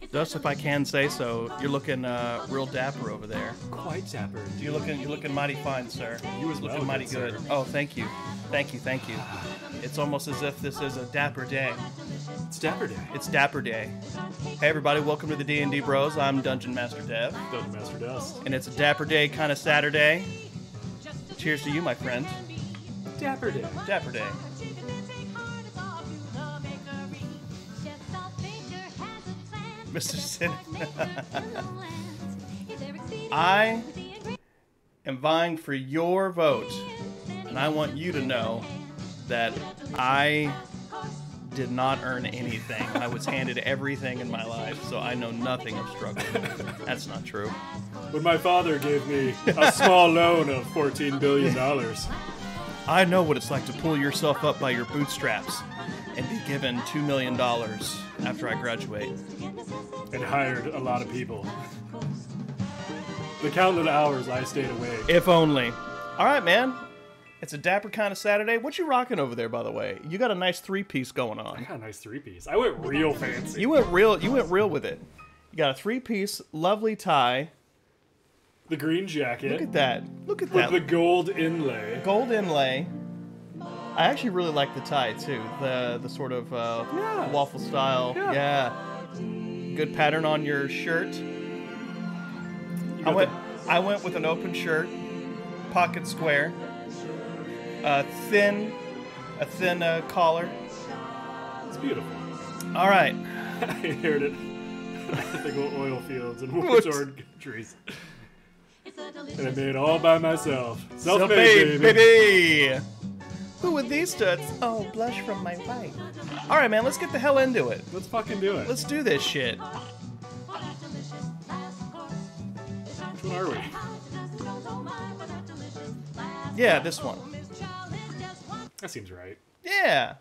Thus, if I can say so, you're looking real dapper over there. Quite dapper. You're looking mighty fine, sir. You as well, looking mighty good. sir. Oh, thank you. Thank you, thank you. It's almost as if this is a dapper day. It's Dapper Day. It's Dapper Day. Hey everybody, welcome to the D&D Bros. I'm Dungeon Master Dev. Dungeon Master Dust. And it's a Dapper Day kind of Saturday. Cheers to you, my friend. Dapper Day. Dapper Day. Mr. Sin. I am vying for your vote, and I want you to know that I did not earn anything. I was handed everything in my life, so I know nothing of struggle. That's not true. When my father gave me a small loan of $14 billion. I know what it's like to pull yourself up by your bootstraps and be given $2 million after I graduate. And hired a lot of people. The countless hours I stayed awake. If only. All right, man. It's a dapper kind of Saturday. What you rocking over there, by the way? You got a nice three-piece going on. I got a nice three-piece. I went real fancy. You went real with it. You got a three-piece, lovely tie. The green jacket. Look at that. Look at with that. the gold inlay. Gold inlay. I actually really like the tie too. The sort of waffle style. Yeah. Good pattern on your shirt. I went with an open shirt, pocket square, a thin collar. It's beautiful. All right. I heard it. I think of oil fields and war-torn countries. And I made it all by myself. Self-made, baby. Who with these studs? Oh, blush from my wife. All right, man. Let's get the hell into it. Let's fucking do it. Let's do this shit. Which one are we? Yeah, this one. That seems right. Yeah.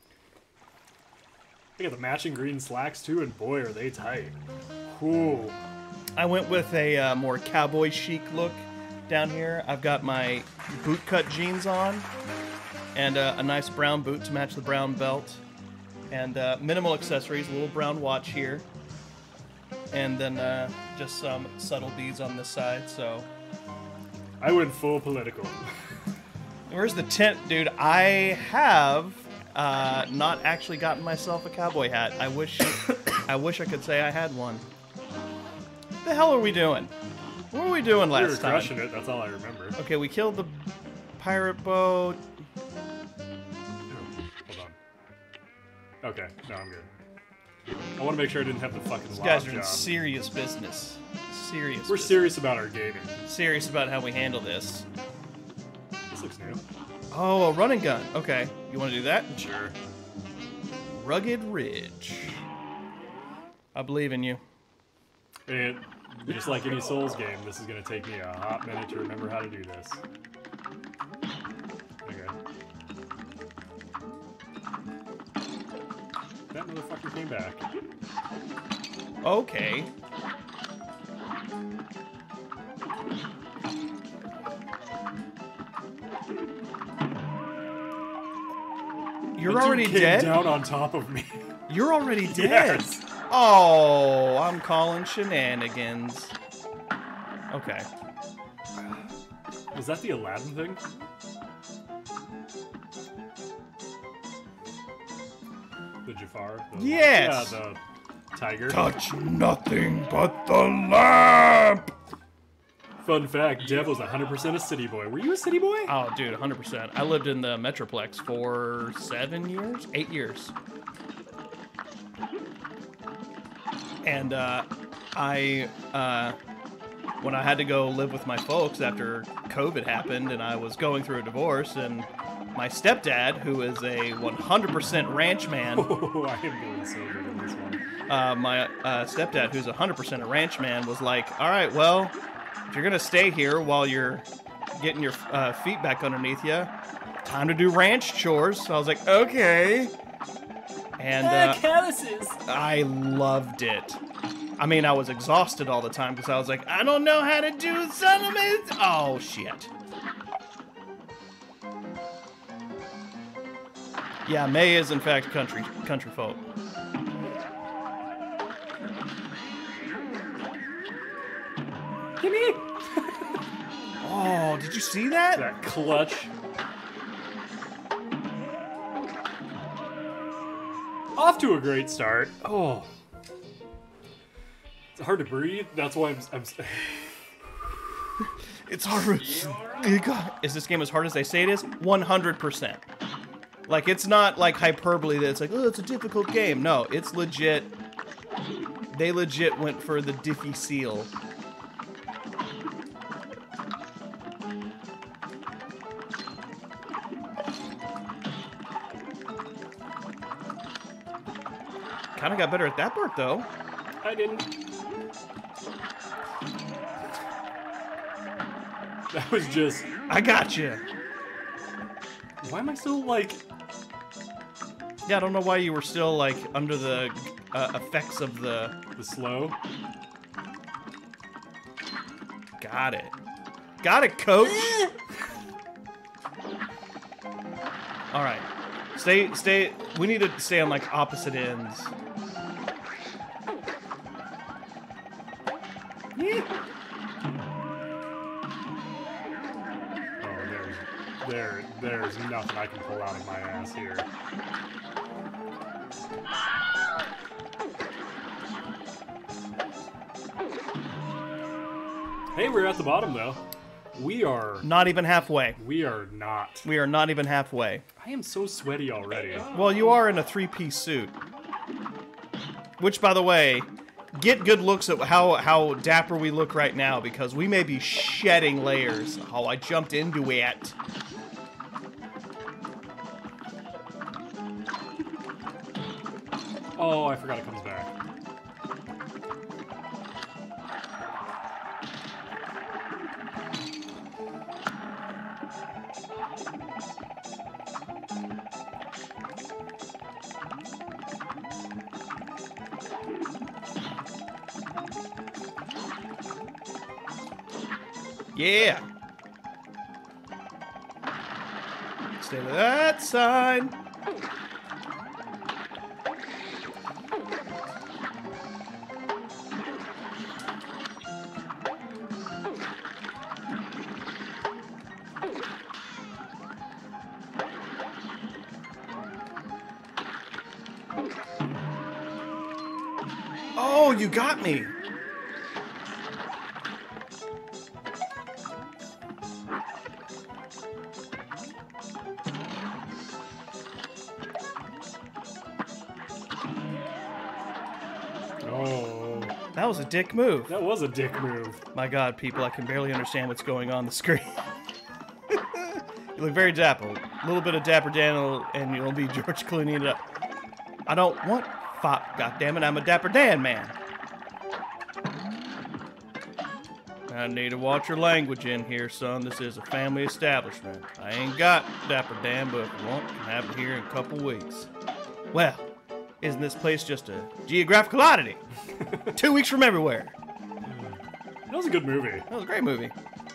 I got the matching green slacks too, and boy, are they tight. Cool. I went with a more cowboy chic look down here. I've got my bootcut jeans on, and a nice brown boot to match the brown belt, and minimal accessories, a little brown watch here, and then just some subtle beads on this side. So I went full political. Where's the tent, dude? I have not actually gotten myself a cowboy hat. I wish I could say I had one. What the hell are we doing? What were we doing last time? We were crushing it, that's all I remember. Okay, we killed the pirate boat. Hold on. Okay, no, I'm good. I want to make sure I didn't have the fucking These guys are in job. serious business. We're serious about our gaming. Serious about how we handle this. This looks new. Oh, a running gun. Okay, you want to do that? Sure. Rugged Ridge. I believe in you. And just like any Souls game, this is going to take me a hot minute to remember how to do this. Okay. That motherfucker came back. Okay. You're already dead? Down on top of me. You're already dead. Yes. Oh, I'm calling shenanigans. Okay. Was that the Aladdin thing? The Jafar? Yes. Yeah, the tiger. Touch nothing but the lamp. Fun fact, Dev was 100% a city boy. Were you a city boy? Oh, dude, 100%. I lived in the Metroplex for 8 years. And when I had to go live with my folks after COVID happened and I was going through a divorce, and my stepdad, who is a 100% ranch man. Oh, I am doing so good in this one. My stepdad, who's 100% a ranch man, was like, all right, well, if you're going to stay here while you're getting your feet back underneath you, time to do ranch chores. So I was like, okay. And calluses. I loved it. I mean, I was exhausted all the time because I was like, I don't know how to do son of a... Oh, shit. Yeah, May is, in fact, country folk. Gimme! Oh, did you see that? That clutch. Off to a great start. Oh. It's hard to breathe. That's why I'm It's hard. Is this game as hard as they say it is? 100%. Like, it's not like hyperbole that it's like, oh, it's a difficult game. No, it's legit. They legit went for the diffy seal. Kind of got better at that part, though. I didn't. That was just... I got you. Why am I still, like... Yeah, I don't know why you were still, like, under the effects of the... The slow? Got it. Got it, coach! Alright. Stay... We need to stay on, like, opposite ends. There's nothing I can pull out of my ass here. Hey, we're at the bottom, though. We are... Not even halfway. We are not. We are not even halfway. I am so sweaty already. Well, you are in a three-piece suit. Which, by the way, get good looks at how dapper we look right now, because we may be shedding layers. Oh, I jumped into it. Oh, I forgot it comes back. Yeah. Stay to that side. Oh, you got me. Oh. That was a dick move. That was a dick move. My God, people, I can barely understand what's going on the screen. You look very dapper. A little bit of Dapper Dan and you'll be George Clooney it up. I don't want fop, goddammit, I'm a Dapper Dan man. I need to watch your language in here, son. This is a family establishment. I ain't got Dapper Dan, but if you want, you can have it here in a couple weeks. Well, isn't this place just a geographical oddity? 2 weeks from everywhere. That was a good movie. That was a great movie.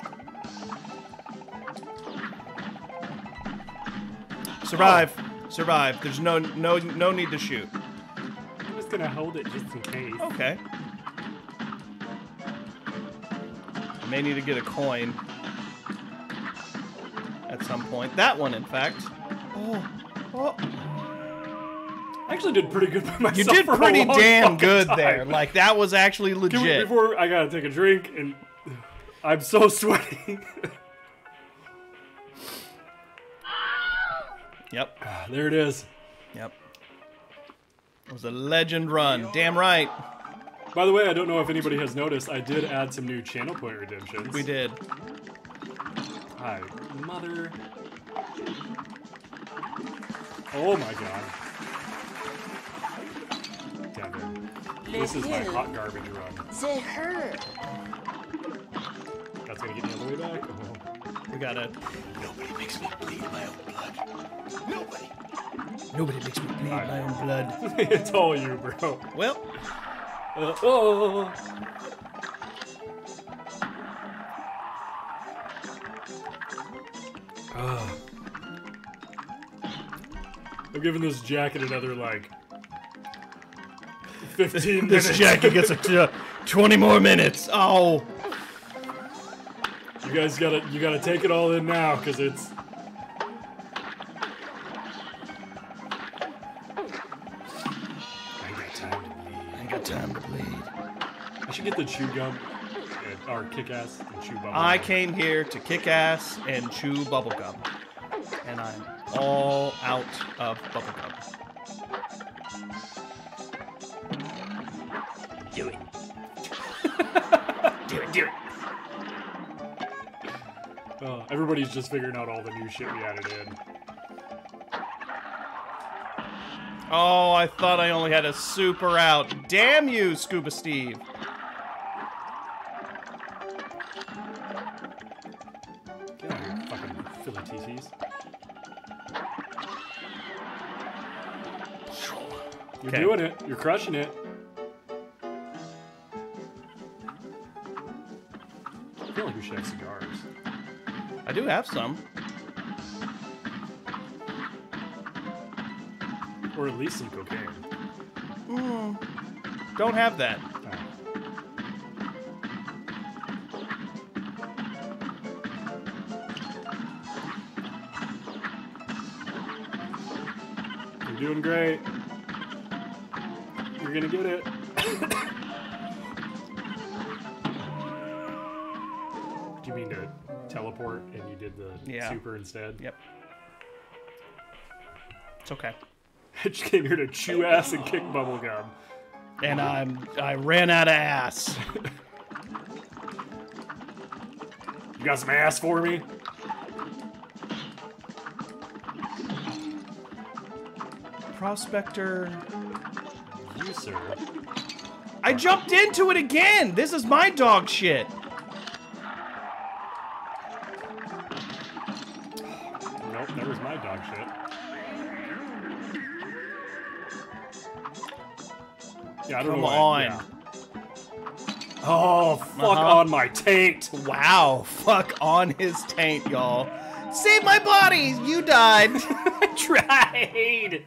Survive. Oh. Survive. There's no need to shoot. I'm just gonna hold it just in case. Okay. I may need to get a coin at some point. That one, in fact. Oh. I actually did pretty good by myself. You did for pretty a long damn good time. there. Like, that was actually legit. Before I gotta take a drink, and I'm so sweaty. Yep. There it is. Yep. It was a legend run. Damn right. By the way, I don't know if anybody has noticed, I did add some new channel point redemptions. We did. Hi, mother. Oh my god. Devin. This is my hot garbage run. They hurt. That's gonna get me all the way back. Oh. We gotta... Nobody makes me bleed my own blood. Nobody. Nobody makes me bleed my own blood. It's all you, bro. Well... Oh. I'm giving this jacket another, like, 15 minutes. This jacket gets up to 20 more minutes. Oh. You guys gotta take it all in now, because it's... I ain't got time to bleed. I should get the chew gum, or kick ass and chew bubble. I came here to kick ass and chew bubblegum. And I'm all out of bubblegum. Do it. do it. Everybody's just figuring out all the new shit we added in. Oh, I thought I only had a super out. Damn you, Scuba Steve. Get out of here, fucking Philly TTs. You're doing it. You're crushing it. I feel like we should have cigars. I do have some. Or at least some cocaine. Don't have that. You're doing great. You're gonna get it. Do you mean to teleport and you did the super instead? Yep. It's okay. I just came here to chew ass and kick bubblegum. And I ran out of ass. You got some ass for me? Prospector. You, sir. I jumped into it again! This is my dog shit. Nope, that was my dog shit. Yeah, I don't know why. Come on. Yeah. Oh, fuck on my taint. Wow, fuck on his taint, y'all. Save my body! You died! I tried.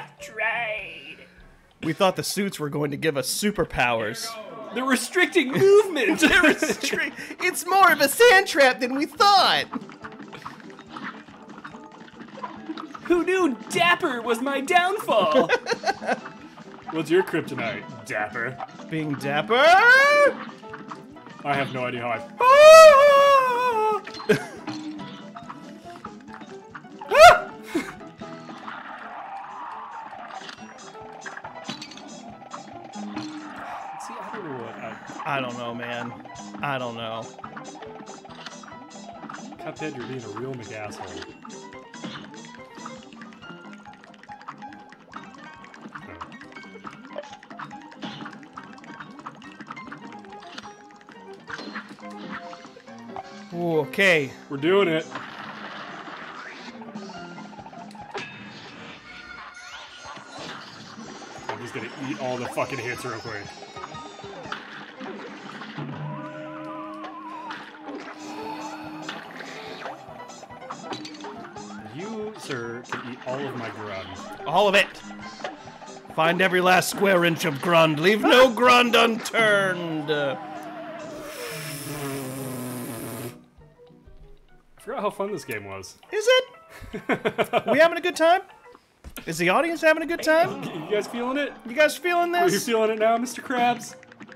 We thought the suits were going to give us superpowers. They're restricting movement. It's more of a sand trap than we thought! Who knew Dapper was my downfall? What's your kryptonite, Dapper? Being Dapper? I have no idea how I... See, I don't know what I don't know, man. I don't know. Cuphead, you're being a real McAsshole. Ooh, okay. We're doing it. I'm just gonna eat all the fucking hits real quick. You, sir, can eat all of my grund. All of it. Find every last square inch of grund. Leave no grund unturned. I forgot how fun this game was. Is it? We having a good time? Is the audience having a good time? You guys feeling it? You guys feeling Are you this? feeling it now, Mr. Krabs?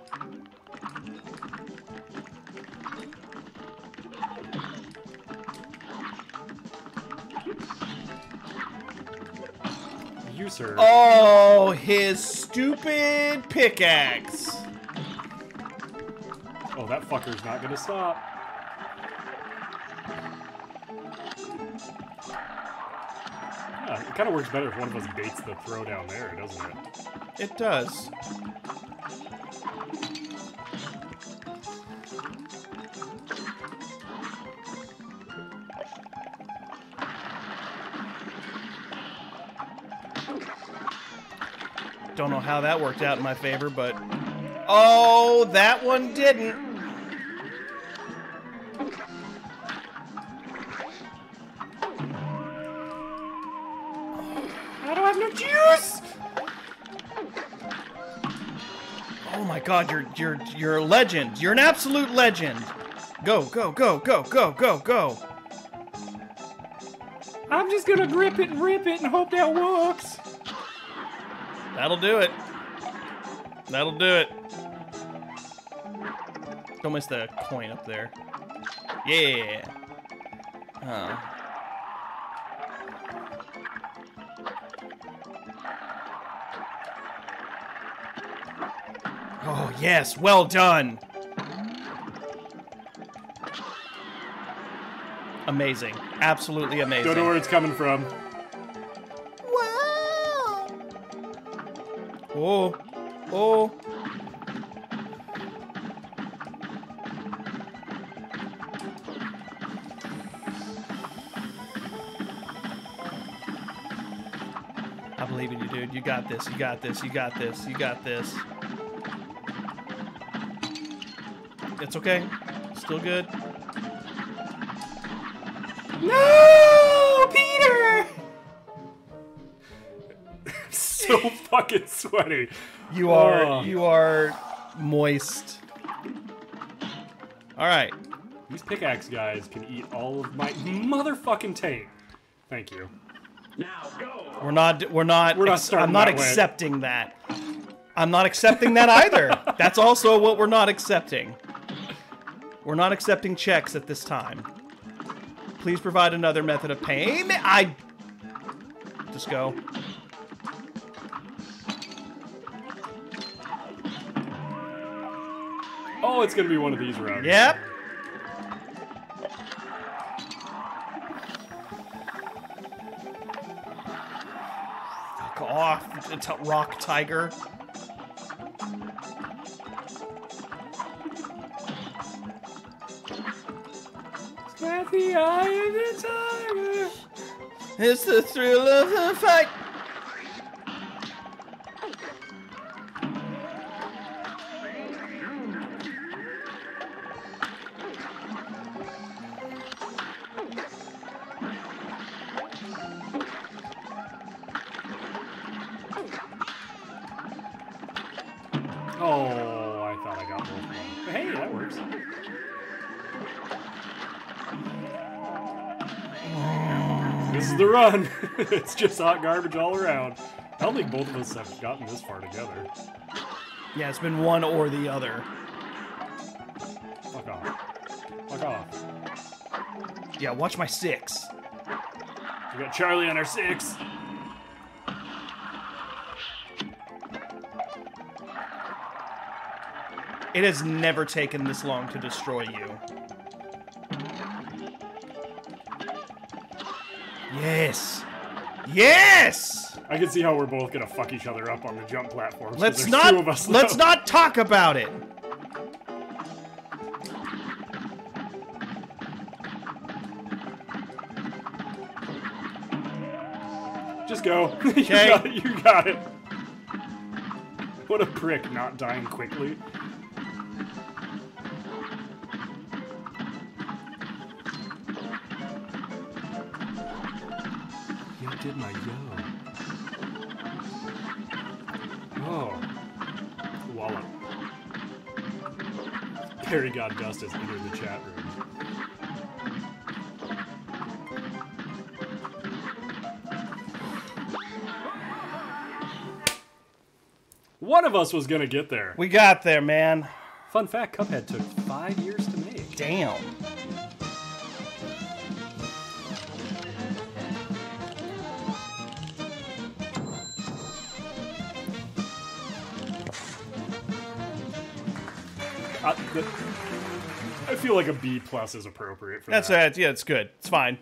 You, sir. Oh, his stupid pickaxe. Oh, that fucker's not gonna stop. Yeah, it kind of works better if one of us baits the throw down there, doesn't it? It does. Don't know how that worked out in my favor, but... Oh, that one didn't. I don't have no juice! Oh my god, you're a legend. You're an absolute legend. Go, go, go, go, go, go, go. I'm just gonna grip it and rip it and hope that works. That'll do it. That'll do it. Don't miss the coin up there. Yeah. Oh. Oh, yes. Well done. Amazing. Absolutely amazing. Don't know where it's coming from. Wow. Oh. Oh. I believe in you, dude. You got this. You got this. You got this. You got this. It's okay. Still good. No, Peter! So fucking sweaty. You are moist. All right. These pickaxe guys can eat all of my motherfucking tape. Thank you. Now go. We're not starting I'm not that way. accepting that. I'm not accepting that either. That's also what we're not accepting. We're not accepting checks at this time. Please provide another method of payment. Just go. Oh, it's gonna be one of these rounds. Yep. Fuck off, it's a rock tiger. At the eye of the tiger. It's the thrill of the fight. Oh, I thought I got both of them. But hey, that works. This is the run. It's just hot garbage all around. I don't think both of us have gotten this far together. Yeah, it's been one or the other. Fuck off. Fuck off. Yeah, watch my 6. We got Charlie on our 6. It has never taken this long to destroy you. Yes! Yes! I can see how we're both gonna fuck each other up on the jump platforms. Let's there's two of us let's now. not talk about it. Just go. You Okay. got it. You got it. What a prick, not dying quickly. Yo did my yo. Oh. Wallop. Harry God Dust has entered the chat room. One of us was gonna get there. We got there, man. Fun fact, Cuphead took 5 years to make. Damn. I feel like a B+ is appropriate for That's that. it. Yeah, it's good. It's fine.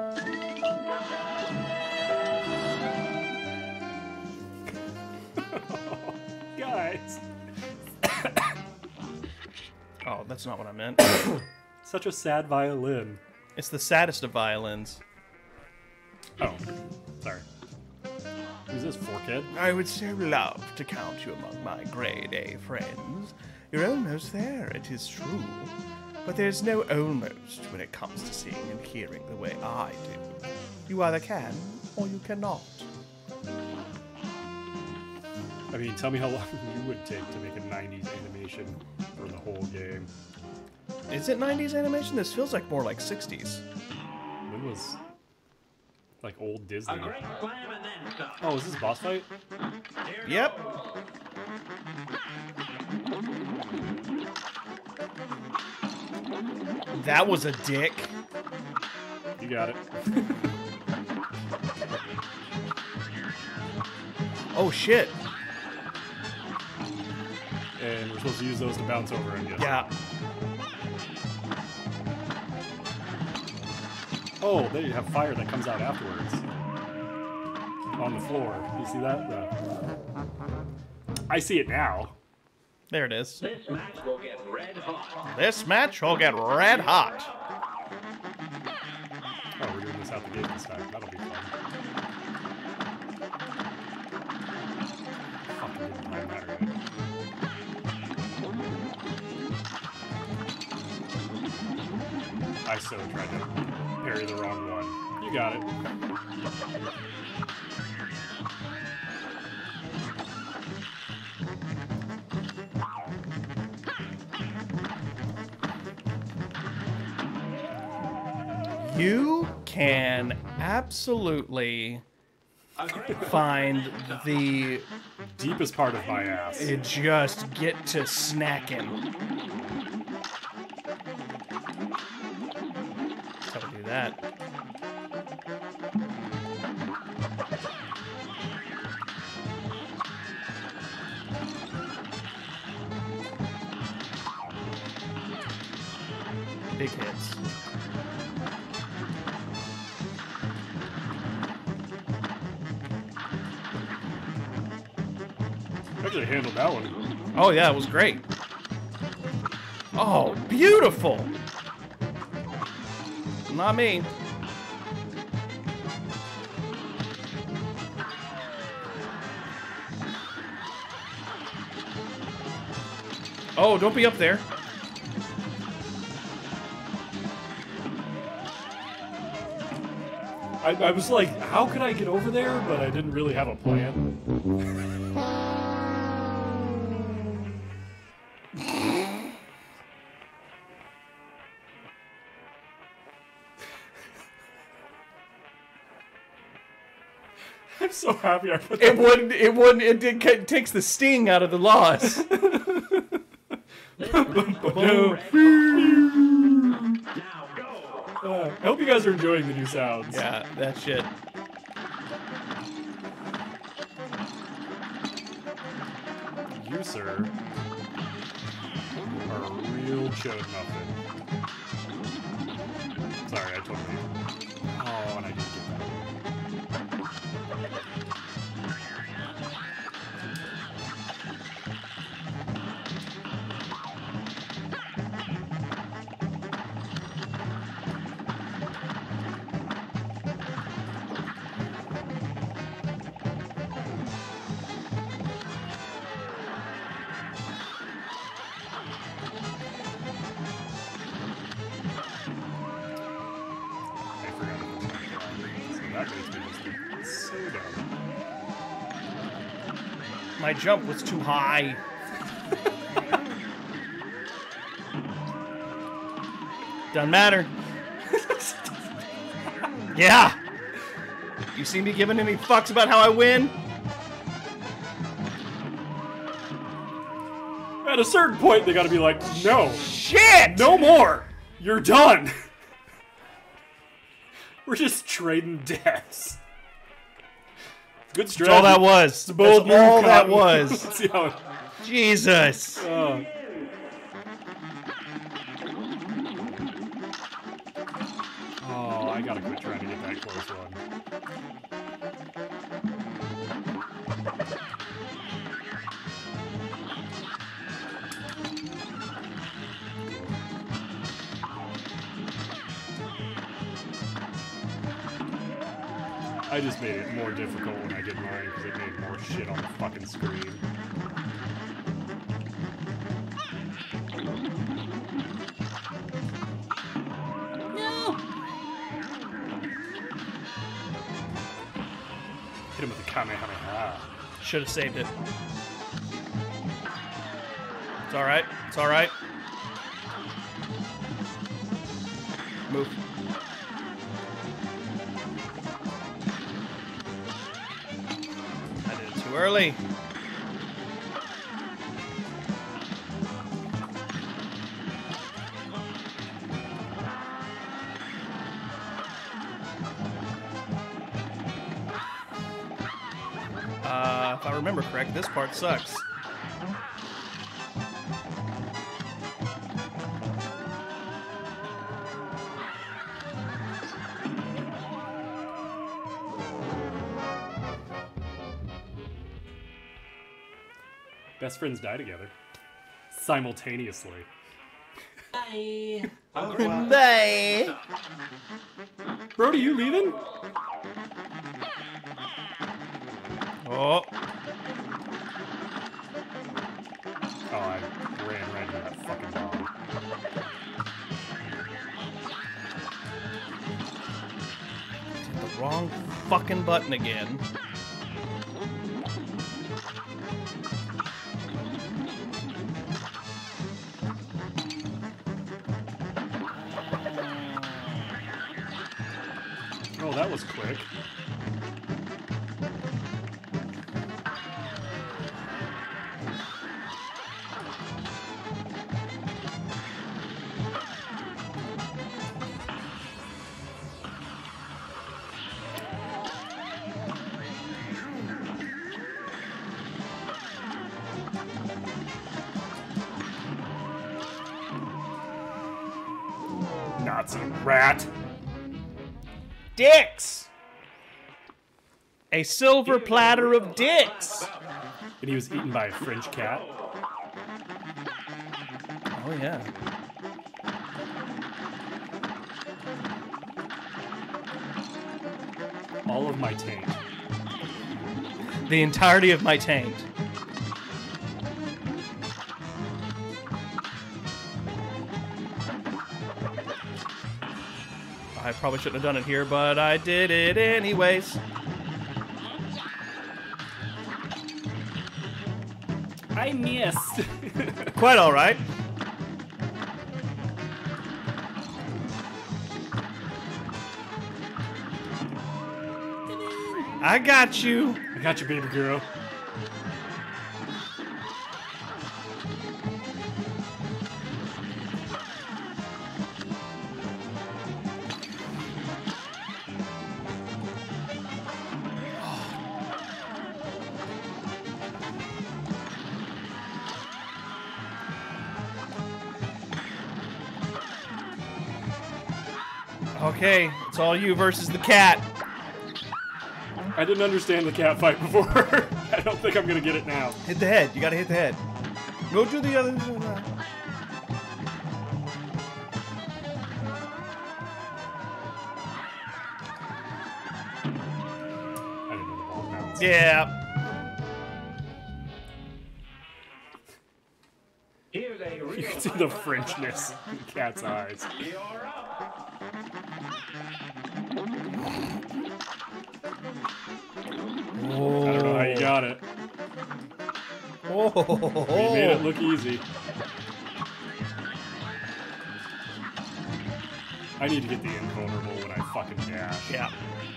Guys. Oh, that's not what I meant. Such a sad violin. It's the saddest of violins. Oh, sorry. Who's this, Forkhead? I would so love to count you among my grade A friends. You're almost there, it is true. But there's no almost when it comes to seeing and hearing the way I do. You either can, or you cannot. I mean, tell me how long you would take to make a 90s animation for the whole game. Is it 90s animation? This feels like more like 60s. When was like old Disney? Oh, is this boss fight? Yep. That was a dick. You got it. Oh shit. And we're supposed to use those to bounce over him. Yes. Yeah. Oh, there you have fire that comes out afterwards. On the floor. You see that? I see it now. There it is. This match will get red hot. This match will get red hot. Oh, we're doing this out the gate this time. That'll be fun. Fucking didn't time that right. I so tried to parry the wrong one. You got it. You can absolutely find the Deepest part of my ass. just get to snacking. That's how we do that. Big hits. Actually handled that one. Oh yeah, it was great. Oh, beautiful. Not me. Oh, don't be up there. I was like, how could I get over there? But I didn't really have a plan. I'm so happy I put that. It takes the sting out of the loss. I hope you guys are enjoying the new sounds. Yeah, that shit. You, sir, are a real chode muffin. Sorry, I totally... Oh, and I didn't get that. My jump was too high. Doesn't matter. Yeah. You see me giving any fucks about how I win? At a certain point, they gotta be like, no. Shit! No more! You're done! We're just trading deaths. Good That's strategy. all that was. It's bold That's all move, that Cotton. was. Let's see how it... Jesus. Oh, I gotta quit trying to get that close one. I just made it more difficult when I did mine because it made more shit on the fucking screen. Hit him with the Kamehameha. Should have saved it. It's alright. It's alright. Move. I did it too early. If I remember correct, this part sucks. Best friends die together. Simultaneously. Bye. Bye. Brody, you leaving? Oh. Oh, I ran right into that fucking bomb. The wrong fucking button again. Oh, that was quick. Nazi rat. Dicks! A silver platter of dicks! And he was eaten by a French cat. Oh, yeah. All of my taint. The entirety of my taint. I probably shouldn't have done it here, but I did it anyways. I missed. Quite all right. I got you. I got you, baby girl. Okay, it's all you versus the cat. I didn't understand the cat fight before. I don't think I'm gonna get it now. Hit the head. You gotta hit the head. Go to the other. I didn't know the ball bounced. Yeah. Here's a You real can see the Frenchness in the cat's eyes. You're up. Oh. I don't know how you got it. Oh. You made it look easy. I need to get the invulnerable when I fucking dash. Yeah.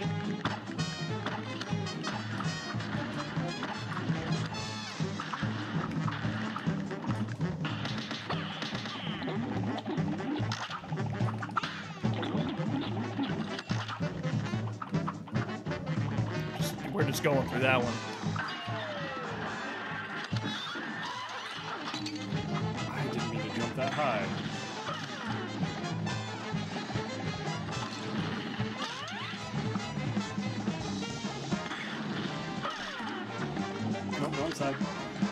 We're just going through that one. I didn't mean to jump that high. Nope, wrong side.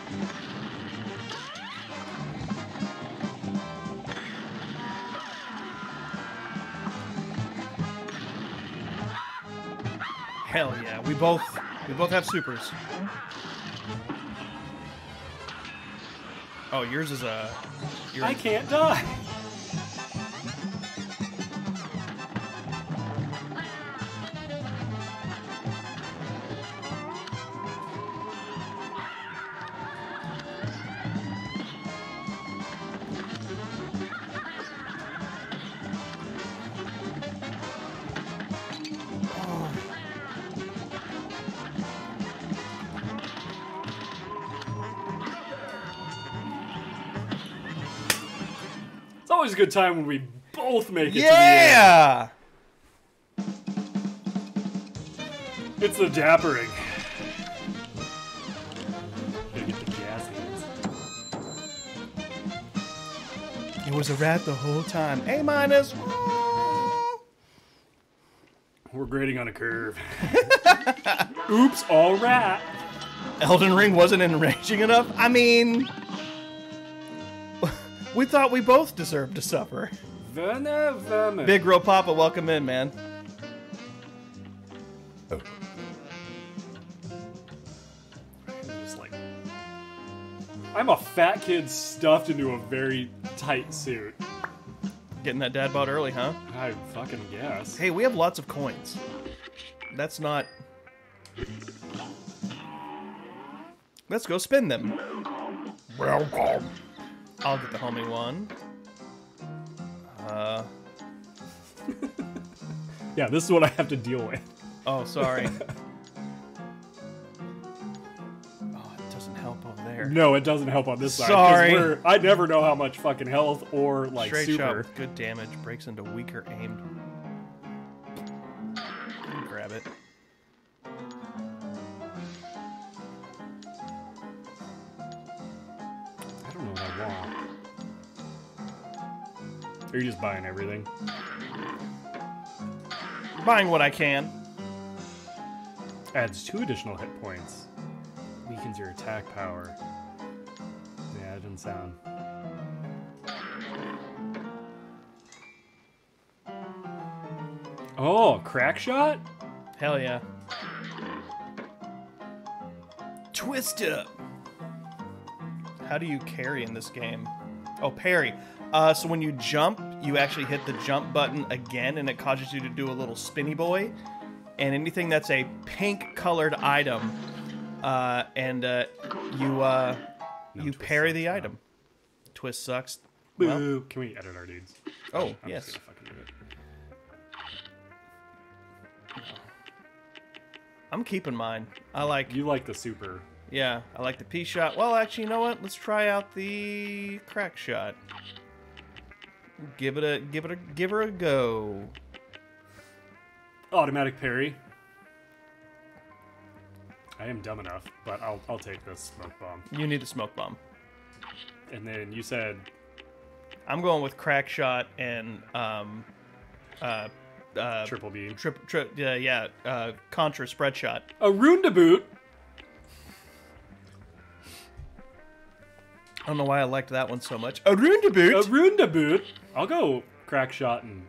Hell yeah, we both have supers. Oh, yours is a. I can't die. always a good time when we both make it Yeah! to the end. It's the dappering. Gotta get the gas hands. It was a rat the whole time. A minus. We're grading on a curve. Oops, all right. Elden Ring wasn't enraging enough? I mean... we thought we both deserved to suffer. Verna. Big Ro Papa, welcome in, man. Just like, I'm a fat kid stuffed into a very tight suit. Getting that dad bod early, huh? I fucking guess. Hey, we have lots of coins. That's not... Let's go spend them. Welcome. I'll get the homie one. Yeah, this is what I have to deal with. Oh, sorry. Oh, it doesn't help over there. No, it doesn't help on this side. 'cause Sorry. I never know how much fucking health or like Straight shot super. with good damage breaks into weaker aimed. Grab it. I don't know what I want. Are you just buying everything? Buying what I can. Adds 2 additional hit points. Weakens your attack power. Yeah, it didn't sound. Oh, crack shot? Hell yeah. Twist up. How do you carry in this game? Oh, parry. So when you jump, you actually hit the jump button again, and it causes you to do a little spinny boy. And anything that's a pink-colored item, you parry the item. Twist sucks. Boo. Well, Can we edit our dudes? oh, I'm yes. just gonna fucking do it. I'm keeping mine. I like... You like the super. Yeah, I like the P shot. Well, actually, you know what? Let's try out the crack shot. Give her a go. Automatic parry. I am dumb enough, but I'll take this smoke bomb. You need the smoke bomb. And then you said I'm going with crack shot and triple beam. contra spread shot. A rune to boot. I don't know why I liked that one so much. A rune to boot. A rune to boot. I'll go crack shot and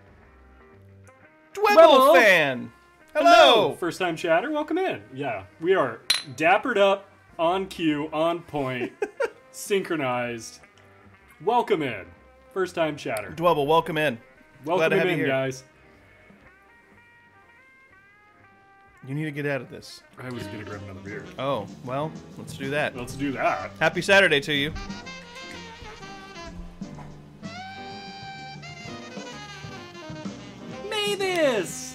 Dwebble fan. Hello. First time chatter, welcome in. Yeah, we are dappered up, on cue, on point, synchronized. Welcome in. First time chatter. Dwebble, welcome in. Glad to Welcome have you in, here. guys. You need to get out of this. I was gonna grab another beer. Oh, well, let's do that. Let's do that. Happy Saturday to you. Mavis!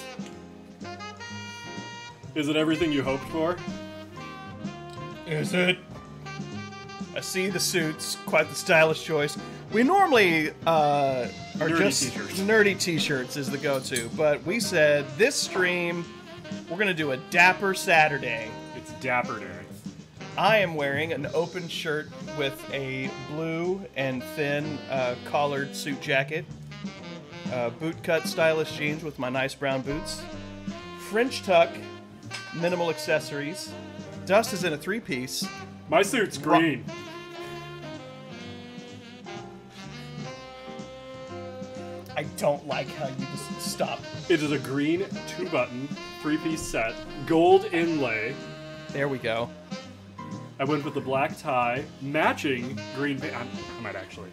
Is it everything you hoped for? Is it? I see the suits, quite the stylish choice. We normally are Nerdy just t-shirts. nerdy t-shirts is the go-to, but we said this stream we're gonna do a Dapper Saturday. It's Dapper Day. I am wearing an open shirt with a blue and thin collared suit jacket, bootcut stylish jeans with my nice brown boots, French tuck, minimal accessories. Dust is in a three-piece. My suit's green. I don't like how you just stop. It is a green 2-button, 3-piece set, gold inlay. There we go. I went with the black tie, matching green pants. I might actually.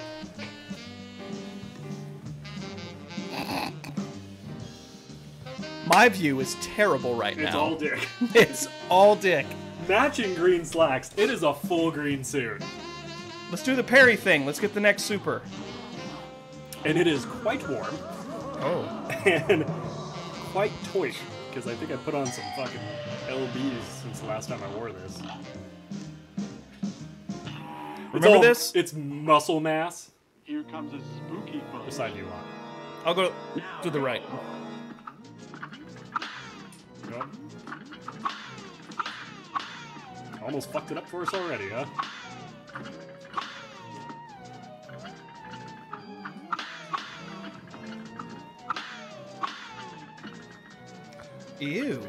My view is terrible right now. It's all dick. It's all dick. Matching green slacks. It is a full green suit. Let's do the parry thing. Let's get the next super. And it is quite warm Oh. and quite toy. Because I think I put on some fucking LBs since the last time I wore this. Remember this? It's muscle mass. Here comes a spooky bug. Which side do you want? I'll go to the right. Go. Almost fucked it up for us already, huh? Ew.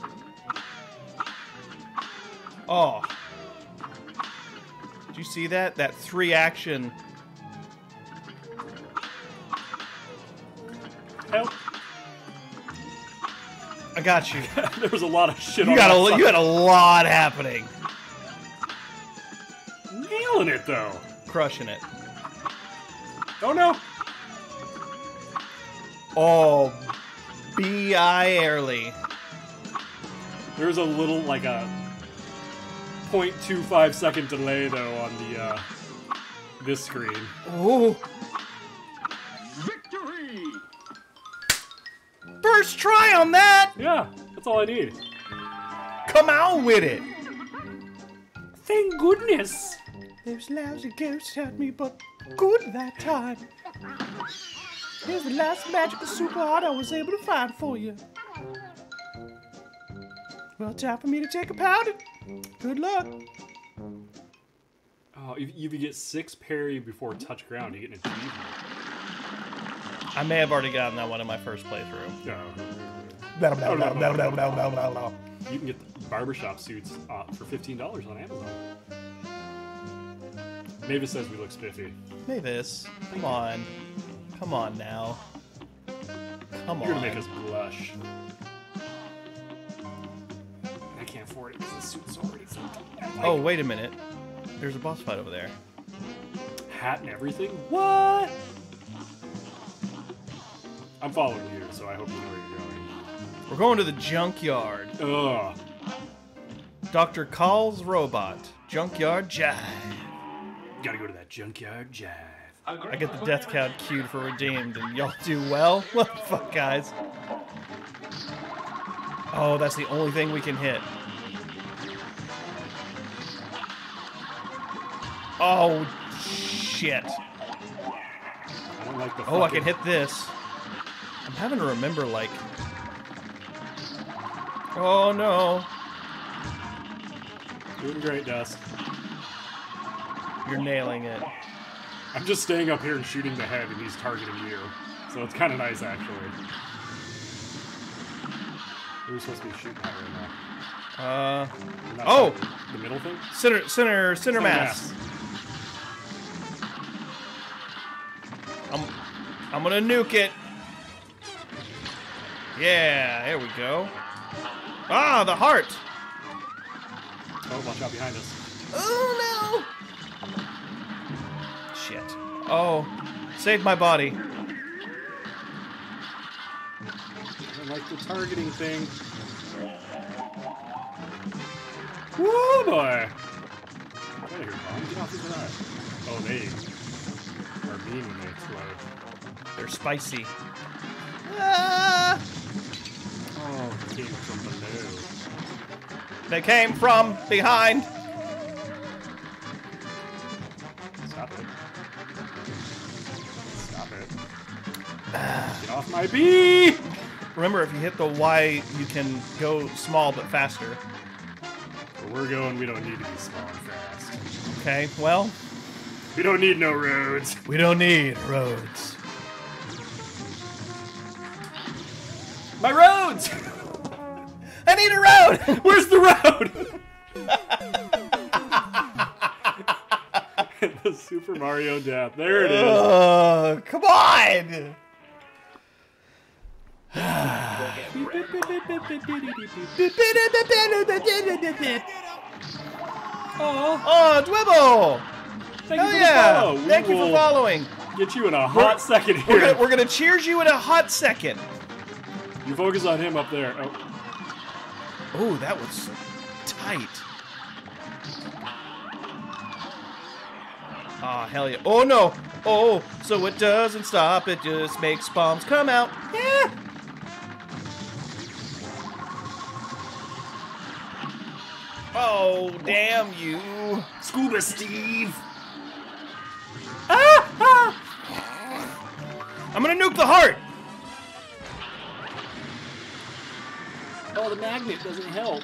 Oh. Did you see that? That 3-action. Help. I got you. There was a lot of shit You on got that a, side. you had a lot happening. Nailing it, though. Crushing it. Oh, no. Oh, B.I. Early. There's a little, like a 0.25 second delay, though, on the, this screen. Ooh. Victory! First try on that! Yeah, that's all I need. Come out with it! Thank goodness. Those lousy ghosts had me but good that time. Here's the last magical super heart I was able to find for you. Well, time for me to take a powder. Good luck. Oh, if you get 6 parry before touch ground, you get an achievement. I may have already gotten that one in my first playthrough. No. Oh, You can get the barbershop suits for $15 on Amazon. Mavis says we look spiffy. Mavis, come on. Come on now. Come You're on. gonna make us blush. I can't afford it because the suit's already so Oh, wait a minute. There's a boss fight over there. hat and everything? What? I'm following you, so I hope you know where you're going. We're going to the junkyard. Ugh. Dr. Call's robot. Junkyard Jive. Gotta go to that junkyard jive. I get the death count queued for redeemed, and y'all do well? What the fuck, guys? Oh, that's the only thing we can hit. Oh, shit. I don't like the Oh, I fucking- can hit this. I'm having to remember, like... Oh, no. Doing great, Dust. You're nailing it. I'm just staying up here and shooting the head, and he's targeting you. So it's kind of nice, actually. We're supposed to be shooting at right now. Not Oh! The middle thing? Center mass. I'm gonna nuke it. Yeah, there we go. Ah, the heart. Oh, watch out behind us. Oh no! Shit. Oh, save my body. I don't like the targeting thing. Woo, boy! Get out of here, Bomb. Get off his eye. Oh, they are mean when they explode. They're spicy. Ah! Oh, it came from below. They came from behind. Stop it. Stop it. Get off my bee! Remember, if you hit the Y, you can go small but faster. Where we're going, we don't need to be small and fast. Okay, well, We don't need no roads. we don't need roads. My roads! I need a road! Where's the road? The Super Mario Death. There it is. Come on! Oh, Dwibble! Thank Oh you for the yeah! follow. We Thank you for will following. Get you in a hot second here. We're gonna cheers you in a hot second. You focus on him up there. Oh, Oh, that was tight. Oh, hell yeah. Oh, no. Oh, so it doesn't stop. It just makes bombs come out. Yeah. Oh, damn you. Scuba Steve. Ah, ah. I'm gonna nuke the heart! Oh, the magnet doesn't help.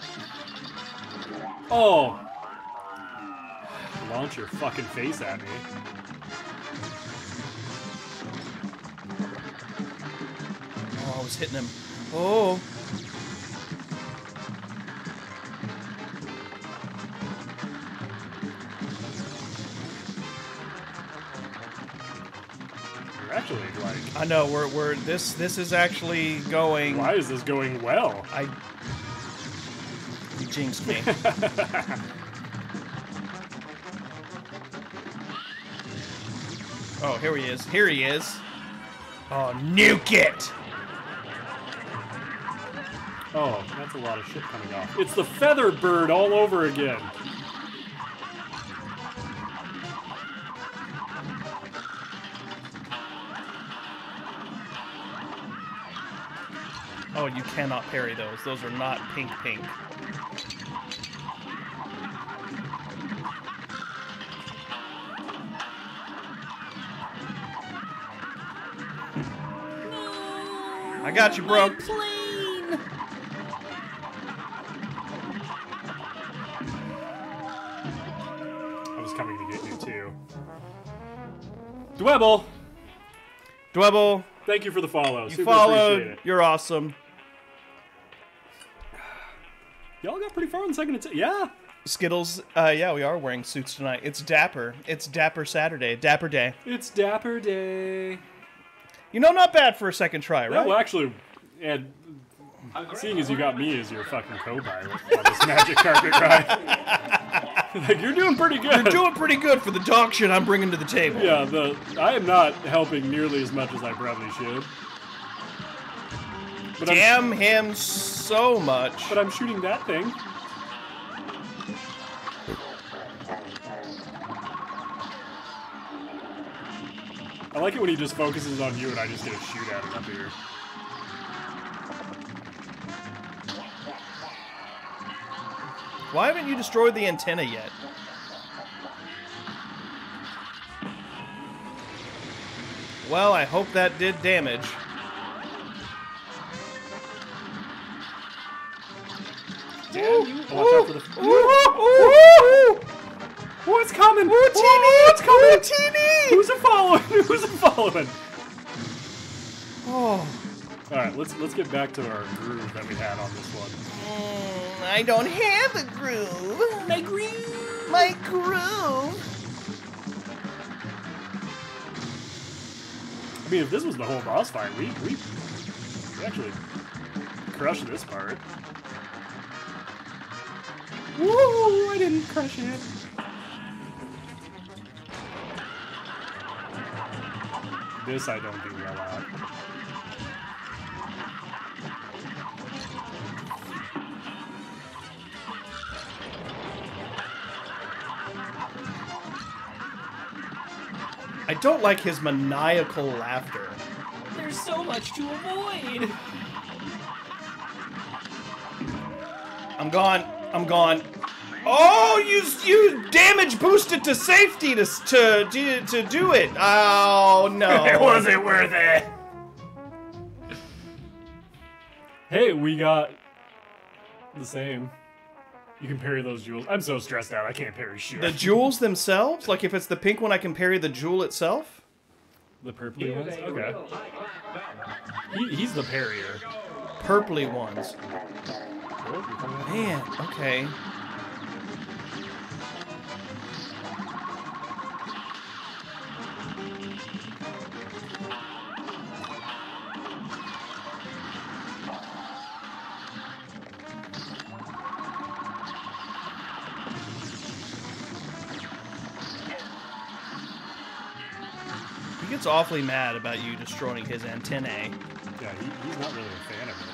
Oh. Launch your fucking face at me. Oh, I was hitting him. Oh. You're actually like. I know we're this is actually going. Why is this going well? You jinxed me. Oh, here he is. Here he is. Oh, nuke it! Oh, that's a lot of shit coming off. It's the feather bird all over again. Oh, you cannot parry those. Those are not pink. I got you, bro. Plane! I was coming to get you too. Dwebble! Dwebble, Thank you for the follow. you Super appreciate followed. it. You're awesome. Y'all got pretty far in the second attempt. Yeah. Skittles, yeah, we are wearing suits tonight. It's Dapper. It's Dapper Saturday. Dapper Day. It's Dapper Day. You know, not bad for a second try, Yeah, right? well, actually, and seeing as you got me as your fucking co-pilot on this magic carpet ride, like, you're doing pretty good. You're doing pretty good for the dog shit I'm bringing to the table. Yeah, I am not helping nearly as much as I probably should. But Damn him so much. But I'm shooting that thing. I like it when he just focuses on you and I just get a shoot at it up here. Why haven't you destroyed the antenna yet? Well, I hope that did damage. Damn you! Watch out for the. Oh, it's coming! Ooh, teeny! It's coming! Teeny! Who's a following? Who's a following? Oh. All right, let's get back to our groove that we had on this one. I don't have a groove. My groove! My groove. I mean, if this was the whole boss fight, we actually crushed this part. Woo! I didn't crush it. This I don't do well at. I don't like his maniacal laughter. There's so much to avoid! I'm gone. I'm gone. Oh, you damage boosted to safety to do it. Oh no. It wasn't worth it. Hey, we got the same. You can parry those jewels. I'm so stressed out. I can't parry shit. The jewels themselves? Like if it's the pink one, I can parry the jewel itself? The purpley ones? Okay. He's the parrier. Purpley ones. Oh, you're coming at me. Man, okay. He gets awfully mad about you destroying his antennae. Yeah, he's not really a fan of it.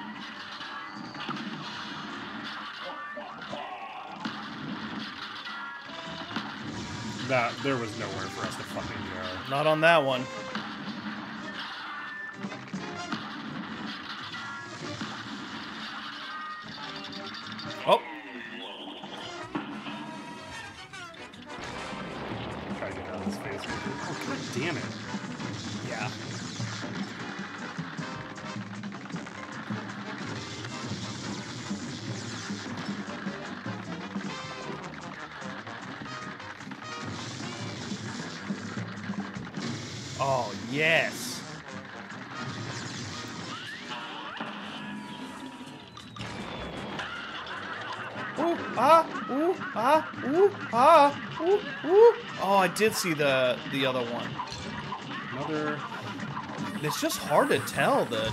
There was nowhere for us to fucking go. Not on that one. Oh. Try to get out of his face. Oh, god damn it. Yeah. Oh, yes. Ooh, ah, ooh, ah, ooh, ah, ooh, ooh. Oh, I did see the other one. Another. It's just hard to tell the.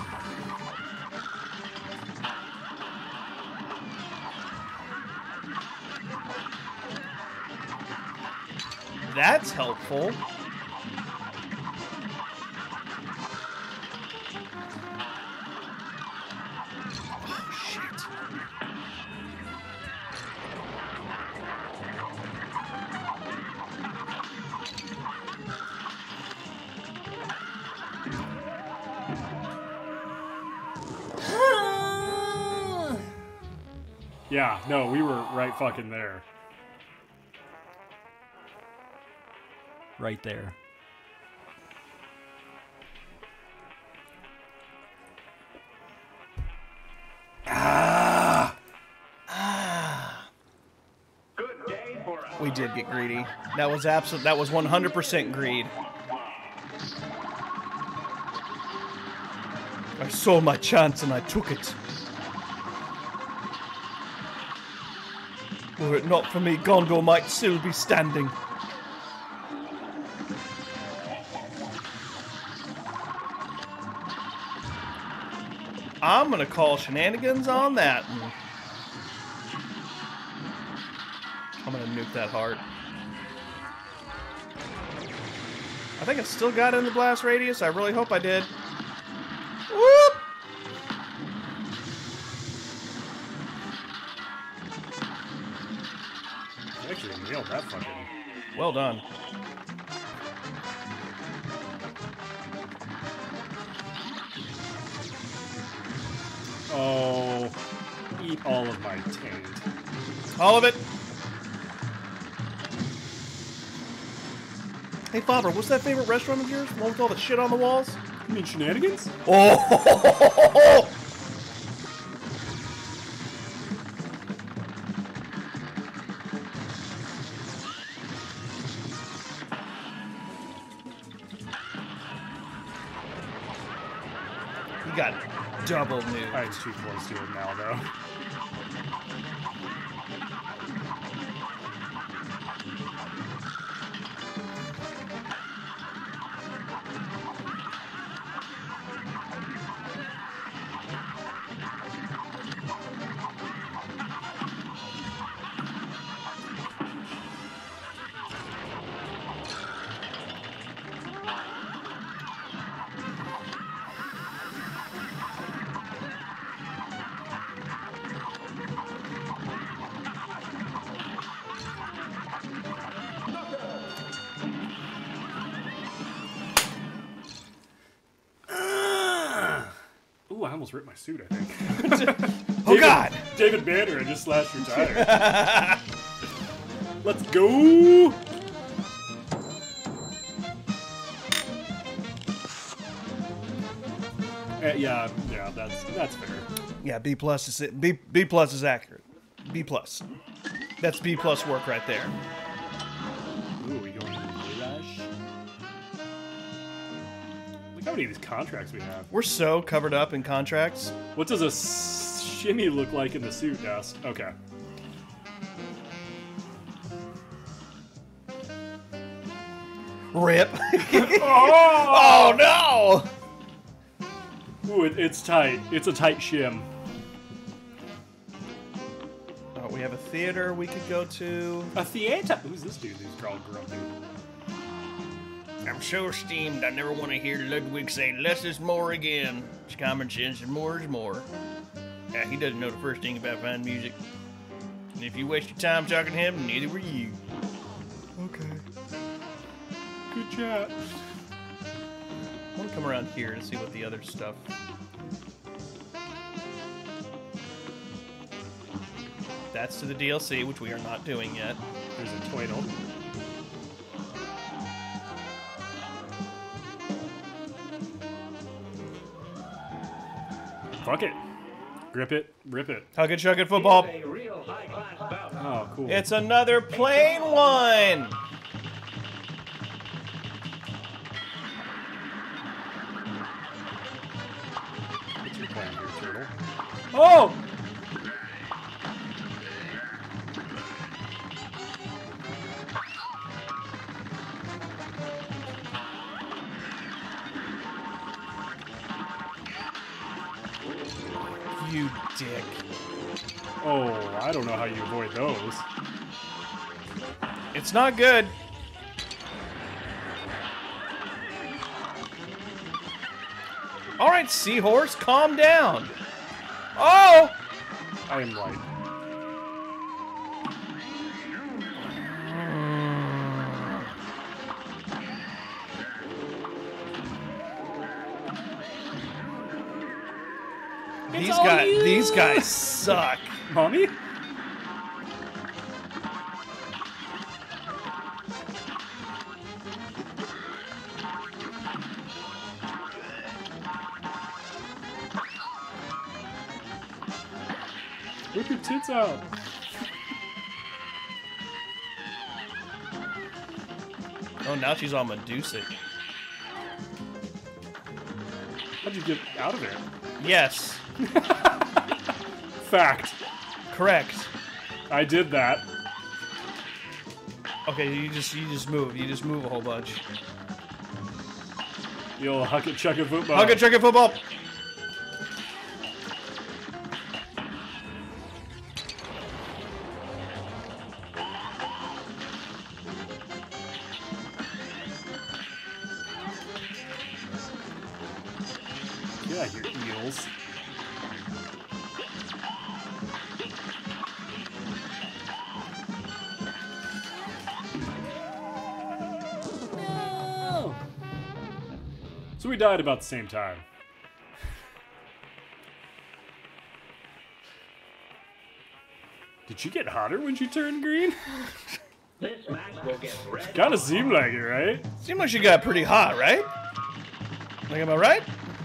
That's helpful. Oh, shit. Yeah, no, we were right fucking there. Right there. Good day for us. We did get greedy. That was absolute. That was 100% greed. I saw my chance and I took it. Were it not for me, Gondor might still be standing. I'm gonna call shenanigans on that one. I'm gonna nuke that heart. I think I still got it in the blast radius. I really hope I did. Whoop! You actually nailed that fucking. Well done. Oh, eat all of my taint. All of it. Hey, Father, what's that favorite restaurant of yours? The one with all the shit on the walls? You mean shenanigans? Oh! You got double nuked. I'm too close to it now, though. Ooh, I almost ripped my suit, I think. Oh, God! David Banner, I just slashed your tire. Let's go! Yeah, that's fair. Yeah, B plus is it. B plus is accurate. B plus. That's B plus work right there. Ooh, we going to the rush? Look how many of these contracts we have. We're so covered up in contracts. What does a shimmy look like in the suit, Dust? Okay. Rip. Oh no! Ooh, it's tight. It's a tight shim. Oh, we have a theater we could go to. A theater? Who's this dude who's called Grumpy? I'm so steamed, I never want to hear Ludwig say less is more again. It's common sense and more is more. Yeah, he doesn't know the first thing about fine music. And if you waste your time talking to him, neither were you. Okay. Good chat. I want to come around here to see what the other stuff. That's to the DLC, which we are not doing yet. There's a Twaddle. Fuck it. Grip it, rip it. Hug it, chug it, football. A real high-class bout. Oh, cool. It's another plain one. What's your plan here, turtle? Oh! You dick. Oh, I don't know how you avoid those. It's not good. All right, seahorse, calm down. Oh! I am light. These guys suck. Mommy? Whip your tits out. Oh, now she's on Medusa. How'd you get out of there? Yes, Fact. correct. I did that. Okay, you just move. You just move a whole bunch. You'll huck it, chuck it, football. Hug it, chug it, football. Yeah, your eels. No. So we died about the same time. Did she get hotter when she turned green? This match will get red. Kinda seemed like it, right? Seemed like she got pretty hot, right? Like, am I right?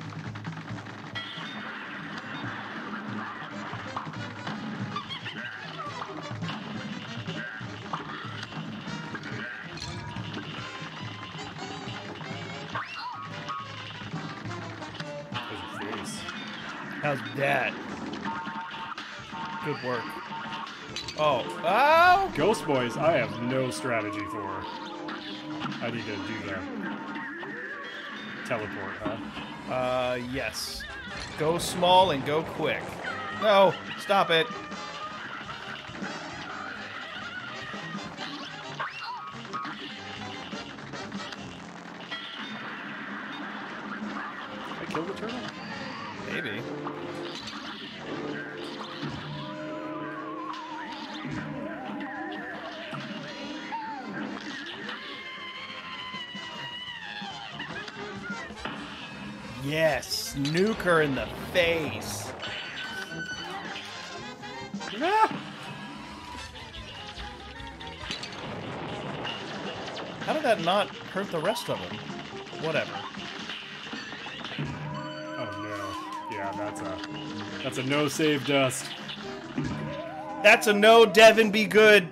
There's her face. How's that? Good work. Oh. Oh! Ghost Boys, I have no strategy for. I need to do that. Teleport, huh? Yes. Go small and go quick. No, stop it. Did I kill the turtle? Maybe. Yes, nuke her in the face. Ah! How did that not hurt the rest of them? Whatever. Oh no. Yeah, that's a no save dust. That's a no, Devin, be good.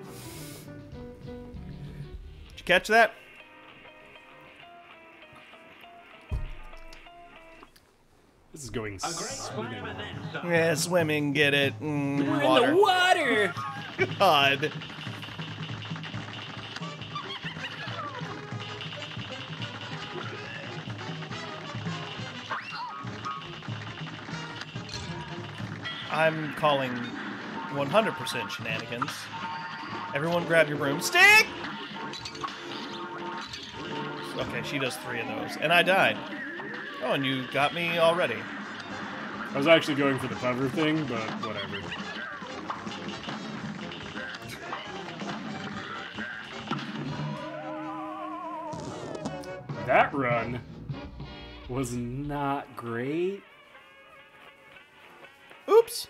Did you catch that? This is going A great slam and then some. Yeah, swimming, get it. We're Water. in the water. God. I'm calling 100% shenanigans. Everyone grab your broomstick! Okay, she does 3 of those. And I died. Oh, and you got me already. I was actually going for the cover thing, but whatever. That run was not great. Oops.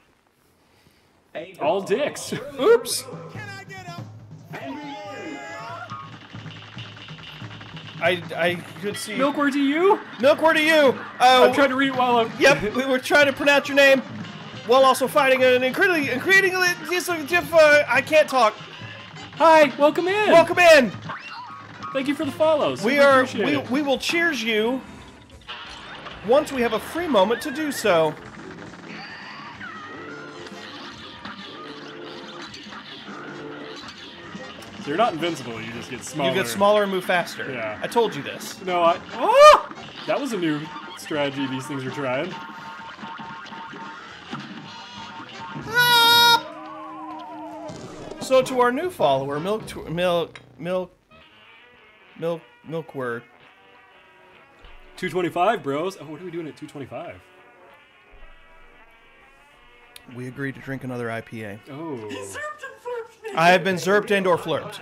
All dicks. Oops. I could see. Milk, where to you? Milk, where to you? I'm trying to read it while I'm... Yep, we were trying to pronounce your name while also fighting and creating I can't talk. Hi, welcome in. Welcome in. Thank you for the follows. We will cheers you once we have a free moment to do so. So you're not invincible, you just get smaller. You get smaller and move faster. Yeah. I told you this. No, oh! That was a new strategy these things are trying. So to our new follower, Milkward. 225, bros. Oh, what are we doing at 225? We agreed to drink another IPA. Oh. I have been zerped and or flirped.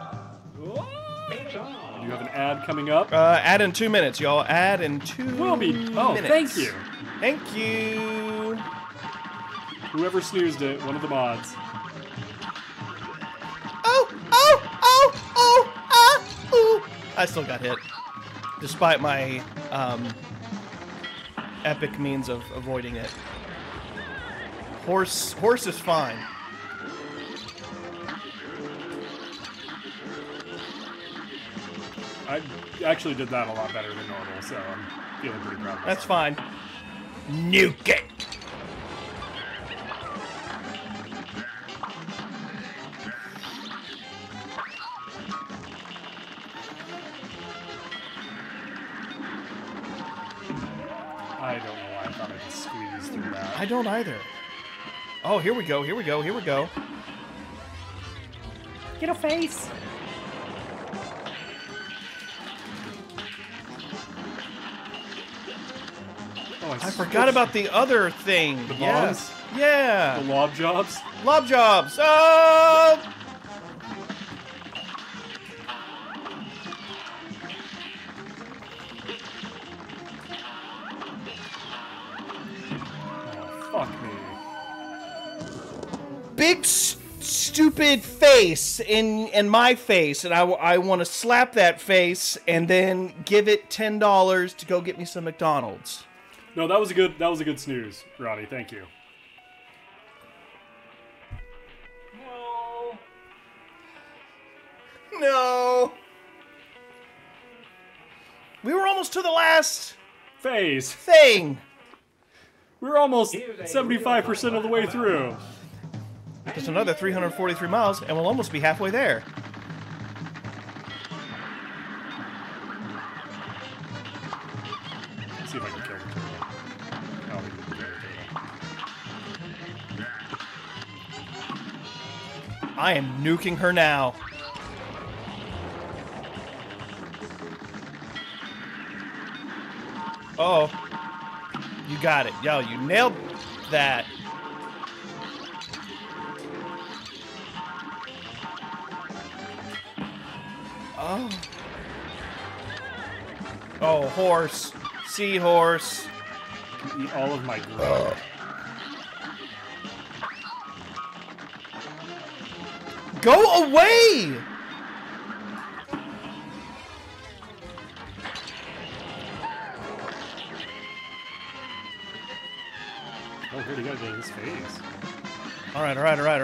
Do you have an ad coming up? Ad in 2 minutes, y'all. Ad in 2 minutes. Oh, thank you. Thank you. Whoever snoozed it, one of the mods. Ooh. I still got hit. Despite my epic means of avoiding it. Horse is fine. I actually did that a lot better than normal, so I'm feeling pretty proud of myself. That's fine. Nuke it. I don't know why I thought I could squeeze through that. I don't either. Oh, here we go. Get a face. Oh, I forgot about the other thing. The bombs? Yes. Yeah. The lob jobs. Lob jobs. Oh! Fuck me. Big stupid face in my face, and I want to slap that face and then give it $10 to go get me some McDonald's. No, that was a good snooze, Roddy. Thank you. No. We were almost to the last Phase. thing. We're almost 75% of the way through. Just another 343 miles, and we'll almost be halfway there. Let's see if I can carry the turtle. Oh, we didn't carry the turtle. I am nuking her now. Oh. You got it. Yo, you nailed that. Oh. Oh, horse. Seahorse. Eat all of my grub. Go away! Oh, here, you gotta get in his face. Alright.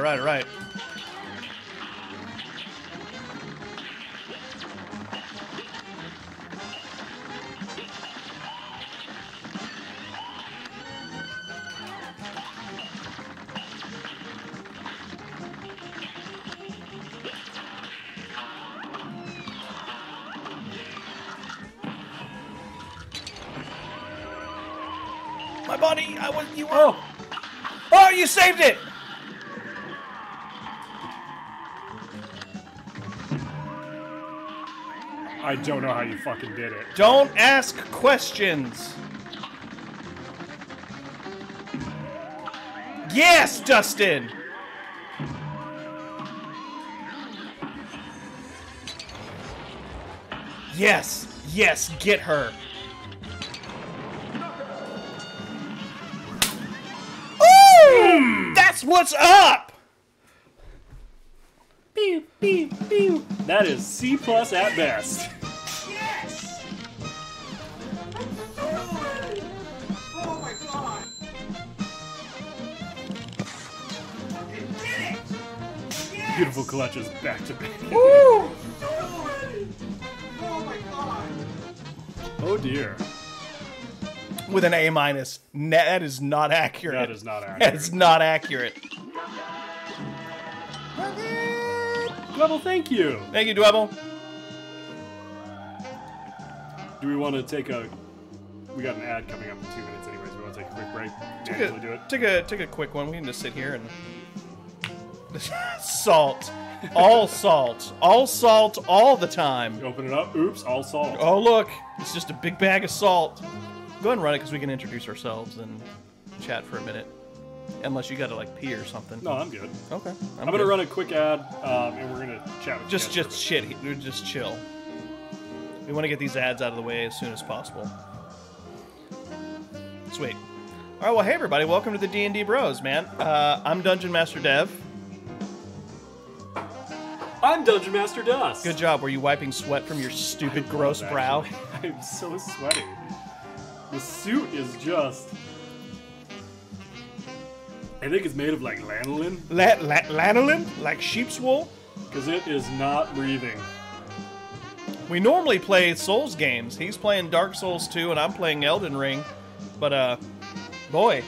My body, you were... Oh, you saved it! I don't know how you fucking did it. Don't ask questions. Yes, Dustin! Yes, get her. Ooh! That's what's up! Pew, pew, pew. That is C+ at best. Yes! Beautiful clutches back to back. Woo! Oh dear. With an A minus. That is not accurate. That is not accurate. That is not accurate. Dwebble, thank you. Thank you, Dwebble. Do we want to take a... We got an ad coming up in 2 minutes anyways. We want to take a quick break. Manually do it. Take a quick one. We can just sit here and... Salt. All salt. All salt all the time. Open it up. Oops, all salt. Oh, look. It's just a big bag of salt. Go ahead and run it because we can introduce ourselves and chat for a minute. Unless you got to, like, pee or something. No, I'm good. Okay. I'm going to run a quick ad, and we're going to chat with you guys Just chill. We want to get these ads out of the way as soon as possible. Sweet. All right, well, hey, everybody. Welcome to the D&D Bros, man. I'm Dungeon Master Dev. I'm Dungeon Master Dust. Good job. Were you wiping sweat from your stupid, gross brow? I'm so sweaty. The suit is just... I think it's made of, like, lanolin. Lanolin? Like sheep's wool? Because it is not breathing. We normally play Souls games. He's playing Dark Souls 2, and I'm playing Elden Ring. But, boy.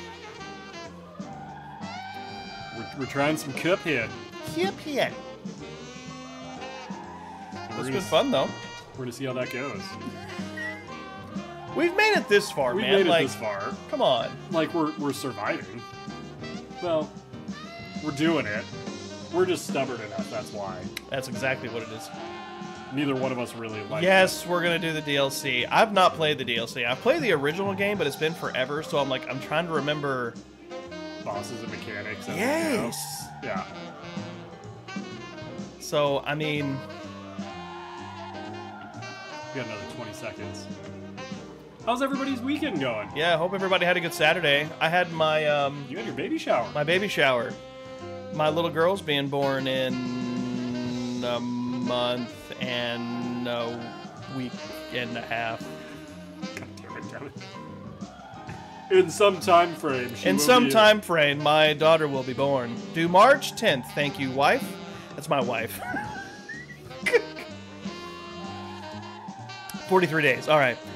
We're trying some Cuphead. Cuphead. It's been fun, though. We're going to see how that goes. We've made it this far, We've man. made it like, this far. Come on. Like, we're surviving. Well, we're doing it. We're just stubborn enough, that's why. That's exactly what it is. Neither one of us really like Yes, we're going to do the DLC. I've not played the DLC. I've played the original game, but it's been forever, so I'm trying to remember... bosses and mechanics. And Yes! Yeah. So, I mean... We got another 20 seconds. How's everybody's weekend going? Yeah, I hope everybody had a good Saturday. I had my, You had your baby shower. my baby shower. My little girl's being born in a month and a week and a half. God damn it. In some time frame. In some time frame, my daughter will be born. Due March 10th. Thank you, wife. That's my wife. 43 days. All right.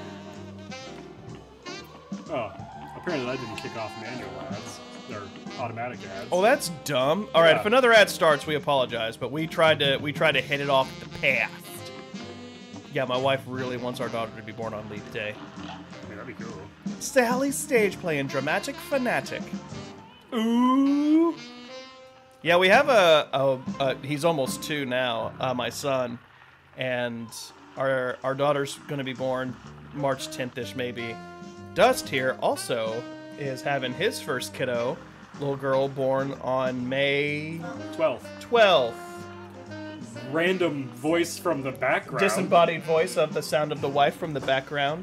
Oh, apparently that didn't kick off manual ads. They're automatic ads. Oh, that's dumb. All right, Yeah. if another ad starts, we apologize, but we tried to hit it off the path. Yeah, my wife really wants our daughter to be born on Leap Day. I mean, that'd be cool. Sally stage playing dramatic fanatic. Ooh. Yeah, we have a he's almost 2 now, my son, and our daughter's gonna be born March 10th-ish maybe. Dust here also is having his first kiddo, little girl born on May 12th. Random voice from the background. Disembodied voice of the sound of the wife from the background.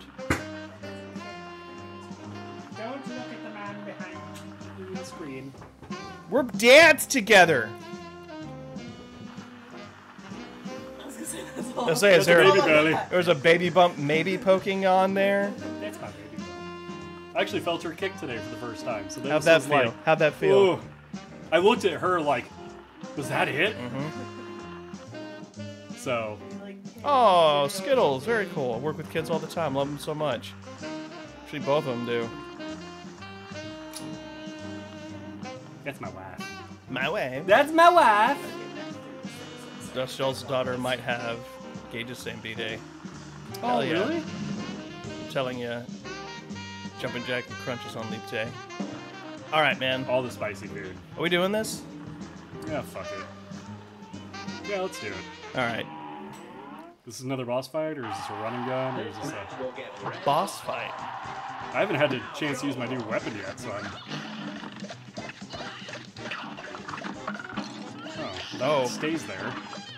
Don't look at the man behind the screen. We're dads together. I was say, is there Baby belly. there's a baby bump maybe poking on there? That's my baby. I actually felt her kick today for the first time. So How'd that feel? How'd that feel? Ooh. I looked at her like, was that it? So, Oh, Skittles, very cool. I work with kids all the time. Love them so much. Actually, both of them do. that's my wife. My way. That's my wife. Dust Shell's daughter might have Gage's same B-Day. Oh, Hell yeah. really? I'm telling you, Jumpin' Jack Crunches on Leap Day. All right, man. All the spicy food. Are we doing this? Yeah, fuck it. Yeah, let's do it. All right. This is another boss fight, or is this a run and gun, or is this We'll get red. Boss fight. I haven't had the chance to use my new weapon yet, so I'm... Oh, it stays there.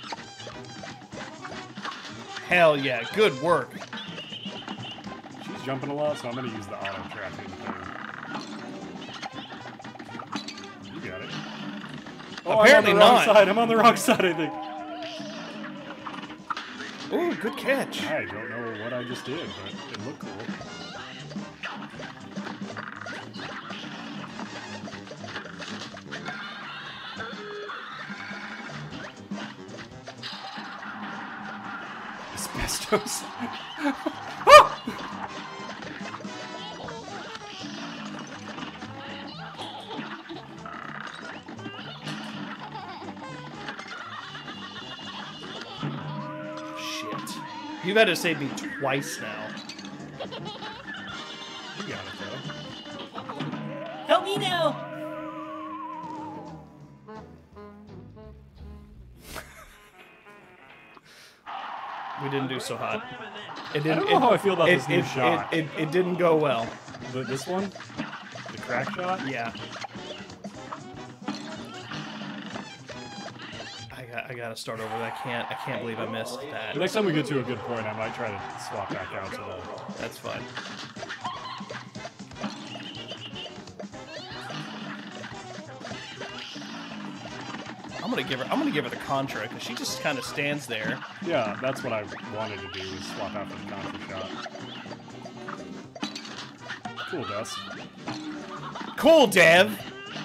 Hell yeah. Good work. She's jumping a lot, so I'm gonna use the auto tracking thing. You got it. Oh, Apparently I'm on the wrong not. side. I'm on the wrong side, I think. Ooh, good catch. I don't know what I just did, but it looked cool. Asbestos. Shit. You've had to save me twice now. You got it, though. Help me now! We didn't do so hot. It didn't. I don't know how I feel about this new shot. It didn't go well. This one? The crack shot? Yeah. I gotta start over. I can't believe I missed that. The next time we get to a good point, I might try to swap back out to the... That's fine. I'm gonna give her the contra because she just kind of stands there. Yeah, that's what I wanted to do, was swap out for the contra shot. Cool, Dust. Cool, Dev.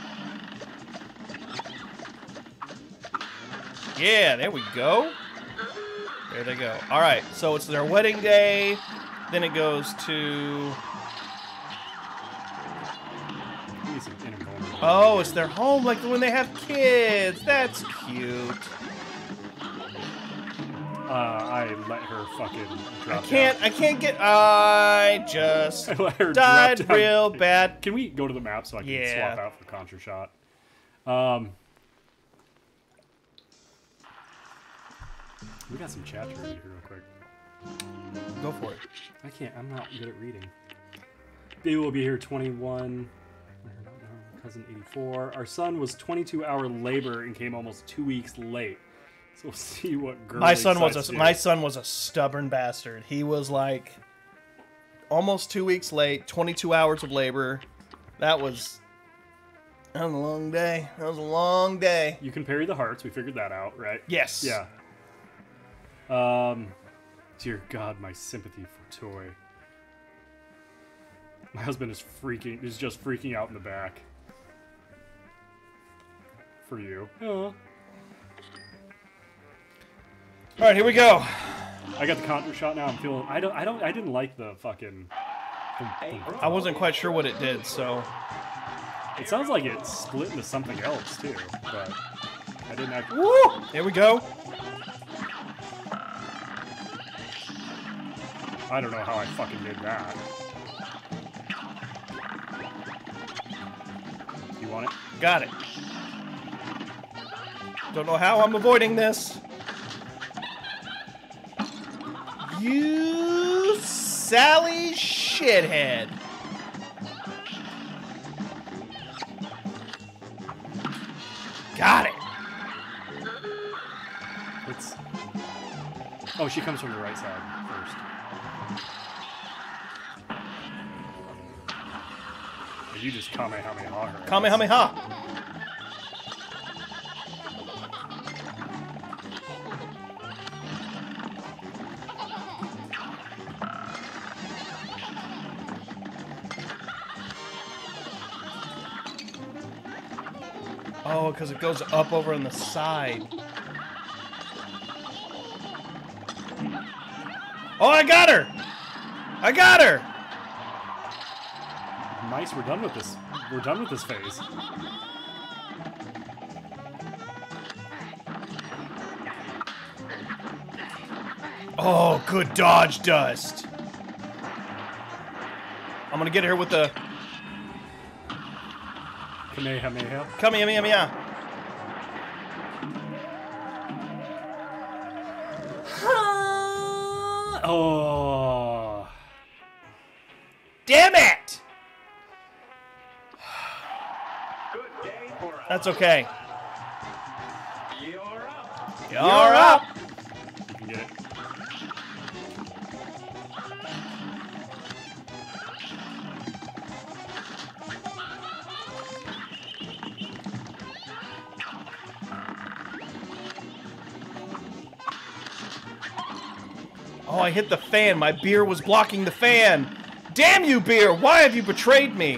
Yeah, there we go. There they go. All right, so it's their wedding day. Then it goes to... Oh, it's their home, like when they have kids. That's cute. I let her fucking drop I can't get... I just I let her died drop down. real bad. Can we go to the map so I can Yeah. swap out for contra shot? We got some chat to read here real quick. Go for it. I'm not good at reading. Baby will be here 21. Cousin 84. Our son was 22-hour labor and came almost 2 weeks late. So we'll see what girl. My son was a stubborn bastard. He was like almost 2 weeks late, 22 hours of labor. That was a long day. That was a long day. You can parry the hearts. We figured that out, right? Yes. Yeah. Dear God, my sympathy for Toy. My husband is just freaking out in the back. For you. All right, here we go. I got the contra shot now. I'm feeling. I didn't like the fucking. I wasn't quite sure what it did, so. It sounds like it split into something else too, but I didn't actually. Woo! Here we go. I don't know how I fucking did that. You want it? Got it. Don't know how I'm avoiding this. You Sally shithead. Got it. It's. Oh, she comes from the right side first. You just Kamehameha her. Kamehameha. Oh, because it goes up over on the side. Oh, I got her! I got her! Nice, we're done with this. We're done with this phase. Oh, good dodge, Dust. I'm gonna get her with the Kamehameha. Kamehameha. Oh. Damn it! Good day for That's okay. You're up. You're up. You can get it. Oh, I hit the fan. My beer was blocking the fan. Damn you, beer! Why have you betrayed me?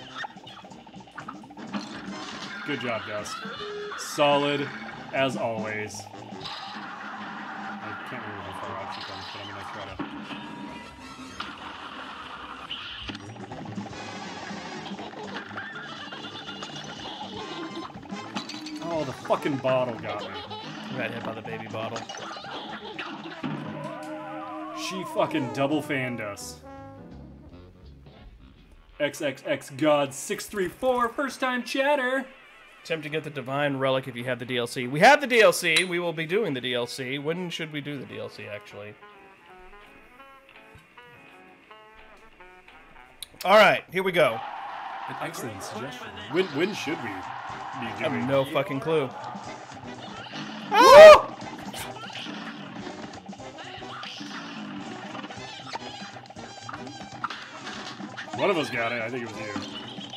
Good job, Dust. Solid, as always. I can't remember how far out she comes. but I'm gonna try to. Oh, the fucking bottle got me. You got hit by the baby bottle. She fucking double fanned us. XXX God 634 first time chatter. Attempt to get the Divine Relic if you have the DLC. We have the DLC. We will be doing the DLC. When should we do the DLC, actually? All right, here we go. An excellent suggestion. When should we be I doing? have no fucking clue. Ah! One of us got it. I think it was you.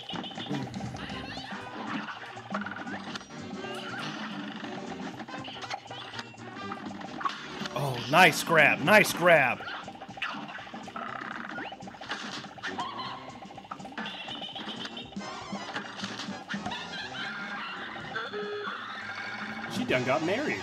Oh, nice grab. Nice grab. She done got married.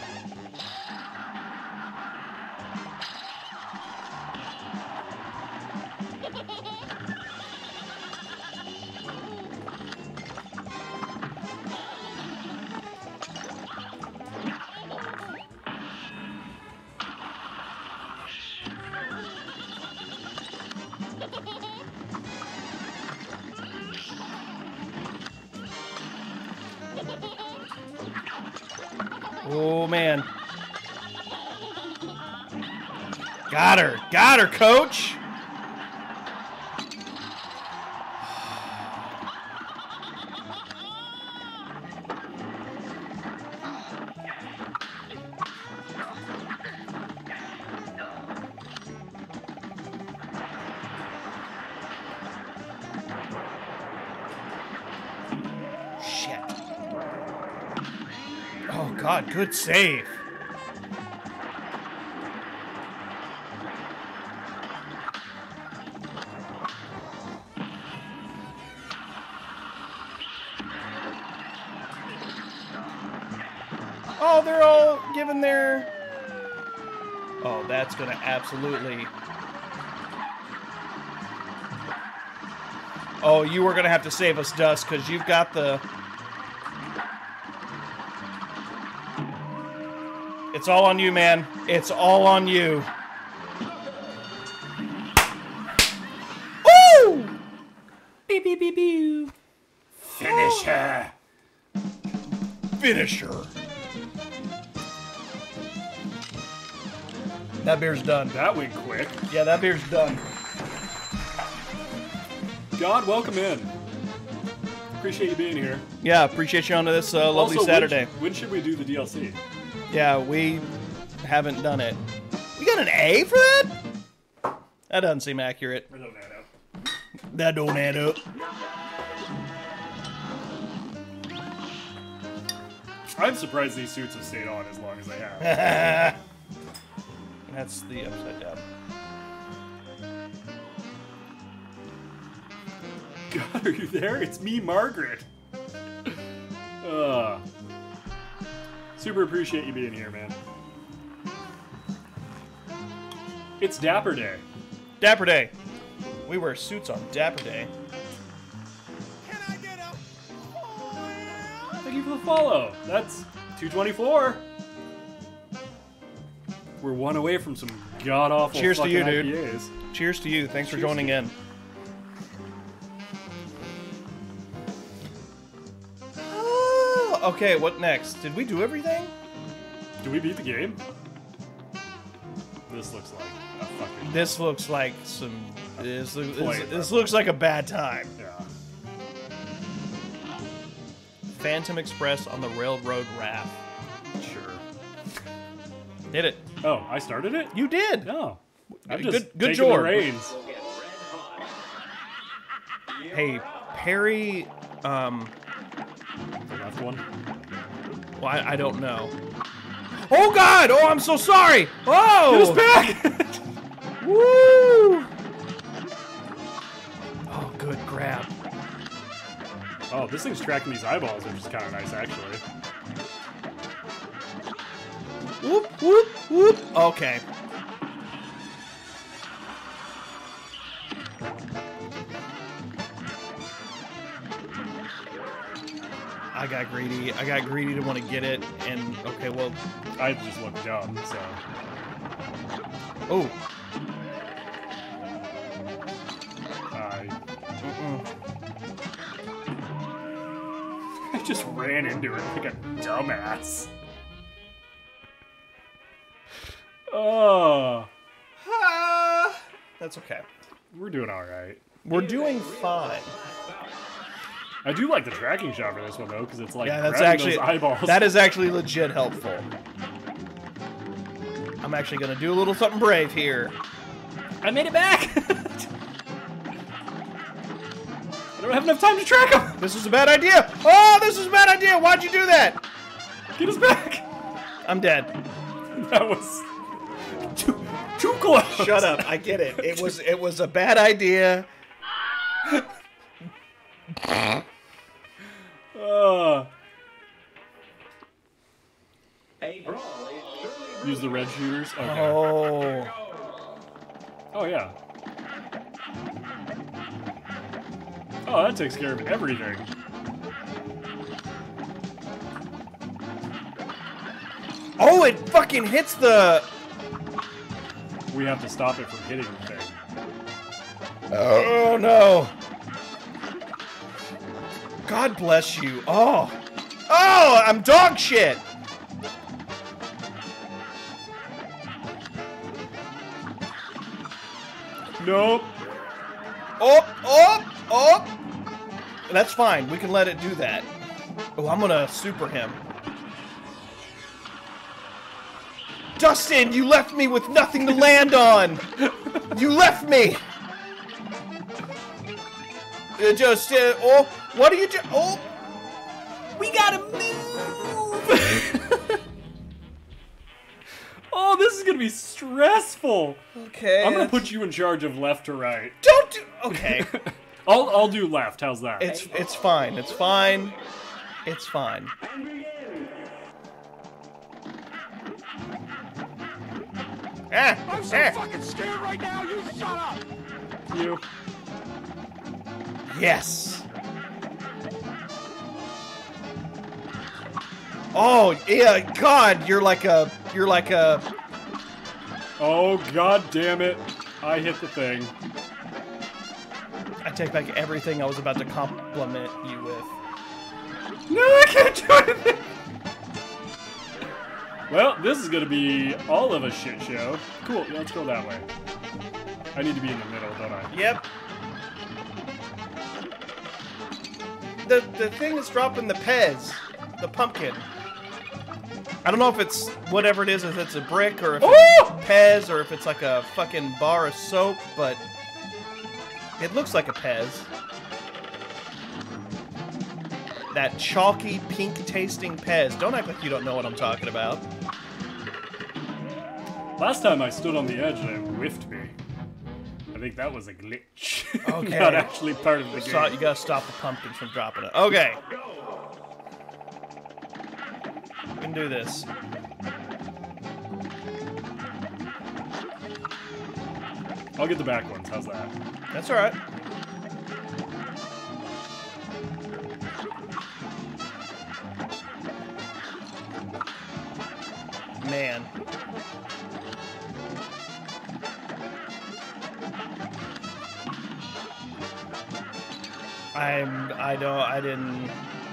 Oh, man. Got her. Got her, coach. Shit. Oh, God, good save. Oh, they're all giving their... Oh, that's gonna absolutely... Oh, you were gonna have to save us, Dust, because you've got the... It's all on you, man. It's all on you. Woo! Beep, beep, beep, beep. Finish her. Finish her. That beer's done. That went quick. Yeah, that beer's done. God, welcome in. Appreciate you being here. Yeah, appreciate you on this lovely Also, Saturday. When should we do the DLC? Yeah, we haven't done it. We got an A for that? That doesn't seem accurate. I don't know. That don't add up. I'm surprised these suits have stayed on as long as they have. That's the upside down. God, are you there? It's me, Margaret. Super appreciate you being here, man. It's Dapper Day. Dapper Day. We wear suits on Dapper Day. Thank you for the follow. That's 224. We're one away from some god-awful Cheers to fucking you, dude. IPAs. Cheers to you. Thanks for Cheers joining to you. in. Oh, okay, what next? Did we do everything? Do we beat the game? This looks like a fucking... This looks like some... This Play, looks like a bad time. Yeah. Phantom Express on the Railroad Raft. Sure. Did it. Oh, I started it? You did. No. I'm Good- just good taking job. the reins. Hey, Perry... The left one. Well, I don't know. Oh, God! Oh, I'm so sorry! Oh! Get us back! Woo! Oh, good grab. Oh, this thing's tracking these eyeballs, which is kind of nice, actually. Whoop, whoop, whoop. Okay. I got greedy. I got greedy to want to get it, and okay, well, I just look dumb, so. oh, I just ran into it like a dumbass. Oh, that's okay. we're doing all right. We're doing fine. I do like the tracking shot for this one though, because it's like Yeah, that's grabbing actually those eyeballs. that is actually legit helpful. I'm actually gonna do a little something brave here. I made it back. I don't have enough time to track him. This is a bad idea. Oh, this is a bad idea. Why'd you do that? Get us back. I'm dead. That was too close. Shut up. I get it. It was a bad idea. Use the red shooters. Okay. Oh. Oh yeah. Oh, that takes care of everything. Oh, it fucking hits the. We have to stop it from hitting the thing. Oh no. God bless you. Oh. Oh, I'm dog shit. Nope. Oh. That's fine. We can let it do that. Oh, I'm gonna super him. Dustin, you left me with nothing to land on. You left me. Oh, what are you doing? Oh, we gotta move. Oh, this is gonna be stressful. Okay. I'm gonna put you in charge of left to right. Don't do. Okay. I'll do left. How's that? It's fine. It's fine. It's fine. I'm so fucking scared right now, you shut up! You. Yes. Oh yeah, God, you're like a. Oh god damn it! I hit the thing. I take back everything I was about to compliment you with. No, I can't do anything. Well, this is gonna be all of a shit show. Cool, let's go that way. I need to be in the middle, don't I? Yep. The thing is dropping the Pez, the pumpkin. I don't know if it's whatever it is, if it's a brick or if it's Pez or if it's like a fucking bar of soap, but it looks like a Pez. That chalky, pink-tasting Pez. Don't act like you don't know what I'm talking about. Last time I stood on the edge and it whiffed me. I think that was a glitch. Okay. Not actually part of the game. You gotta stop the pumpkins from dropping it. Okay. We can do this. I'll get the back ones. How's that? That's alright. Man. I didn't.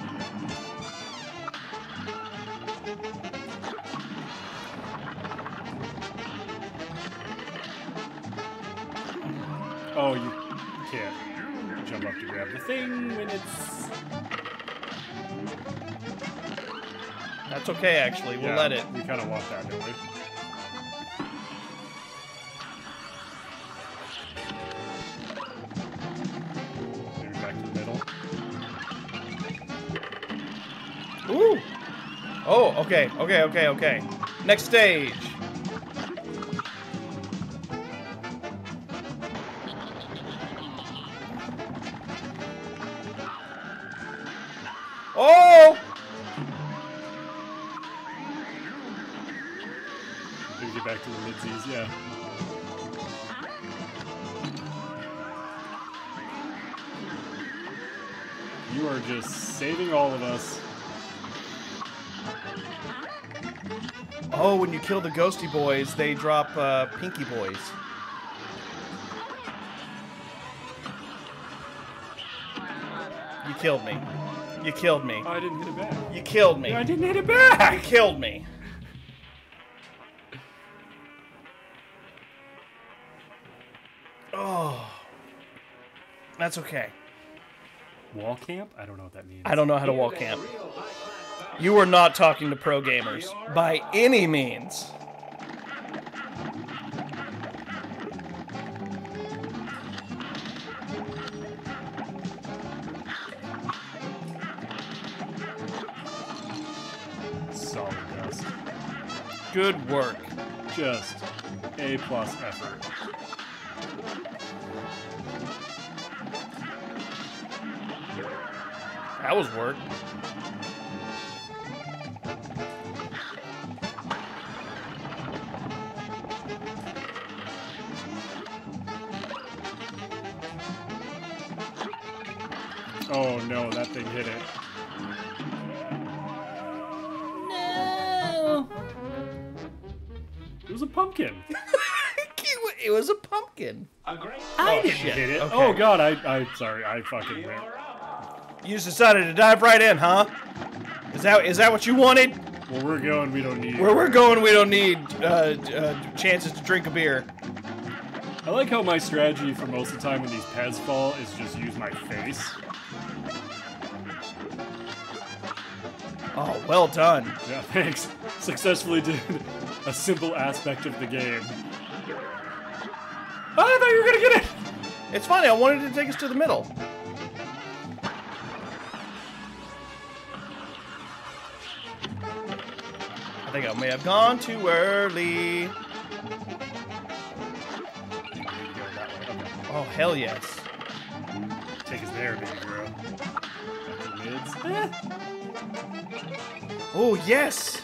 Oh, you can't jump up to grab the thing when it's... That's okay, actually. We'll let it. We kind of want that, don't we? Maybe back to the middle. Ooh! Oh, okay. Next stage. Oh! Maybe get back to the midsies, yeah. You are just saving all of us. Oh, when you kill the ghosty boys, they drop pinky boys. You killed me. You killed me. Oh, I didn't hit it back. You killed me. I didn't hit it back. You killed me. Oh. That's okay. Wall camp? I don't know what that means. I don't know how to wall camp. You are not talking to pro gamers. By any means. Solid dust. Good work. Just A+ effort. That was work. Oh no, that thing hit it. No. It was a pumpkin. It was a pumpkin. A great I Didn't hit it. Okay. Oh god, I sorry, I fucking went. You just decided to dive right in, huh? Is that what you wanted? Where we're going, we don't need. Where we're going, we don't need chances to drink a beer. I like how my strategy for most of the time when these pads fall is just use my face. Oh, well done. Yeah, thanks. Successfully did a simple aspect of the game. Oh, I thought you were gonna get it! It's funny, I wanted to take us to the middle. I think I may have gone too early. Oh, hell yes. Take us there, baby girl. Back to mids. Oh, yes!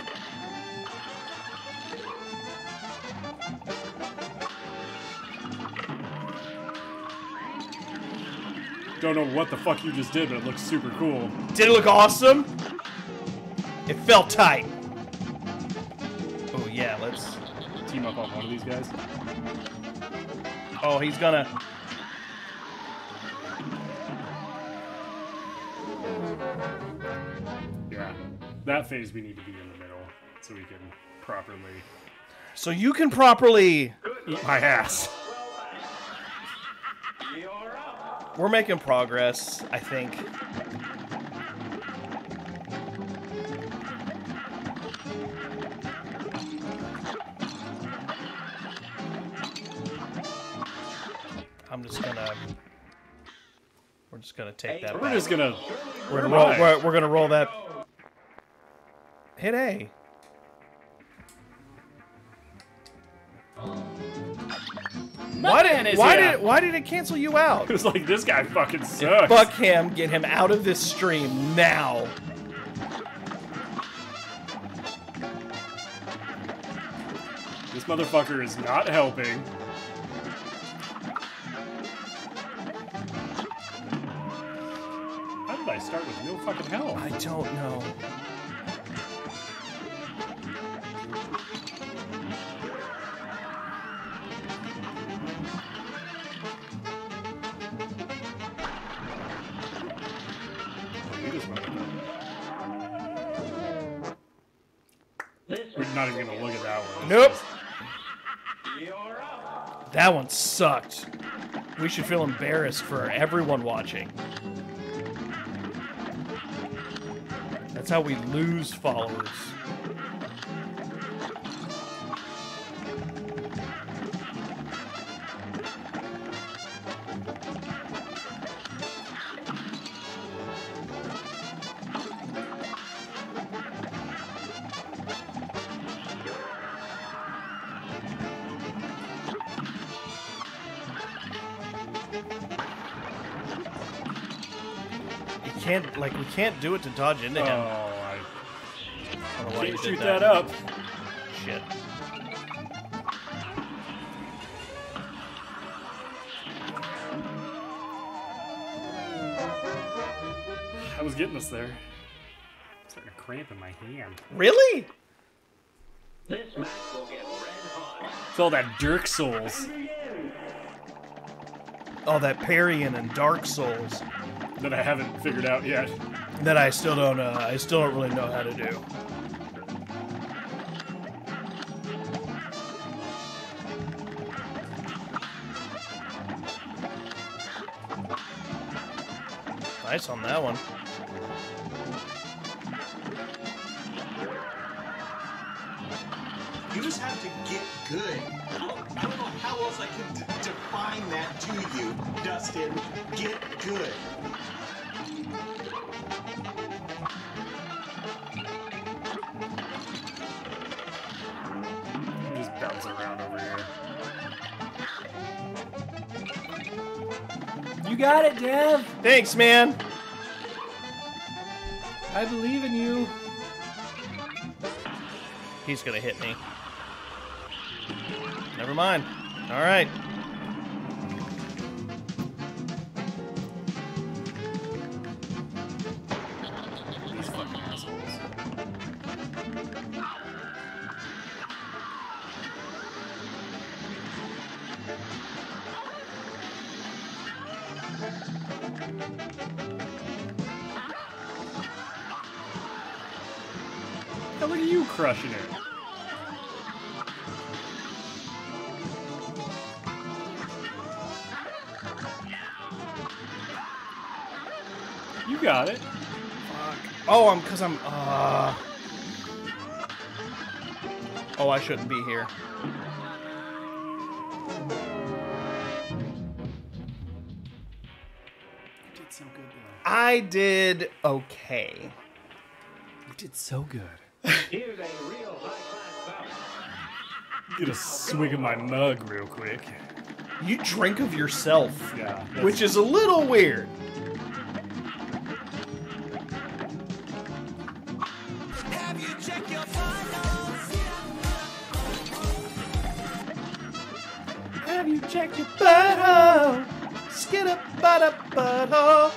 Don't know what the fuck you just did, but it looks super cool. Did it look awesome? It felt tight. Oh, yeah, let's... Team up on one of these guys. Oh, he's gonna... Yeah. That phase we need to be in the middle so we can properly So you can properly... eat my ass. You're up. We're making progress, I think. I'm just gonna... We're just gonna take that We're back. just gonna. We're gonna roll, we're gonna roll that... Hit A. Why did it cancel you out? It was like, this guy fucking sucks. Fuck him. Get him out of this stream now. This motherfucker is not helping. How did I start with no fucking health? I don't know. You just went with it. We're not even gonna look at that one. Nope. You're up. That one sucked. We should feel embarrassed for everyone watching. That's how we lose followers. We can't do it to dodge into him. I don't know why you can't did shoot that up. Shit. I was getting us there. Starting to cramp in my hand. Really? This It's all that Dirk Souls Oh, that parrying and Dark Souls that I haven't figured out yet. that I still don't really know how to do. Nice on that one. You just have to get good. I don't know how else I can define that to you, Dustin. Get good. Just bounce around over here. You got it, Dev. Thanks, man. I believe in you. He's gonna hit me. Never mind. All right. These fucking assholes. Now look at you crushing it. You got it. Oh, because I'm. Oh, I shouldn't be here. You did so good, though. I did okay. You did so good. Here's a real high-class bout. Get a swig of my mug real quick. You drink of yourself, Yeah. which is a little weird. Have you checked your butthole? Skid up, butt up, butthole.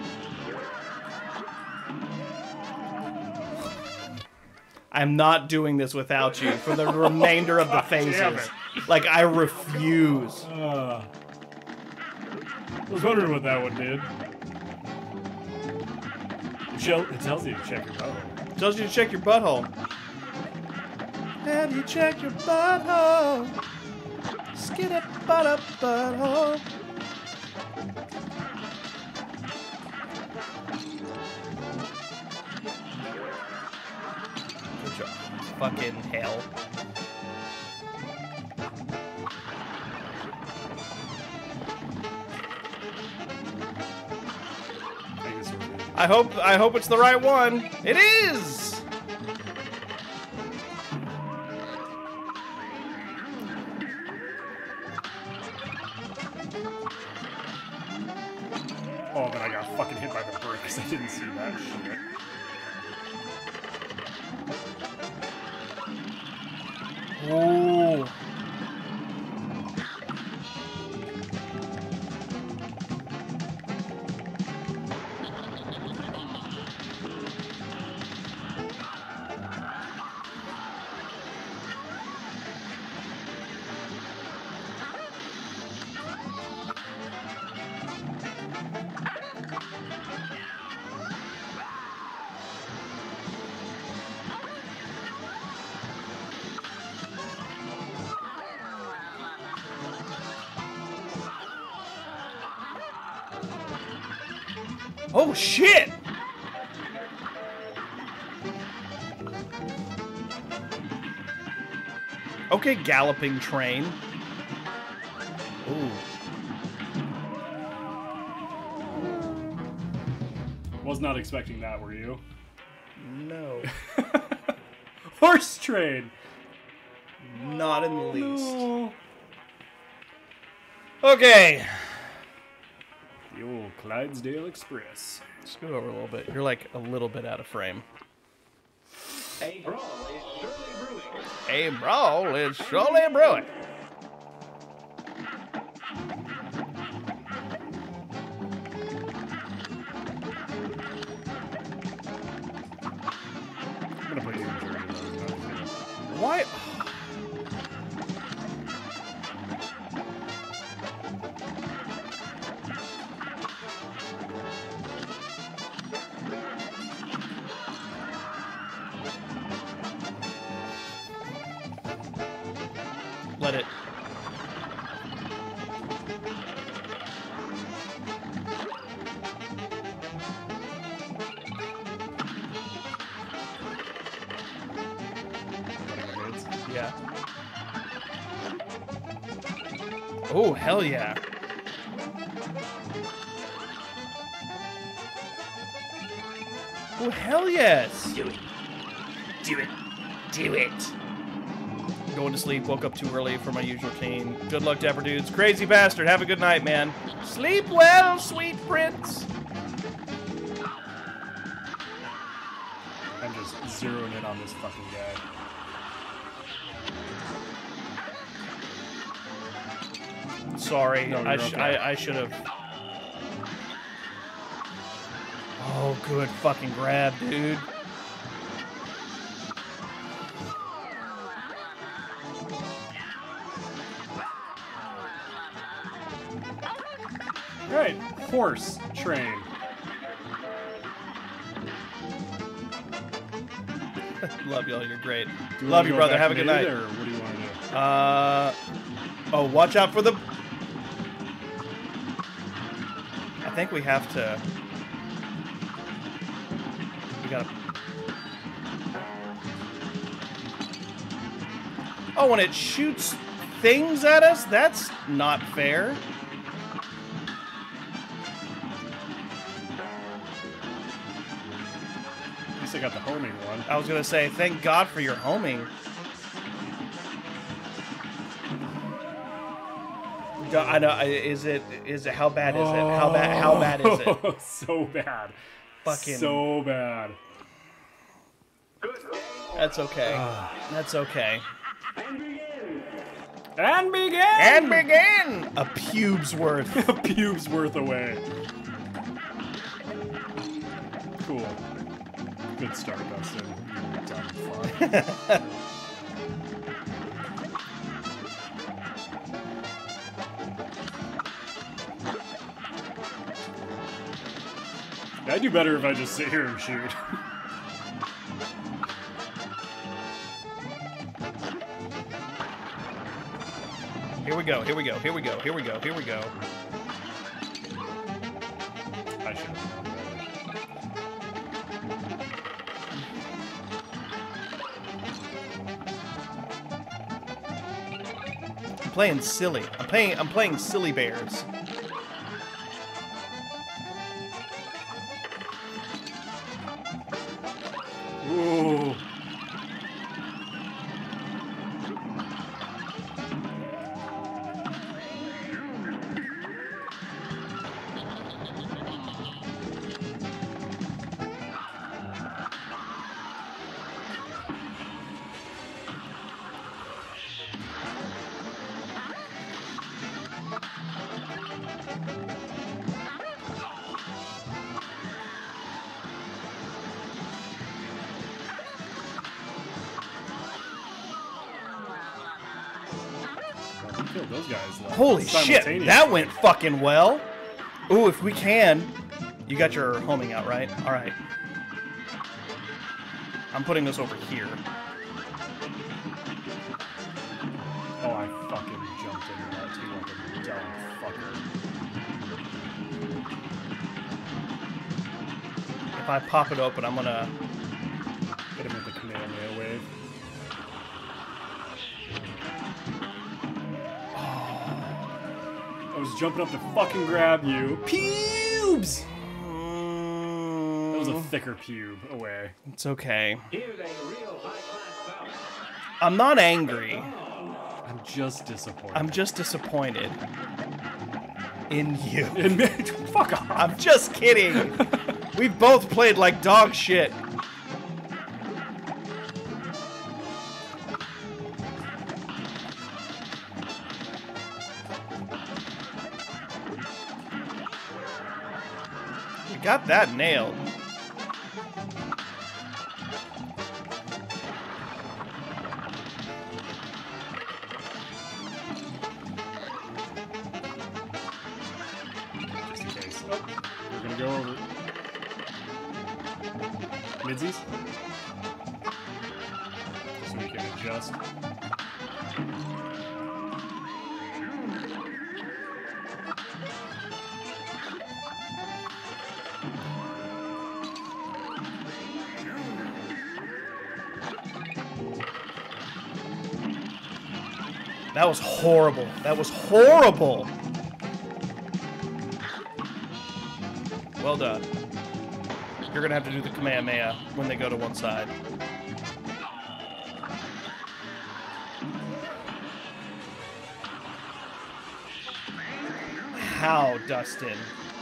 I'm not doing this without you for the remainder of the phases. damn it. Like, I refuse. I was wondering what that one did. It tells you to check your butthole. Tells you to check your butthole. Have you checked your butthole? Skid up, butt up, butthole. Good job. Fucking hell. I hope it's the right one. It is. Oh, but I got fucking hit by the bird because I didn't see that shit. Oh. Oh shit! Okay, galloping train. Ooh. Was not expecting that, were you? No. Horse train! Not in the least. No. Okay. The old Clydesdale Express. Scoot over a little bit. You're like a little bit out of frame. A brawl is surely brewing. A brawl is surely brewing. I'm gonna put you in charge of those. Why? let it. Yeah. Oh, hell yeah. Oh, hell yes. Do it. Do it. Do it. Going to sleep. Woke up too early for my usual cane. Good luck, Dapper dudes. Crazy bastard. Have a good night, man. Sleep well, sweet prince. I'm just zeroing in on this fucking guy. Sorry. No, you're okay. I should have. Oh, good fucking grab, dude. Right, horse train. Love y'all. You're great. Do Love wanna you, go brother. back Have a good mid, night. Or what do you want to do? Oh, watch out for the... I think we have to... We gotta... Oh, when it shoots things at us? That's not fair. At least I got the homing one. I was gonna say, thank God for your homing. I know. Is it? How bad is it? How bad is it? So bad. Fucking. So bad. That's okay. That's okay. And begin! And begin. A pube's worth. A pube's worth away. Cool. Good start, Dustin. You're dumb fuck. I'd do better if I just sit here and shoot. Here we go. Here we go. Here we go. Here we go. Here we go. I should have known better. I'm playing silly. I'm playing silly bears. Ooh. Killed those guys. Holy shit, that went fucking well. Ooh, if we can. You got your homing out, right? All right. I'm putting this over here. Oh, I fucking jumped into that too like a dumb fucker. If I pop it open, I'm gonna... Hit him with the Kamehameha wave. I was jumping up to fucking grab you. Pubes! That was a thicker pube away. It's okay. Here's a real high-class bout. I'm not angry. I'm just disappointed. I'm just disappointed in you. Fuck off. I'm just kidding. We've both played like dog shit. We got that nailed. Just in case. Oh, we're gonna go over. Midsies? So we can adjust. That was horrible. That was horrible. Well done. You're gonna have to do the Kamehameha when they go to one side. How, Dustin?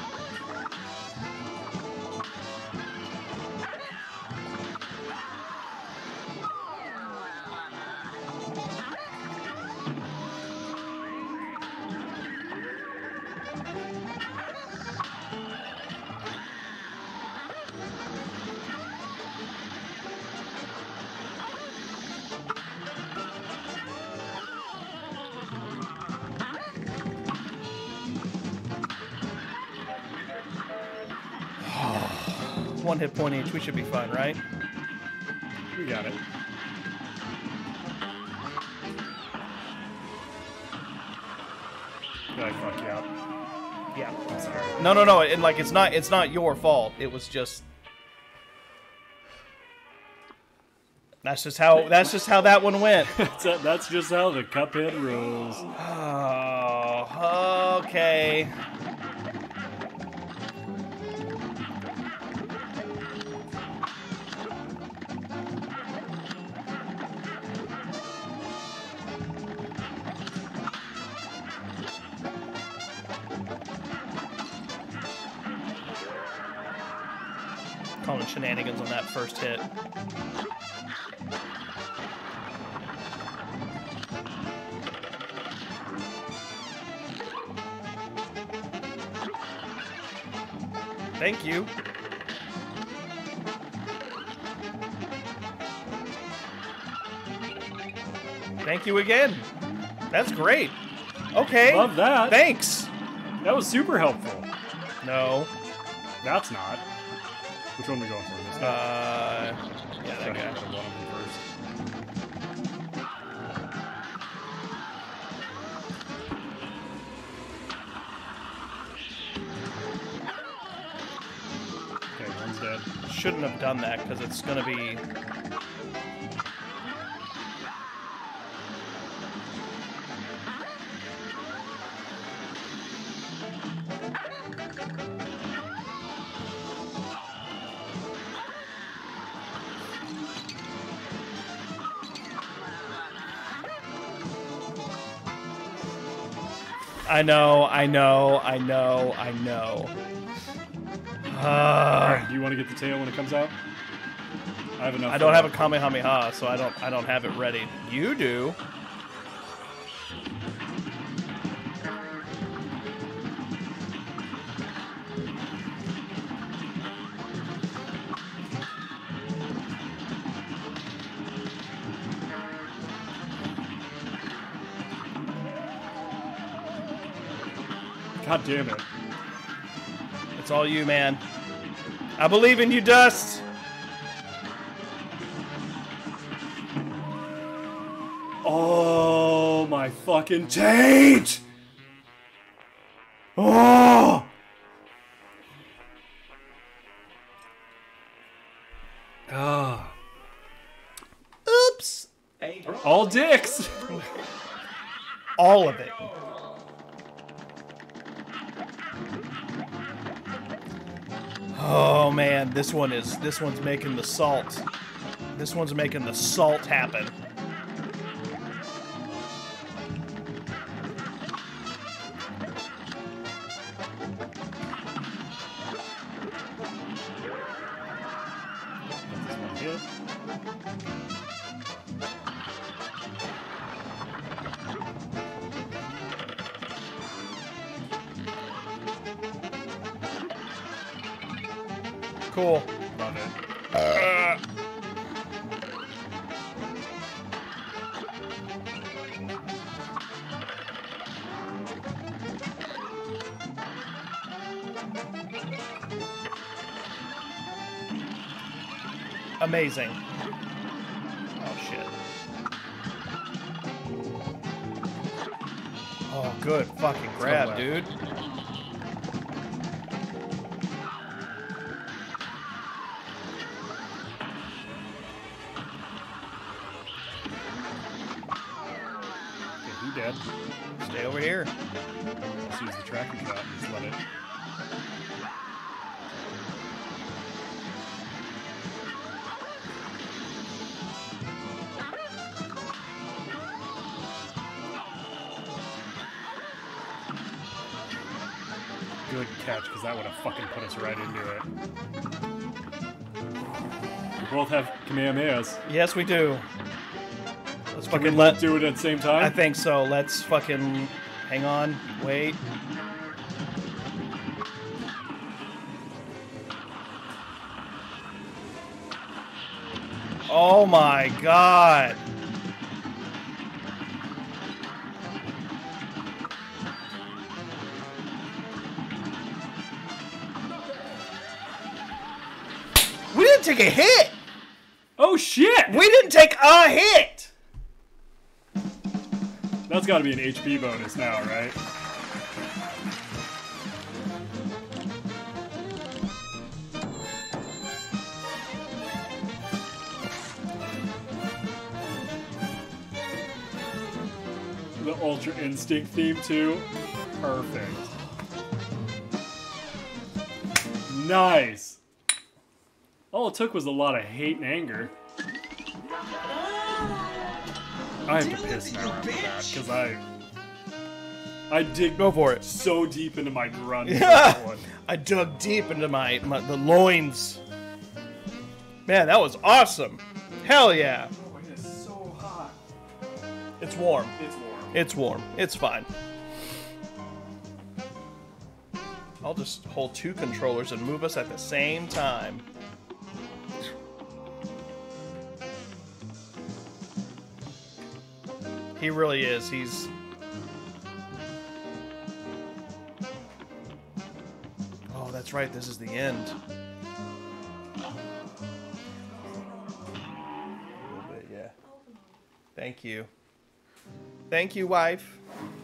One hit point each. We should be fine, right? We got it. Did I fuck you up? Yeah. I'm sorry. No. And like it's not your fault. It was just that's just how that one went. That's just how the Cuphead rolls. Oh, okay. Calling shenanigans on that first hit. Thank you. Thank you again. That's great. Okay. Love that. Thanks. That was super helpful. No. That's not. Which one are we going for? This guy? Yeah, that guy. One of them first. Okay, one's dead. Shouldn't have done that because it's gonna be. I know. Alright, do you want to get the tail when it comes out? I have enough. I don't have a Kamehameha, so I don't have it ready. You do. God damn it. It's all you, man. I believe in you, Dust. Oh my fucking taint! Oh! Ah. Oops. All dicks! All of it. Oh man, this one's making the salt. This one's making the salt happen. This one hit. Cool. Love it. Amazing. Oh shit. Oh, good fucking grab, left. dude. Okay, he You dead. Stay over here. Let's use the tracking shot and just let it. Good catch, because that would have fucking put us right into it. We both have Kamehamehas. Yes, we do. Let's Can we fucking do it at the same time? I think so. Let's fucking hang on. Wait. Oh my god. We didn't take a hit. Oh shit! We didn't take a hit. That's got to be an HP bonus now, right? The Ultra Instinct theme too. Perfect. Nice. All it took was a lot of hate and anger. I have to piss now after that because I dig Go for it. so deep into my grunge. for Yeah. that one. I dug deep into the loins. Man, that was awesome. Hell yeah. Oh, it is so hot. It's warm. It's warm. It's warm. It's fine. I'll just hold two controllers and move us at the same time. He really is. He's... Oh, that's right. This is the end. A little bit, yeah. Thank you. Thank you, wife.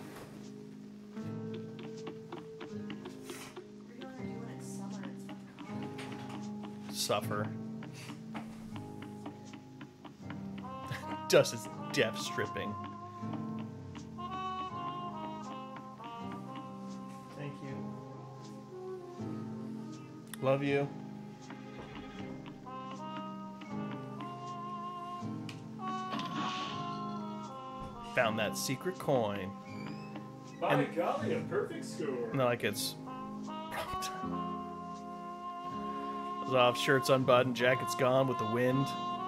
Suffer. Dust is death stripping. Thank you. Love you. Found that secret coin. By golly, a perfect score. No, like it's off, shirts unbuttoned, jackets gone with the wind.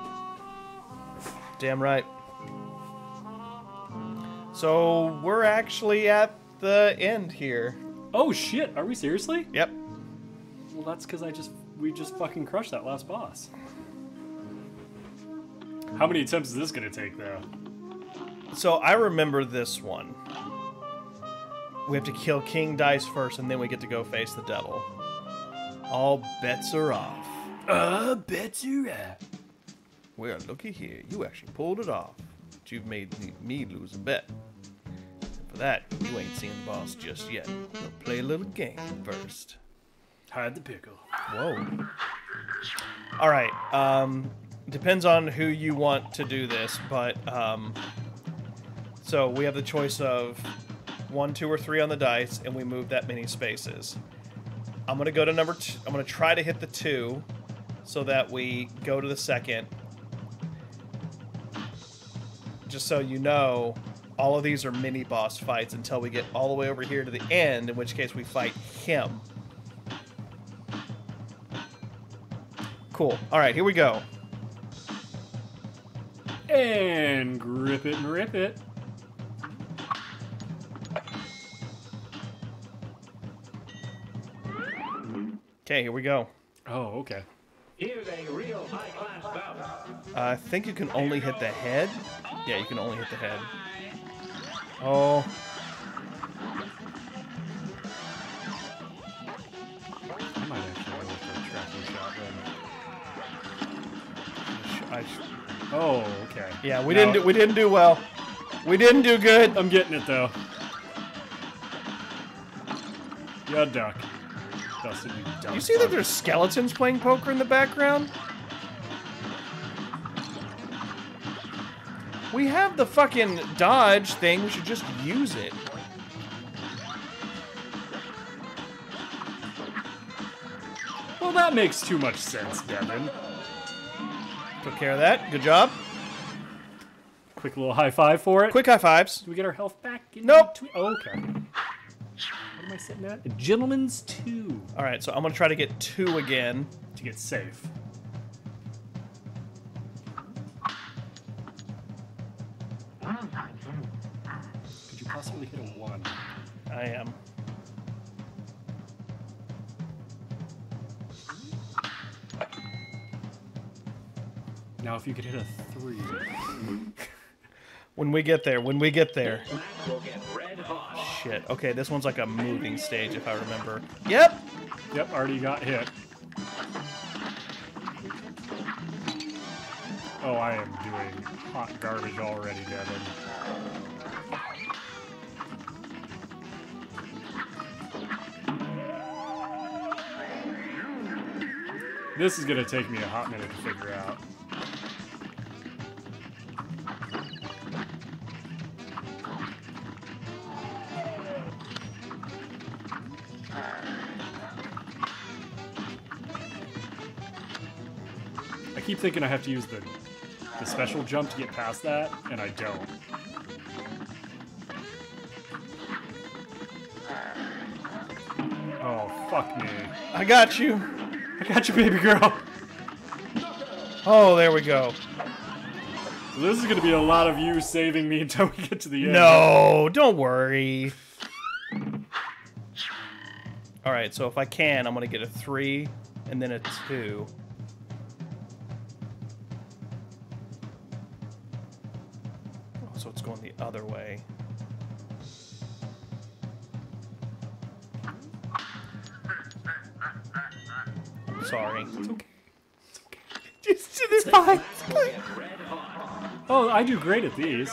Damn right. So we're actually at the end here. Oh shit, are we seriously? Yep. Well, that's because we just fucking crushed that last boss. How many attempts is this gonna take, though? So I remember this one. We have to kill King Dice first, and then we get to go face the devil. All bets are off. Bets are off. Well, looky here. You actually pulled it off. But you've made me lose a bet. And for that, you ain't seen the boss just yet. We'll play a little game first. Hide the pickle. Whoa. All right. Depends on who you want to do this, but so we have the choice of 1, 2, or 3 on the dice, and we move that many spaces. I'm gonna go to number 2. I'm gonna try to hit the 2, so that we go to the second. Just so you know, all of these are mini boss fights until we get all the way over here to the end, in which case we fight him. Cool. All right, here we go. And grip it and rip it. Okay, here we go. Oh, okay. Here's a real high-class bout. I think you can only hit the head. Yeah, you can only hit the head. Oh. I might actually go for a tracking shot then. Oh, okay. Yeah, we didn't do well. We didn't do good. I'm getting it though. Yeah, duck. Dustin, you dumb You see that fuck. there's skeletons playing poker in the background? We have the fucking dodge thing. We should just use it. Well, that makes too much sense, Devin. Took care of that. Good job. Quick little high five for it. Quick high fives. Do we get our health back? Nope. Oh, okay. What am I sitting at? A gentleman's 2. All right, so I'm going to try to get 2 again. To get safe. Could you possibly hit a 1? I am. Now if you could hit a 3. When we get there, when we get there. Will get red hot. Shit. Okay, this one's like a moving stage, if I remember. Yep. Yep, already got hit. Oh, I am doing hot garbage already, Devin. This is gonna take me a hot minute to figure out. I keep thinking I have to use the special jump to get past that, and I don't. Oh, fuck me. I got you. I got you, baby girl. Oh, there we go. So this is going to be a lot of you saving me until we get to the end. No, don't worry. All right, so if I can, I'm going to get a 3 and then a 2. Oh, so it's going the other way. I'm sorry. It's okay. It's okay. It's fine. Oh, I do great at these.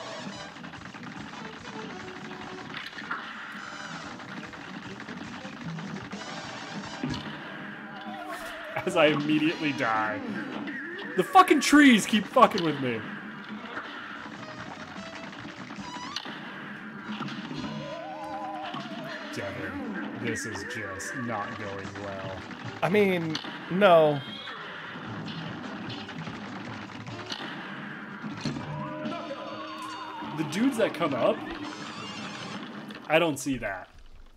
As I immediately die. The fucking trees keep fucking with me. Devin, this is just not going well. I mean, no. The dudes that come up, I don't see that.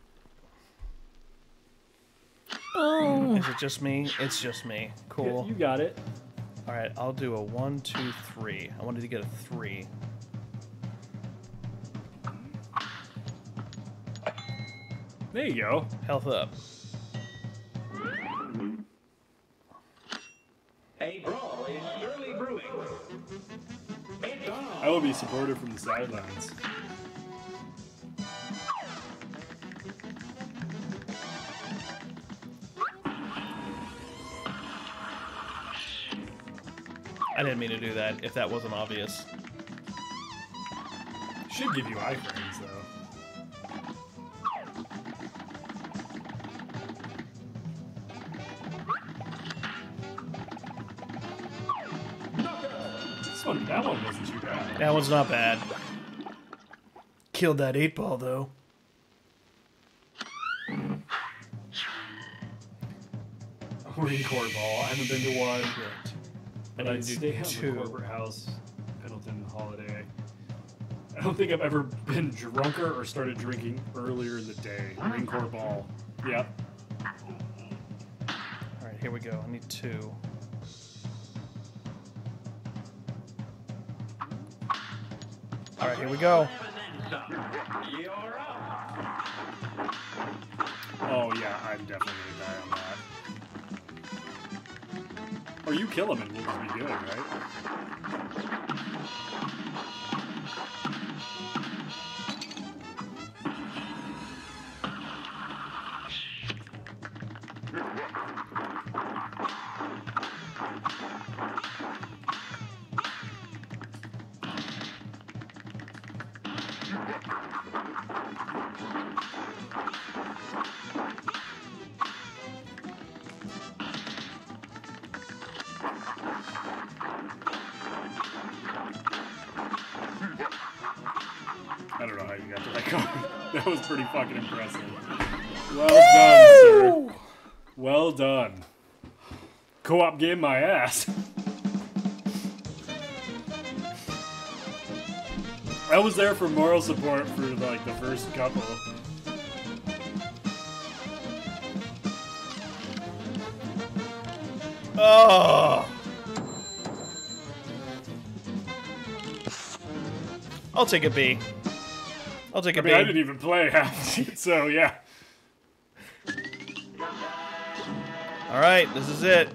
Oh. Is it just me? It's just me. Cool. You got it. All right, I'll do a 1, 2, 3. I wanted to get a 3. There you go. Health up. A brawl is surely brewing. It's on. I will be supported from the sidelines. I didn't mean to do that, if that wasn't obvious. Should give you iframes, though. That one wasn't too bad. That one's not bad. Killed that 8-ball, though. Marine Corps ball. I haven't been to one. But I I'd need to stay do at the 2. corporate house, Pendleton Holiday. I don't think I've ever been drunker or started drinking earlier in the day. Marine Corps ball. Yep. Alright, here we go. I need 2. Alright, here we go. You're up. Oh yeah, I'm definitely gonna die on that. Or you kill him and we'll just be good, right? you got to that card. That was pretty fucking impressive. Well done, sir. Well done. Co-op game my ass. I was there for moral support for like the first couple. Oh. I'll take a B. I'll take a B. I didn't even play half, so yeah. All right, this is it.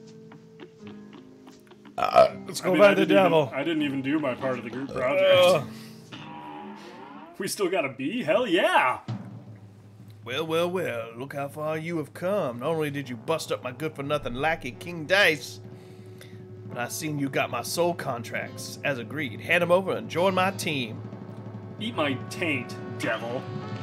Let's go by the devil. I didn't even do my part of the group project. We still got a B? Hell yeah! Well, well, well, look how far you have come. Not only did you bust up my good-for-nothing lackey, King Dice, but I seen you got my soul contracts. As agreed, hand them over and join my team. Eat my taint, devil.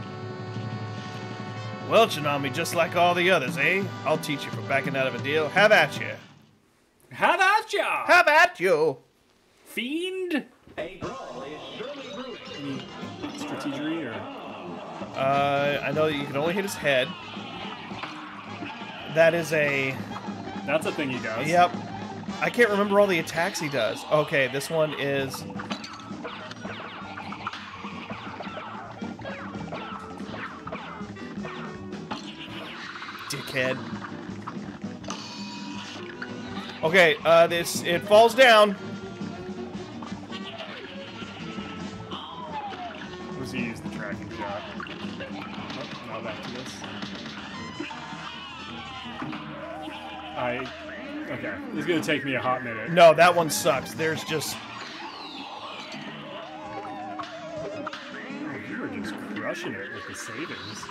Well, Tsunami, just like all the others, eh? I'll teach you for backing out of a deal. Have at you. Have at ya! Have at you. Fiend? A brawl is surely brewing. Any strategery or... I know that you can only hit his head. That is a... That's a thing he does. Yep. I can't remember all the attacks he does. Okay, this one is... Dickhead. Okay, it falls down. Was he use the tracking shot? Oh, now back to this. Okay, it's gonna take me a hot minute. No, that one sucks. There's just... Oh, you were just crushing it with the savings.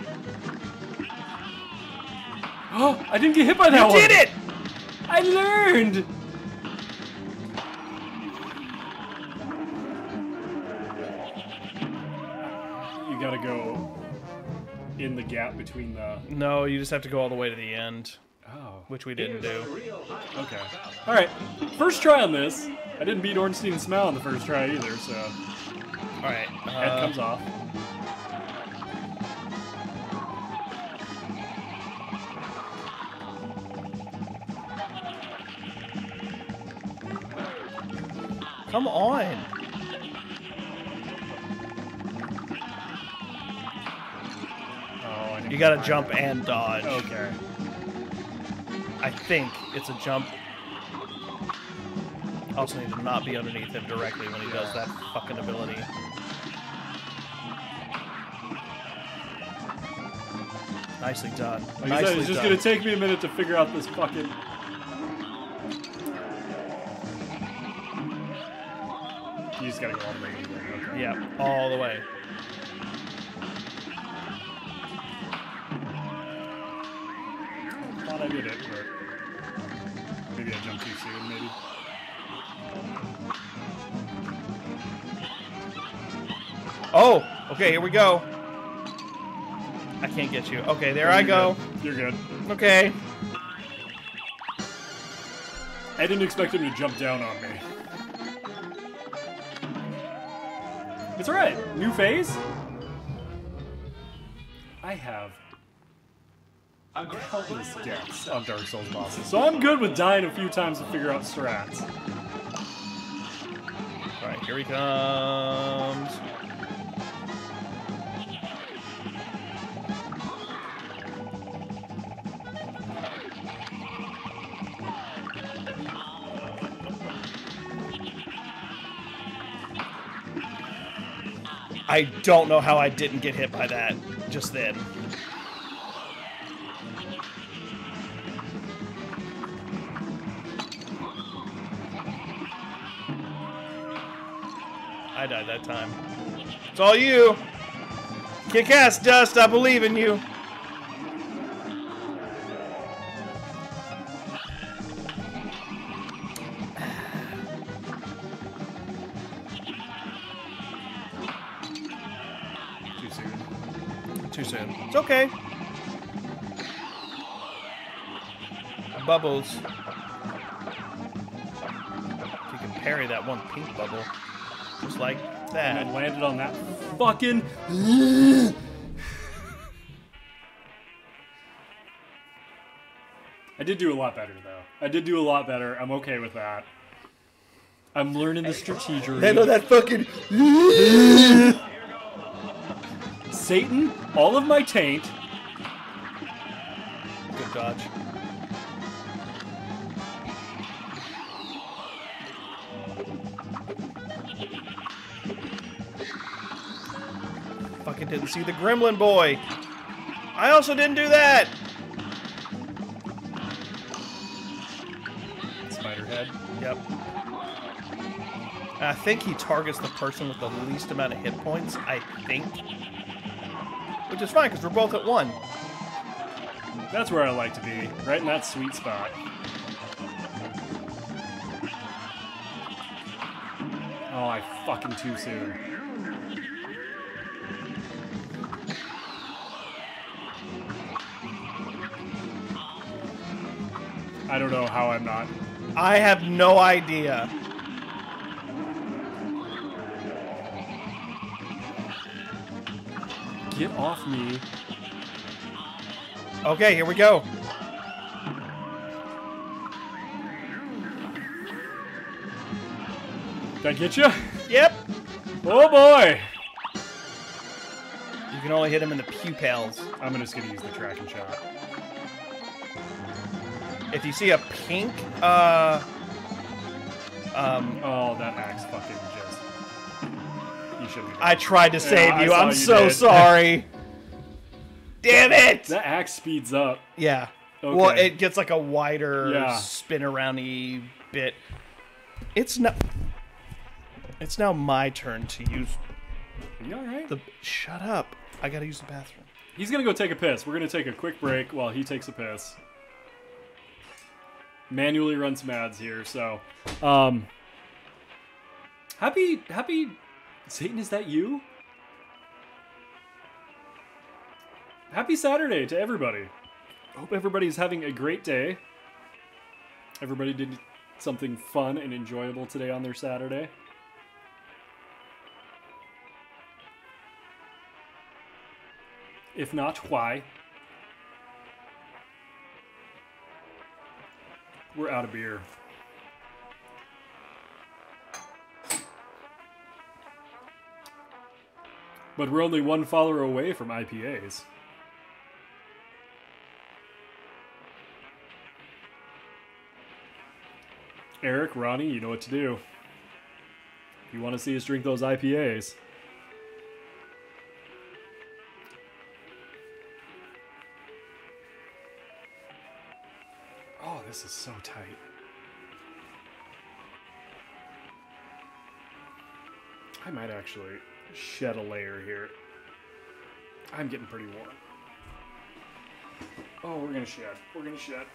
Oh, I didn't get hit by that one! You did it! I learned! You gotta go in the gap between the... No, you just have to go all the way to the end. Oh. Which we didn't do. Okay. Alright. First try on this. I didn't beat Ornstein and Smell on the first try either, so... Alright. Head comes off. Come on. Oh, You gotta jump and dodge. Okay. I think it's a jump. Also need to not be underneath him directly when he does that fucking ability. Nicely done. Like I said, Nicely it's just done. gonna take me a minute to figure out this fucking... You just gotta go all the way anyway. Okay. Yeah, all the way. Thought I did it, but maybe I jumped too soon, maybe. Oh, okay, here we go. I can't get you. Okay, there I go. You're good. Okay. I didn't expect him to jump down on me. It's alright. New phase? I have countless deaths on Dark Souls bosses, so I'm good with dying a few times to figure out strats. Alright, here he comes. I don't know how I didn't get hit by that just then. I died that time. It's all you. Kick ass, Dust. I believe in you. Too soon. Too soon. It's okay. Bubbles. If you can parry that one pink bubble. Just like that. And then landed on that fucking... I did do a lot better, though. I did do a lot better. I'm okay with that. I'm learning the strategery. They know that fucking... Satan, all of my taint. Good dodge. Fucking didn't see the gremlin boy. I also didn't do that. Spiderhead. Yep. I think he targets the person with the least amount of hit points, I think. Which is fine, because we're both at 1. That's where I like to be, right in that sweet spot. Oh, I fucking too soon. I don't know how I'm not. I have no idea. Get off me. Okay, here we go. Did I get you? Yep. Oh boy! You can only hit him in the pupils. I'm just gonna use the tracking shot. If you see a pink, Oh, that axe fucking just... You shouldn't have. I tried to save I you. saw I'm you so did. sorry. Damn it! That axe speeds up. Yeah. Okay. Well, it gets like a wider Yeah. spin around-y bit. It's not. It's now my turn to use Are you alright? the. Shut up! I gotta use the bathroom. He's gonna go take a piss. We're gonna take a quick break while he takes a piss. Manually run some ads here, so happy Satan, is that you? Happy Saturday to everybody. Hope everybody's having a great day. Everybody did something fun and enjoyable today on their Saturday. If not, why? We're out of beer. But we're only one follower away from IPAs. Eric, Ronnie, you know what to do. If you want to see us drink those IPAs. Oh, this is so tight. I might actually shed a layer here. I'm getting pretty warm. Oh, we're gonna shed. We're gonna shed.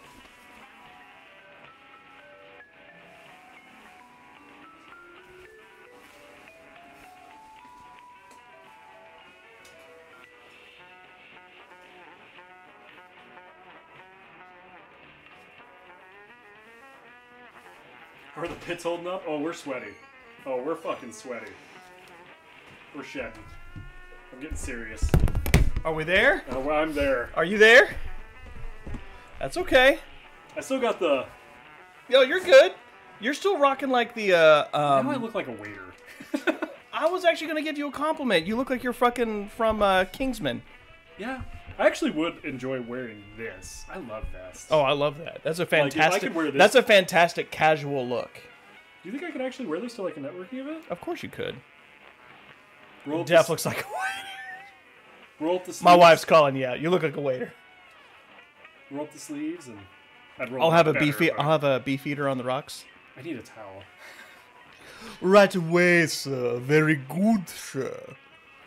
Are the pits holding up? Oh, we're sweaty. Oh, we're fucking sweaty. We're shedding. I'm getting serious. Are we there? Oh, well, I'm there. Are you there? That's okay. I still got the... Yo, you're good. You're still rocking like the, Now I look like a waiter. I was actually gonna give you a compliment. You look like you're fucking from, Kingsman. Yeah. I actually would enjoy wearing this. I love vests. Oh, I love that. That's a Like, if I fantastic, could wear this- that's a fantastic casual look. Do you think I could actually wear this to like a networking event? Of course you could. Roll up Jeff the, looks like a waiter. roll up the sleeves. My wife's calling you out. You look like a waiter. Roll up the sleeves and I'd roll I'll them have a better, beef. but I'll have a beef eater on the rocks. I need a towel. Right away, sir. Very good, sir.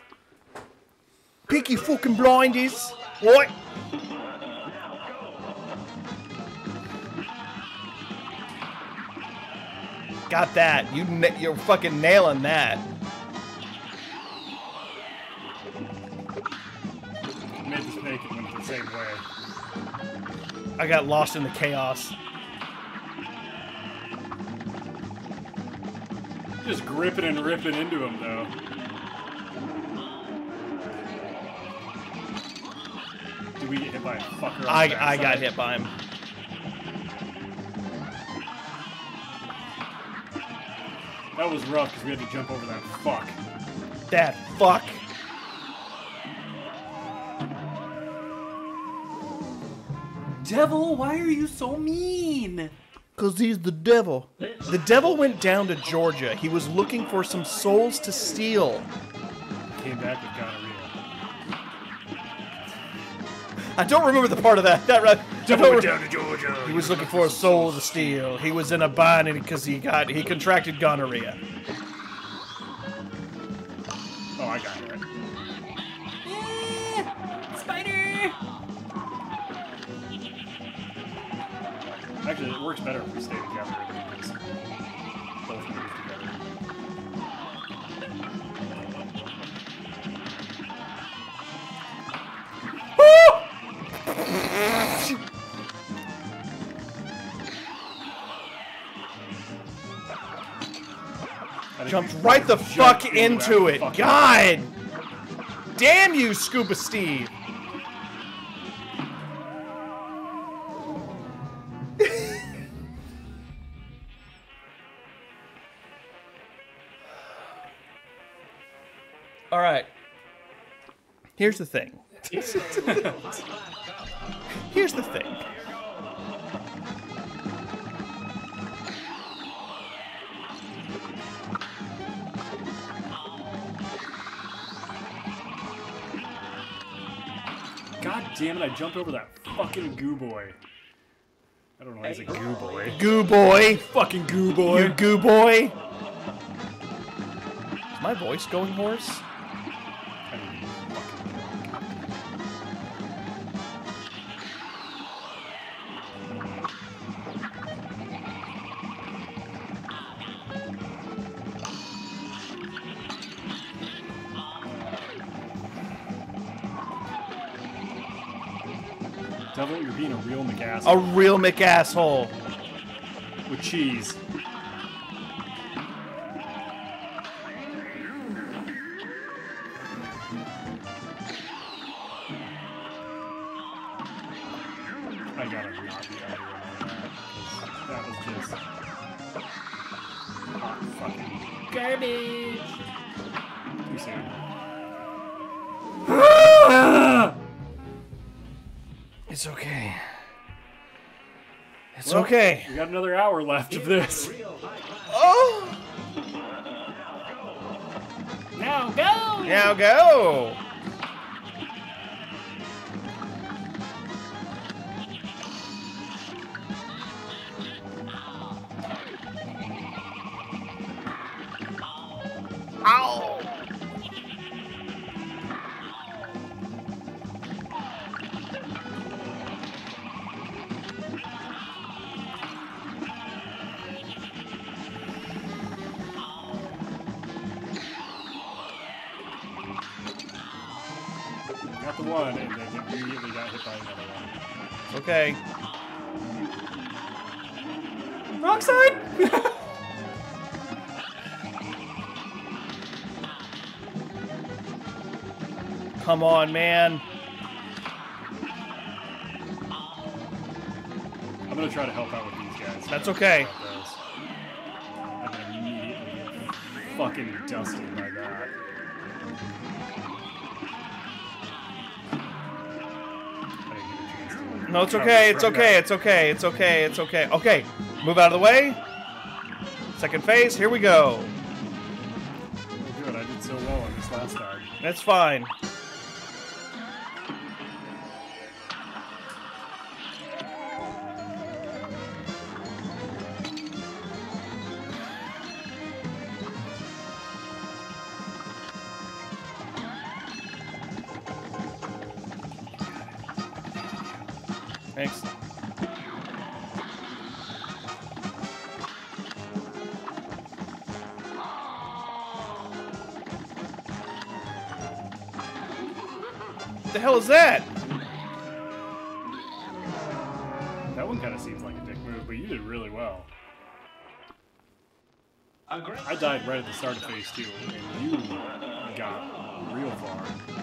Peaky fucking blindies. What? Got that. You're fucking nailing that. I made this bacon went the same way. I got lost in the chaos. Just gripping and ripping into him, though. Did we get hit by a fucker? I got hit by him. That was rough because we had to jump over that fuck. That fuck. Devil, why are you so mean? Because he's the devil. The devil went down to Georgia. He was looking for some souls to steal. Came back with gonorrhea. I don't remember the part of that. Devil went down to Georgia. He was looking for a soul to steal. He was in a bind because he contracted gonorrhea. Oh, I got it. Spider! Actually, it works better if we stay together. Because both move together. Jumped right the fuck into it. God! Damn you, Scuba Steve! All right. Here's the thing. Here's the thing. God damn it, I jumped over that fucking goo boy. I don't know why he's a goo boy. Goo boy. Fucking goo boy. You goo boy. Is my voice going hoarse? I mean, Devil, you're being a real McAsshole. A real McAsshole. With cheese. I gotta not be that was just fucking Garbage! too soon. It's okay. It's okay. We got another hour left of this. Oh! Now go! Now go! Ow! Got the one, and then immediately got hit by another one. Okay. Wrong side! Come on, man. I'm gonna try to help out with these guys. That's okay. I'm gonna immediately get fucking dusted by that. I didn't get a chance to No, it's okay. It's okay. It's okay. It's okay. It's okay. Okay. Move out of the way. Second phase. Here we go. Oh, good. I did so well on this last time. That's fine. Thanks. What the hell is that? That one kind of seems like a dick move, but you did really well. I died right at the start of phase 2, and you got real far.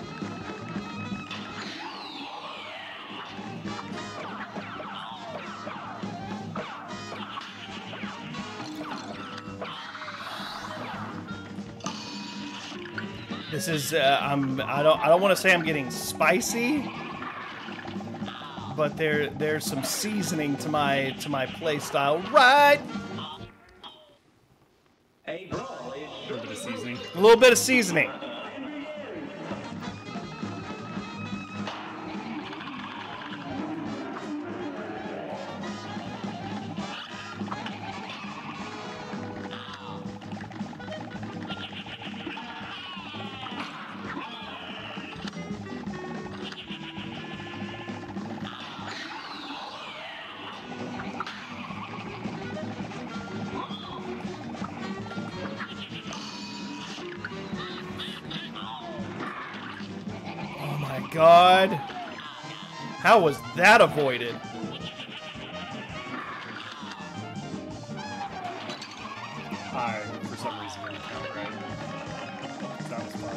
This is I don't want to say I'm getting spicy, but there's some seasoning to my play style, right? A brawl is A little bit of seasoning. A little bit of seasoning. God. How was that avoided? I, for some reason, didn't count right. That was fun.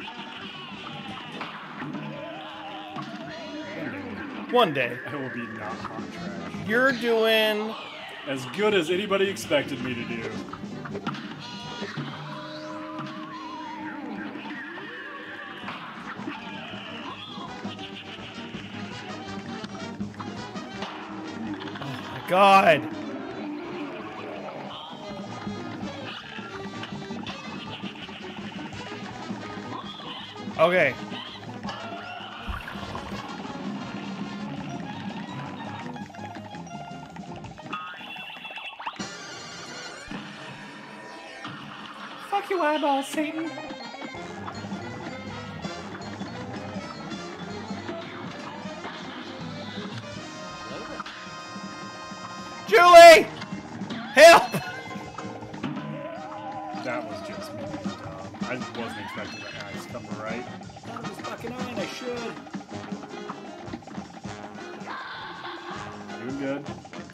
One day. I will be not hot trash. You're doing as good as anybody expected me to do. God. Okay. Fuck you, eyeballs, Satan. Julie! Help! That was just me being dumb. I wasn't expecting that guy to come right. I'm just fucking on, I should. Doing good.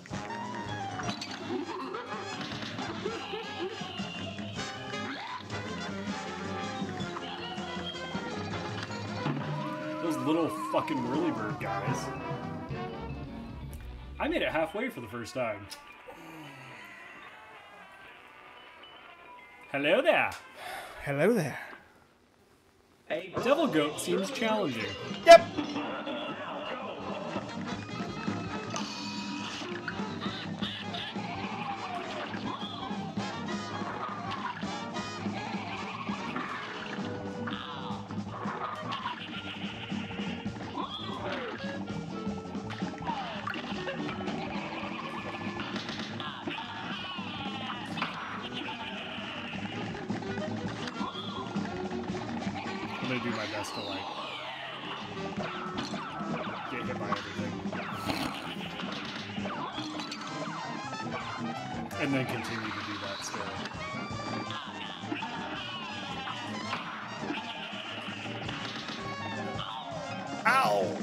Those little fucking whirlybird guys. I made it halfway for the first time. Hello there. Hello there. Devil Goat seems challenging. Yep. I'm gonna do my best to like get hit by everything. And then continue to do that still. Ow!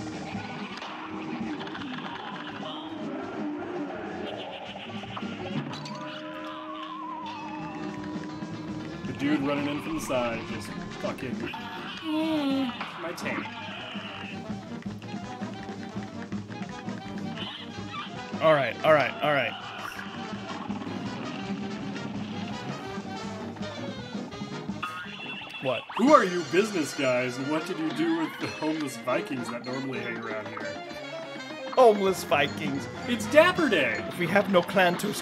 The dude running in from the side just fucking my tank. Alright, alright, alright. What? Who are you business guys, and what did you do with the homeless Vikings that normally hang around here? Homeless Vikings. It's Dapper Day! If we have no clan to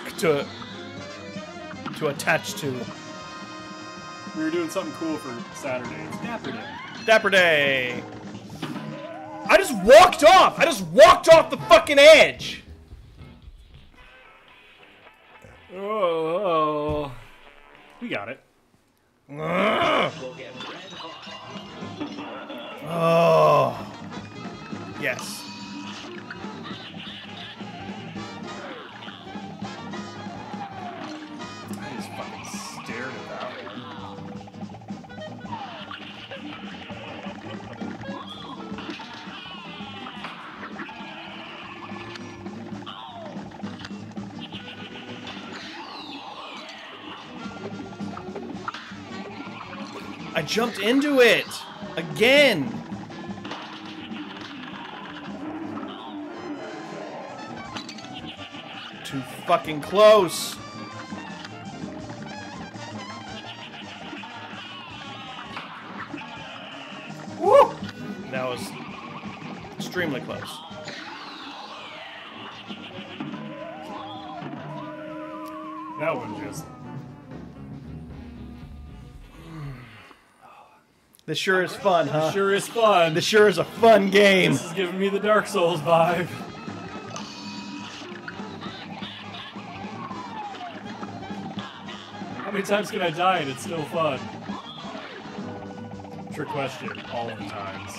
attach to. We were doing something cool for Saturday. It's Dapper Day. Dapper Day. I just walked off. I just walked off the fucking edge. Oh. We got it. Oh. Yes. I just fucking stared at that one. I jumped into it again. Too fucking close. Woo! That was extremely close. That one just... This sure is fun, huh? Sure is fun. This sure is a fun game. This is giving me the Dark Souls vibe. How many times can I die and it's still fun? Trick question. All of the times.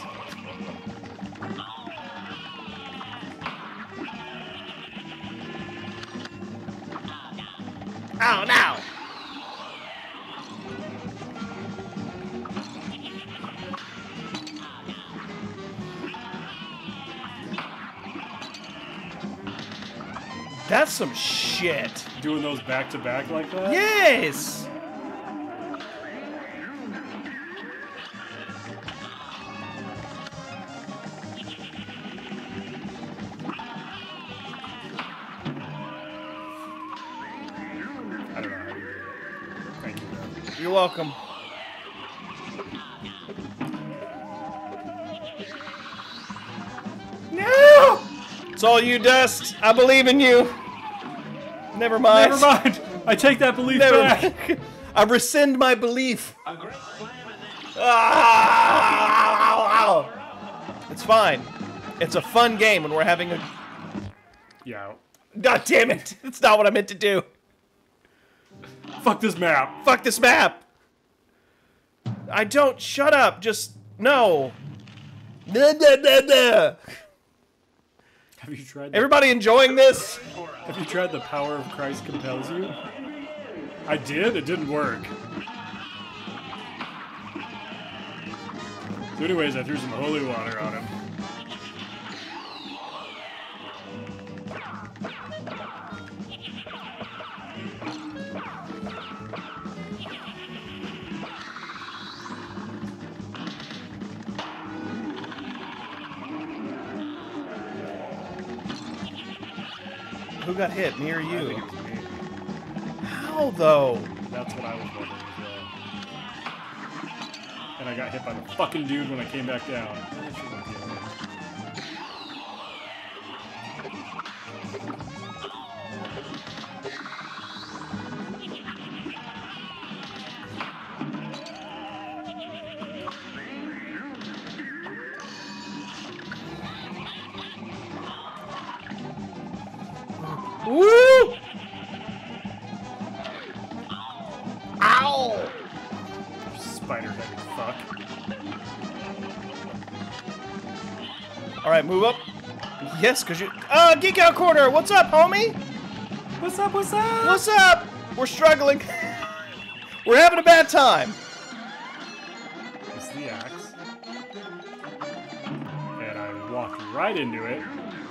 Oh no! That's some shit. Doing those back to back like that? Yes! I don't know how you do it. Thank you, man. You're welcome. No! It's all you, Dust. I believe in you. Never mind. Never mind. I take that belief back. I rescind my belief. A great slam and then It's fine. It's a fun game when we're having a... Yeah. God damn it. It's not what I meant to do. Fuck this map. Fuck this map. I don't... Shut up. Just... No. Have you tried? Everybody enjoying this? Have you tried the power of Christ compels you? I did. It didn't work. So anyways, I threw some holy water on him. Who got hit? Me or I you? think it was me. How, though? That's what I was wondering as well. And I got hit by the fucking dude when I came back down. That shit might be alright. Woo! Ow! Spider-headed fuck. Alright, move up. Yes, because you... Geek Out Corner! What's up, homie? What's up, what's up? What's up? We're struggling. We're having a bad time. It's the axe. And I walked right into it.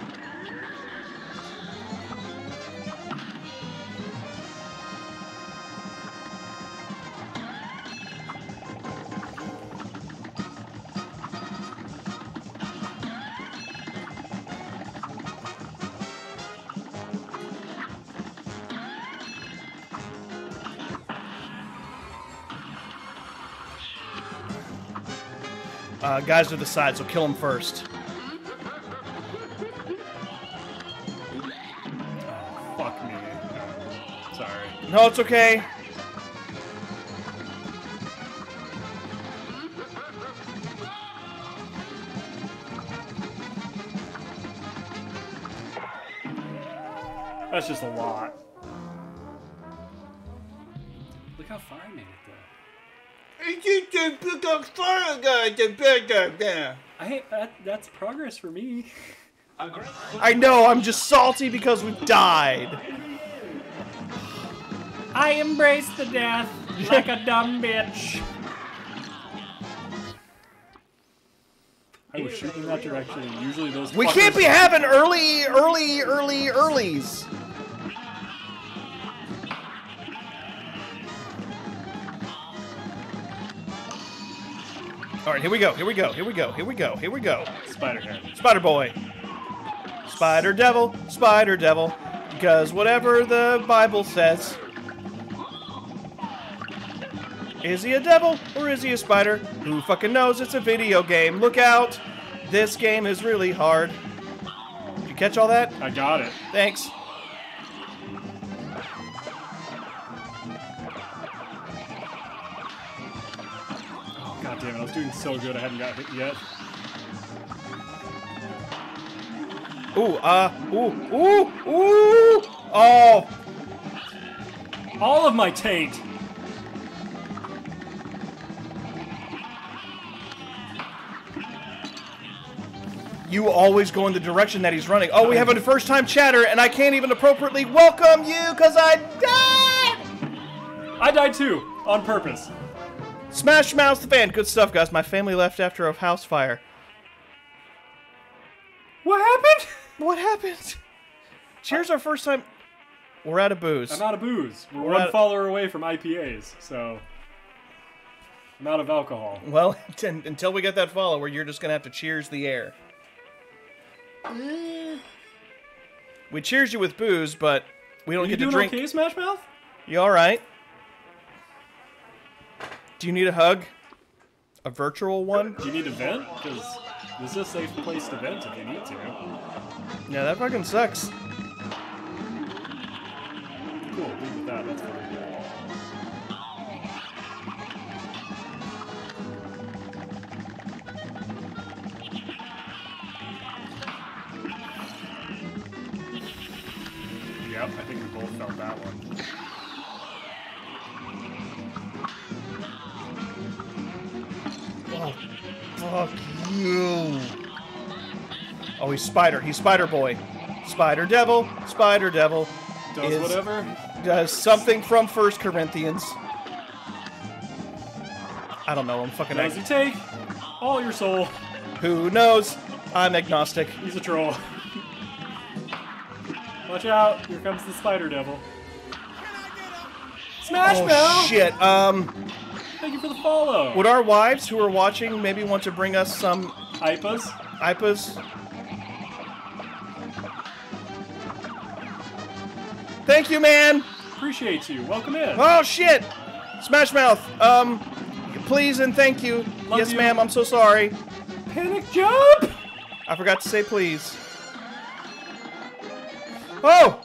Guys to the side, so kill him first. Oh, fuck me. Sorry. No, it's okay. That's just a lot. Look how far I made it, though. That's progress for me. a great I know, I'm just salty because we died. I embrace the death like a dumb bitch. I was shooting that direction, and usually those. We can't be having earlies. right, here we go. Here we go. Here we go. Here we go. Here we go. Spider head. Spider boy. Spider devil. Spider devil. Because whatever the Bible says. Is he a devil or is he a spider? Who fucking knows? It's a video game. Look out. This game is really hard. Did you catch all that? I got it. Thanks. Oh, God damn it. I was doing so good I hadn't got hit yet. Ooh. Oh. All of my taint. You always go in the direction that he's running. Oh, we have a first-time chatter, and I can't even appropriately welcome you because I died! I died too, on purpose. Smash Mouth the fan. Good stuff, guys. My family left after a house fire. What happened? What happened? Cheers our first time. We're out of booze. I'm out of booze. We're We're one out- follower away from IPAs, so I'm out of alcohol. Well, until we get that follower, you're just going to have to cheers the air. We cheers you with booze, but we don't You get to doing drink. okay, Smash Mouth? You all right? Do you need a hug? A virtual one? Do you need to vent? Because this is a safe place to vent if you need to. Yeah, that fucking sucks. Cool, leave with that. That's fine. Yep, I think we both felt that one. Oh, fuck you. Oh, he's Spider. He's Spider Boy. Spider Devil. Spider Devil. Does is- whatever. Does something from 1 Corinthians. I don't know. I'm fucking... Does he take all your soul? Who knows? I'm agnostic. He's a troll. Watch out! Here comes the Spider Devil. Smash Oh, Bell! shit. Thank you for the follow. Would our wives who are watching maybe want to bring us some IPAs? IPAs? Thank you, man! Appreciate you. Welcome in. Oh, shit! Smash Mouth, please and thank you. Love Yes, you. ma'am, I'm so sorry. Panic jump! I forgot to say please. Oh!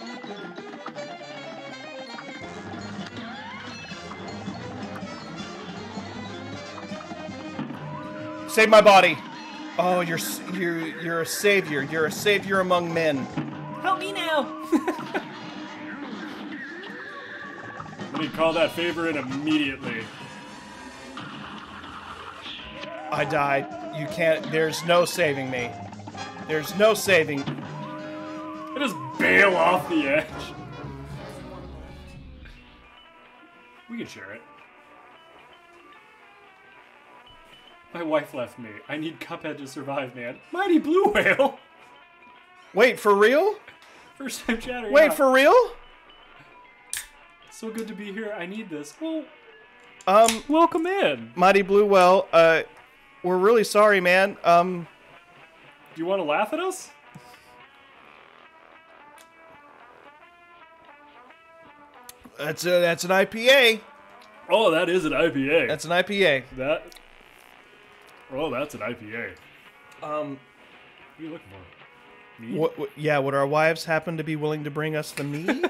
Save my body. Oh, you're a savior. You're a savior among men. Help me now! Let me call that favor in immediately. I died. You can't. There's no saving me. There's no saving. I just bail off the edge. We can share it. My wife left me. I need Cuphead to survive, man. Mighty Blue Whale! Wait, for real? First time chatter. Wait, yeah. for real? So good to be here. I need this. Well, Um, welcome in. Mighty Blue Well, we're really sorry, man. Do you want to laugh at us? That's an IPA. Oh, that is an IPA. That's an IPA. That. Oh, that's an IPA. What are you looking for? Mead? What, yeah, would our wives happen to be willing to bring us the mead?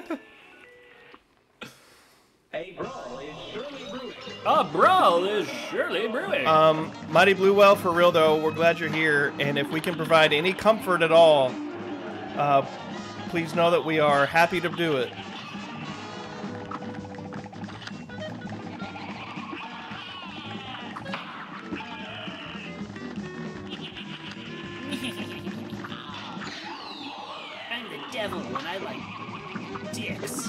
A brawl is surely brewing. A brawl is surely brewing. Mighty Blue Well, for real though, we're glad you're here, and if we can provide any comfort at all, please know that we are happy to do it. I'm the devil and I like dicks.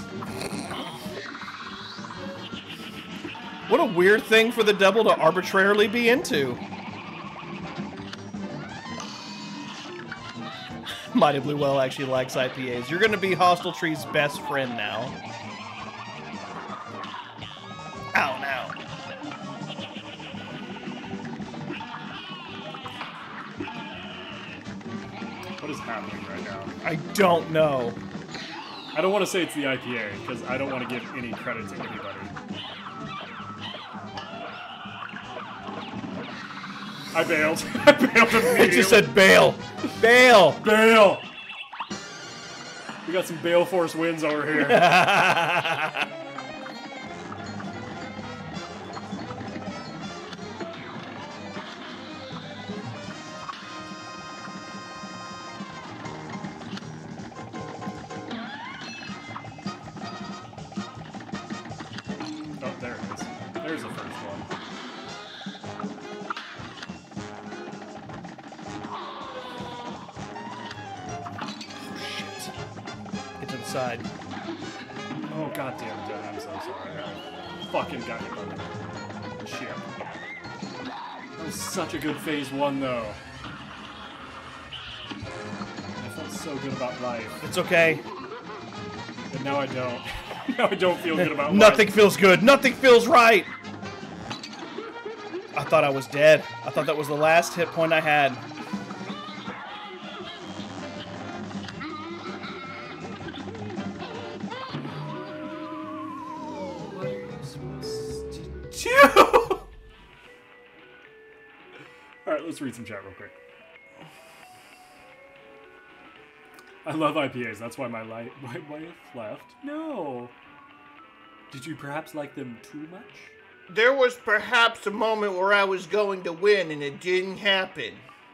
What a weird thing for the devil to arbitrarily be into. Mighty Blue Well actually likes IPAs. You're gonna be Hostile Tree's best friend now. Ow, now. What is happening right now? I don't know. I don't want to say it's the IPA, because I don't want to give any credit to anybody. I bailed. I bailed immediately. It just said bail. Bail. Bail! We got some Bale Force wins over here. Oh, there it is. There's the first one. Get to the side. Oh, god damn it, Dad. I'm so sorry. I fucking got hit by that. Shit. That was such a good phase 1, though. I felt so good about life. It's okay. But now I don't. Now I don't feel good about life. Nothing feels good. Nothing feels right. I thought I was dead. I thought that was the last hit point I had. Alright, let's read some chat real quick. I love IPAs, that's why my wife left. No! Did you perhaps like them too much? There was perhaps a moment where I was going to win and it didn't happen.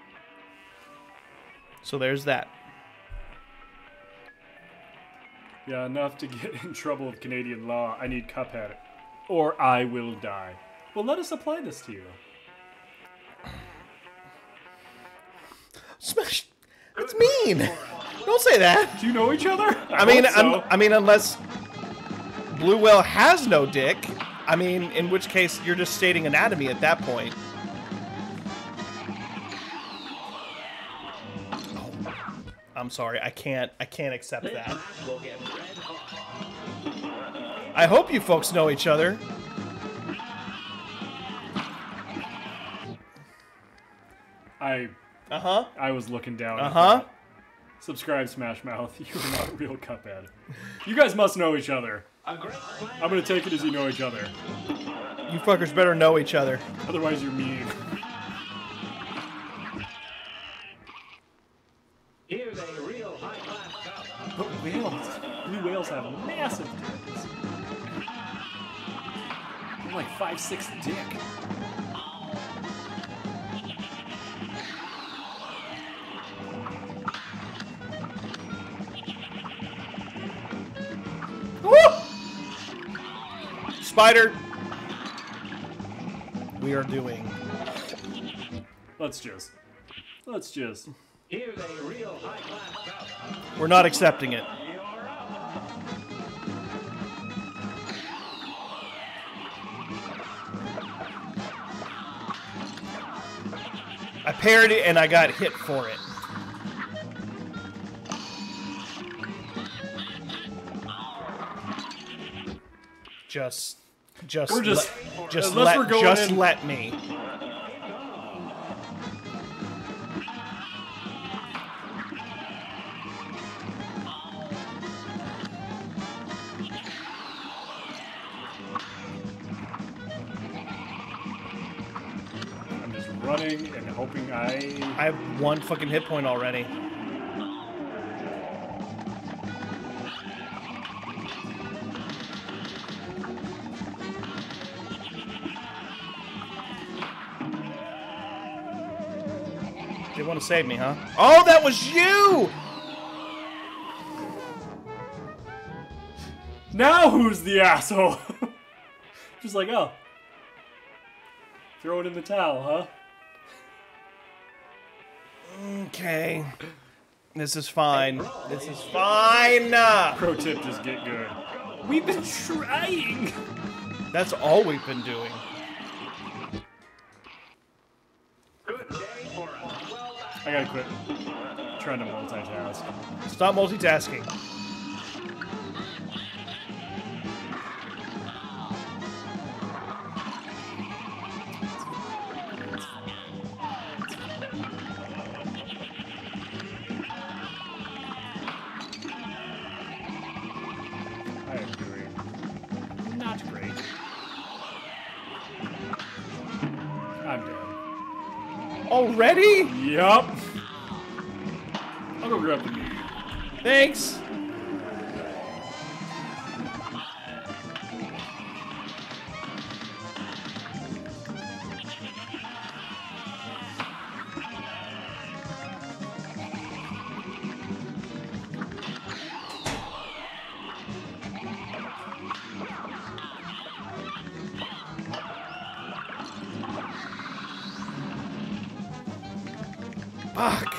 So there's that. Yeah, enough to get in trouble with Canadian law. I need Cuphead. Or I will die. Well, let us apply this to you. Smash. That's mean. Don't say that. Do you know each other? I mean, hope so. I mean, unless Blue Whale has no dick. I mean, in which case you're just stating anatomy at that point. Oh, I'm sorry. I can't accept that. I hope you folks know each other. I was looking down. Subscribe, Smash Mouth. You're not a real Cuphead. You guys must know each other. I'm gonna take it as you know each other. You fuckers better know each other. Otherwise, you're mean. Here's a real high-class cup. But whales, blue whales have massive dicks. They're like 5'6" dick. Spider. We are doing. Let's just. Here's a real high-class cup. We're not accepting it. I parried it and I got hit for it. Just let me. I'm just running and hoping I have one fucking hit point already. They want to save me, huh? Oh, that was you! Now who's the asshole? Just like, oh. Throw it in the towel, huh? Okay. This is fine. This is fine! Pro tip, just get good. We've been trying! That's all we've been doing. I gotta quit trying to multitask. Stop multitasking. Already? Yup. I'll go grab the meat. Thanks. Fuck.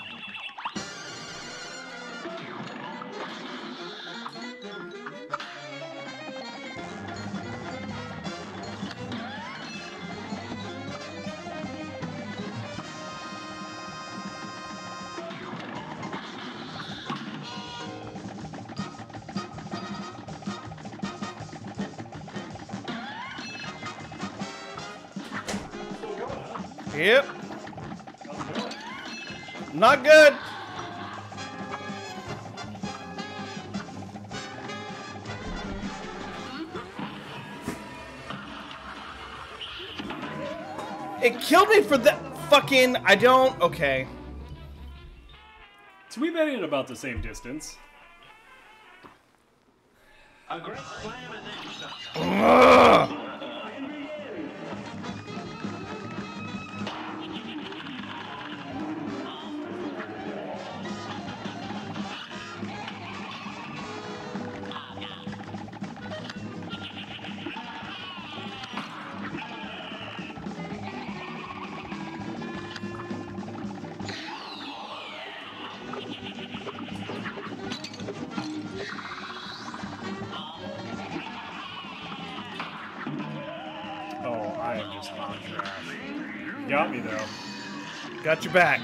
Yep. Not good. It killed me for that fucking... I don't... Okay. So we made it about the same distance. A great slam and then stop. Ugh. Oh, I am just on trash. You got me though. Got your back.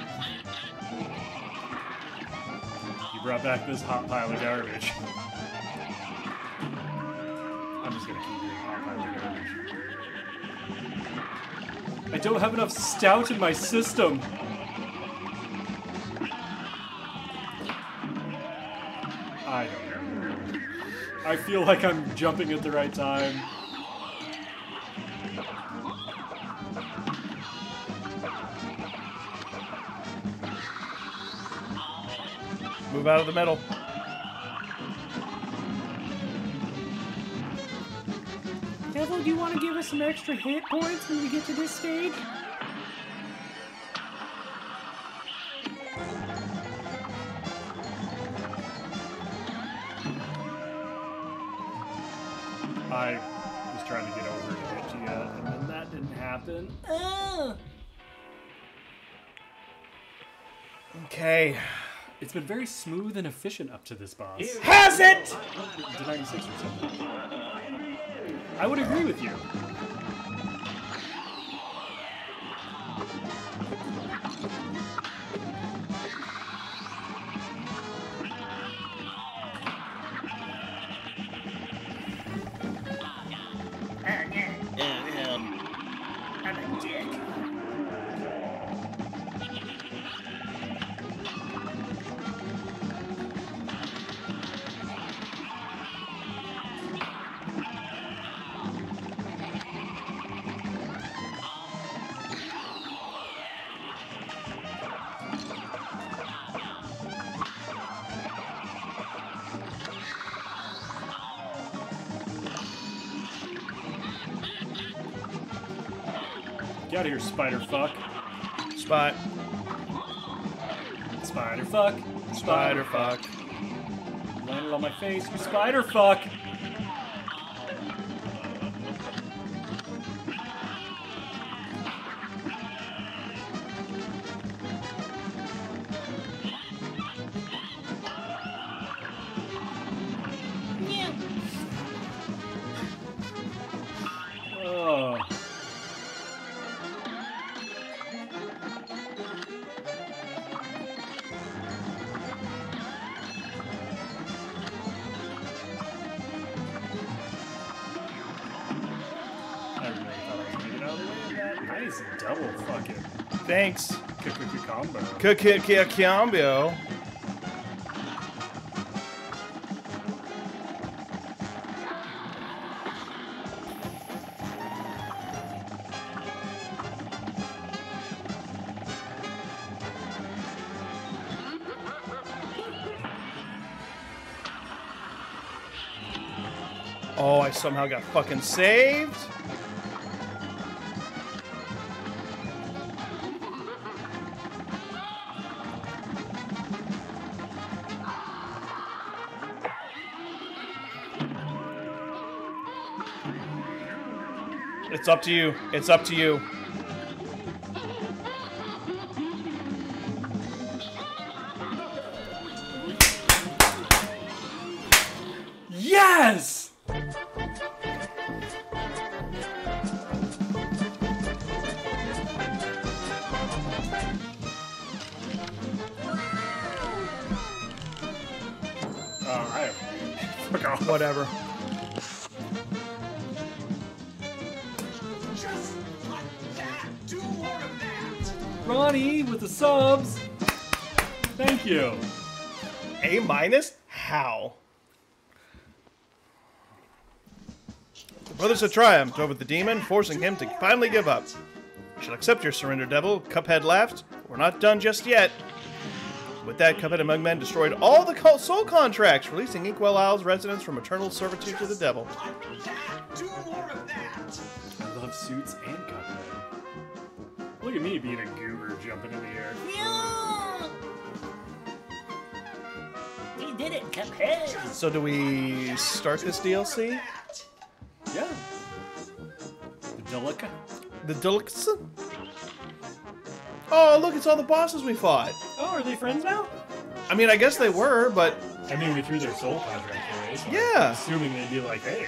You brought back this hot pile of garbage. I'm just gonna keep eating hot pile of garbage. I don't have enough stout in my system. I don't know. I feel like I'm jumping at the right time. Move out of the middle. Devil, do you want to give us some extra hit points when we get to this stage? I was trying to get over to get to you, and then that didn't happen. Okay. It's been very smooth and efficient up to this boss. Has it? To 96 or something. I would agree with you. I'm a dick. Get out of here, spider fuck. Spot. Spider fuck. Spider fuck. Landed on my face, you spider fuck. Oh. I really thought I was gonna get out of the way of that. Nice double fucking Thanks. combo. Cambio. Oh, I somehow got fucking saved. It's up to you. It's up to you. Yes! Whatever. Just like that. Do more of that. Ronnie with the subs. Thank you. A-? How? The brothers have triumphed over the demon, forcing him to finally give up. You shall accept your surrender, devil. Cuphead laughed. We're not done just yet. With that, Cuphead and Mugman destroyed all the soul contracts, releasing Inkwell Isle's residents from eternal servitude to the devil. Do more of that. I love Suits and Cuphead. Look at me being a goober jumping in the air. Yeah! We did it, Cuphead! So do we start this DLC? Yeah. The Delica. The Deluxe? Oh, look, it's all the bosses we fought. Oh, are they friends now? I mean, I guess they were, but... I mean, we threw their soul contract away, so Yeah. I'm assuming they'd be like, hey.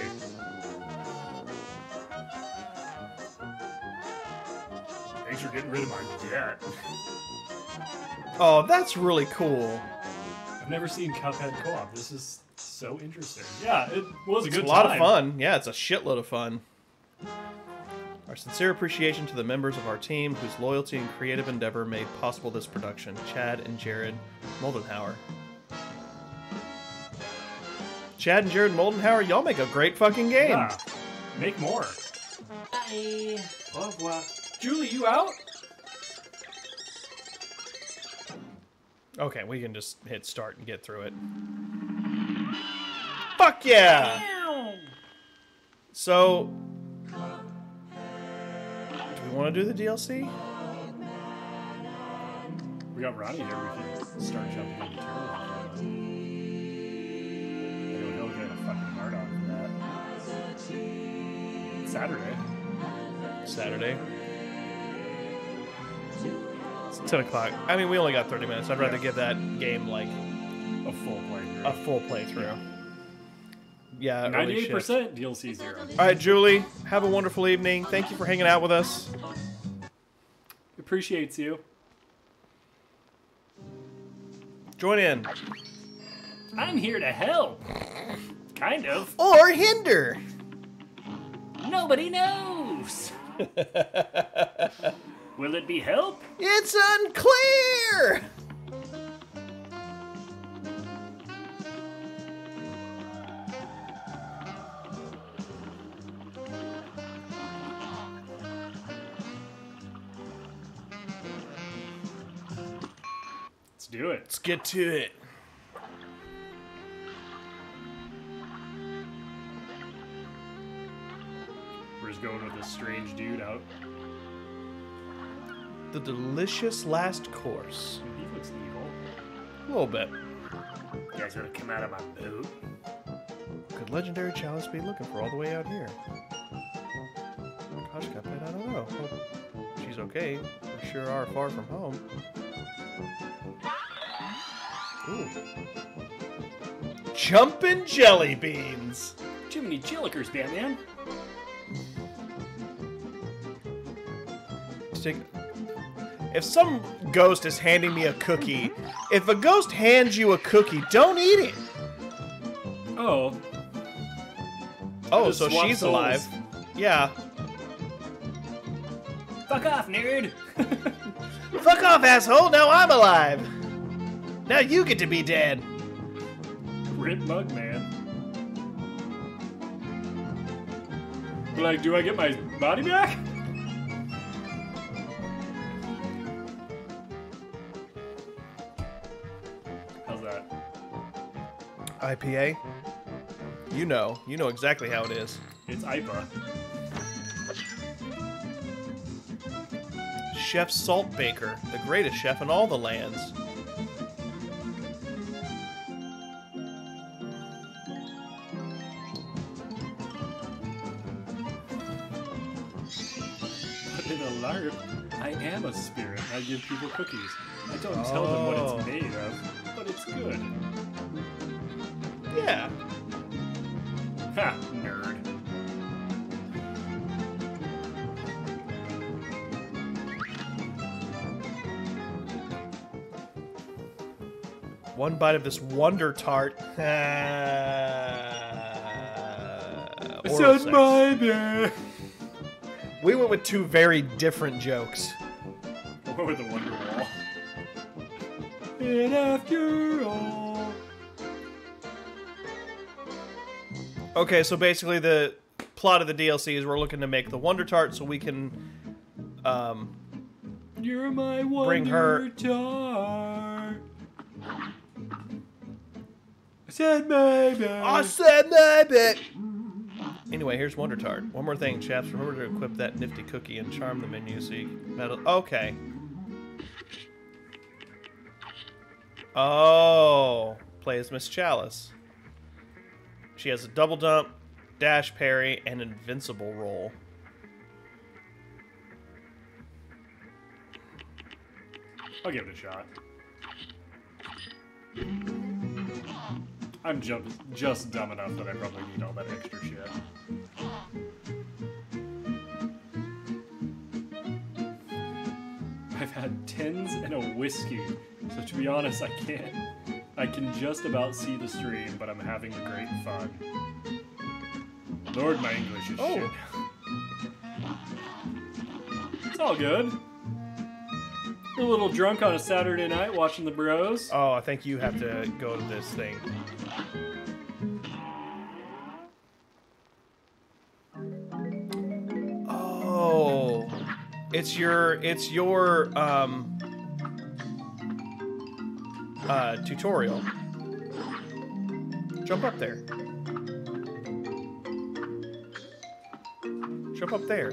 Thanks for getting rid of my debt. Oh, that's really cool. I've never seen Cuphead co-op. This is so interesting. Yeah, it was a It's good a lot time. of fun. Yeah, it's a shitload of fun. Our sincere appreciation to the members of our team whose loyalty and creative endeavor made possible this production. Chad and Jared Moldenhauer. Chad and Jared Moldenhauer, y'all make a great fucking game. Yeah. Make more. Bye. Au revoir. Julie, you out? Okay, we can just hit start and get through it. Fuck yeah! So, do we want to do the DLC? We got Ronnie here. We can start jumping into Turtle. He'll get a fucking hard on for that. Saturday. Saturday. It's 10 o'clock. I mean, we only got 30 minutes. I'd rather give that game, like, A full playthrough. a full playthrough. Yeah, early shift. 98% DLC 0. All right, Julie, have a wonderful evening. Thank you for hanging out with us. Appreciates you. Join in. I'm here to help. Kind of. Or hinder. Nobody knows. Will it be help? It's unclear. Let's do it. Let's get to it. We're just going with this strange dude out. The delicious last course. He looks evil. A little bit. You guys want to come out of my boat? Could legendary chalice be looking for all the way out here? Gosh, Cuphead, I don't know. Hope she's okay. We sure are far from home. Ooh. Jumpin' jelly beans. Too many chillikers, Batman. If some ghost is handing me a cookie, if a ghost hands you a cookie, don't eat it. Oh. Oh, Just so swap she's souls. alive. Yeah. Fuck off, nerd. Fuck off, asshole. Now I'm alive. Now you get to be dead. Rip Mug Man. Like, do I get my body back? How's that? IPA? You know exactly how it is. It's IPA. Chef Salt Baker, the greatest chef in all the lands. But in a LARP, I am a spirit. I give people cookies. I don't tell them what it's made of, but it's good. Yeah. Ha, nerd. One bite of this Wonder Tart. Oral sex. baby. We went with two very different jokes. What with the Wonder Wall? And after all. Okay, so basically the plot of the DLC is we're looking to make the Wonder Tart so we can You're my Wonder bring her Tart. I said maybe. I said maybe. Anyway, here's Wonder Tart. One more thing, chaps. Remember to equip that nifty cookie and charm the menu so you can metal. Okay. Oh, play as Miss Chalice. She has a double dump, dash parry, and invincible roll. I'll give it a shot. I'm just dumb enough that I probably need all that extra shit. I've had 10s and a whiskey, so to be honest, I can't. I can just about see the stream, but I'm having great fun. Lord, my English is shit. It's all good. A little drunk on a Saturday night watching the bros. Oh, I think you have to go to this thing. Oh, it's your tutorial. Jump up there. Jump up there.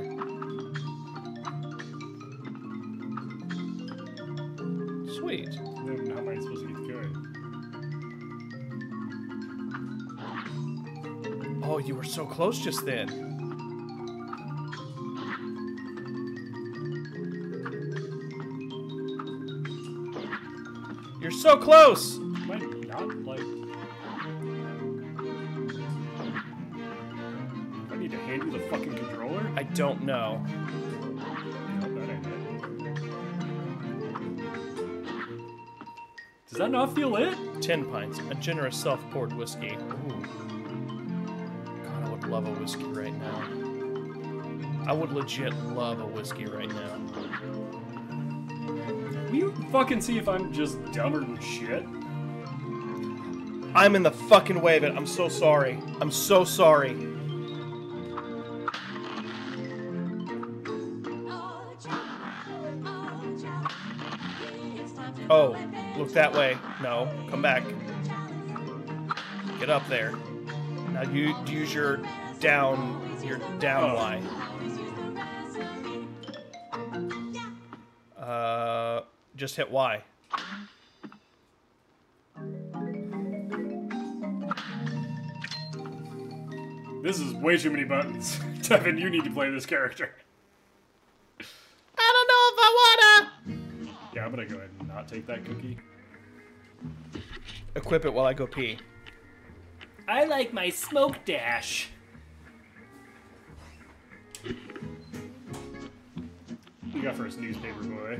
Sweet. Then how am I supposed to get good? Oh, you were so close just then. You're so close! Am I not, like... Do I need to hand you the fucking controller? I don't know. No, that ain't it. Does that not feel it? 10 pints, a generous self-poured whiskey. Ooh. God, I would love a whiskey right now. I would legit love a whiskey right now. Will you fucking see if I'm just dumber than shit? I'm in the fucking way of it. I'm so sorry. I'm so sorry. Oh, look that way. No, come back. Get up there. Now you use your down Y. Just hit Y. This is way too many buttons. Tevin, you need to play this character. I don't know if I wanna. Yeah, I'm gonna go ahead and not take that cookie. Equip it while I go pee. I like my smoke dash. You got first, newspaper boy.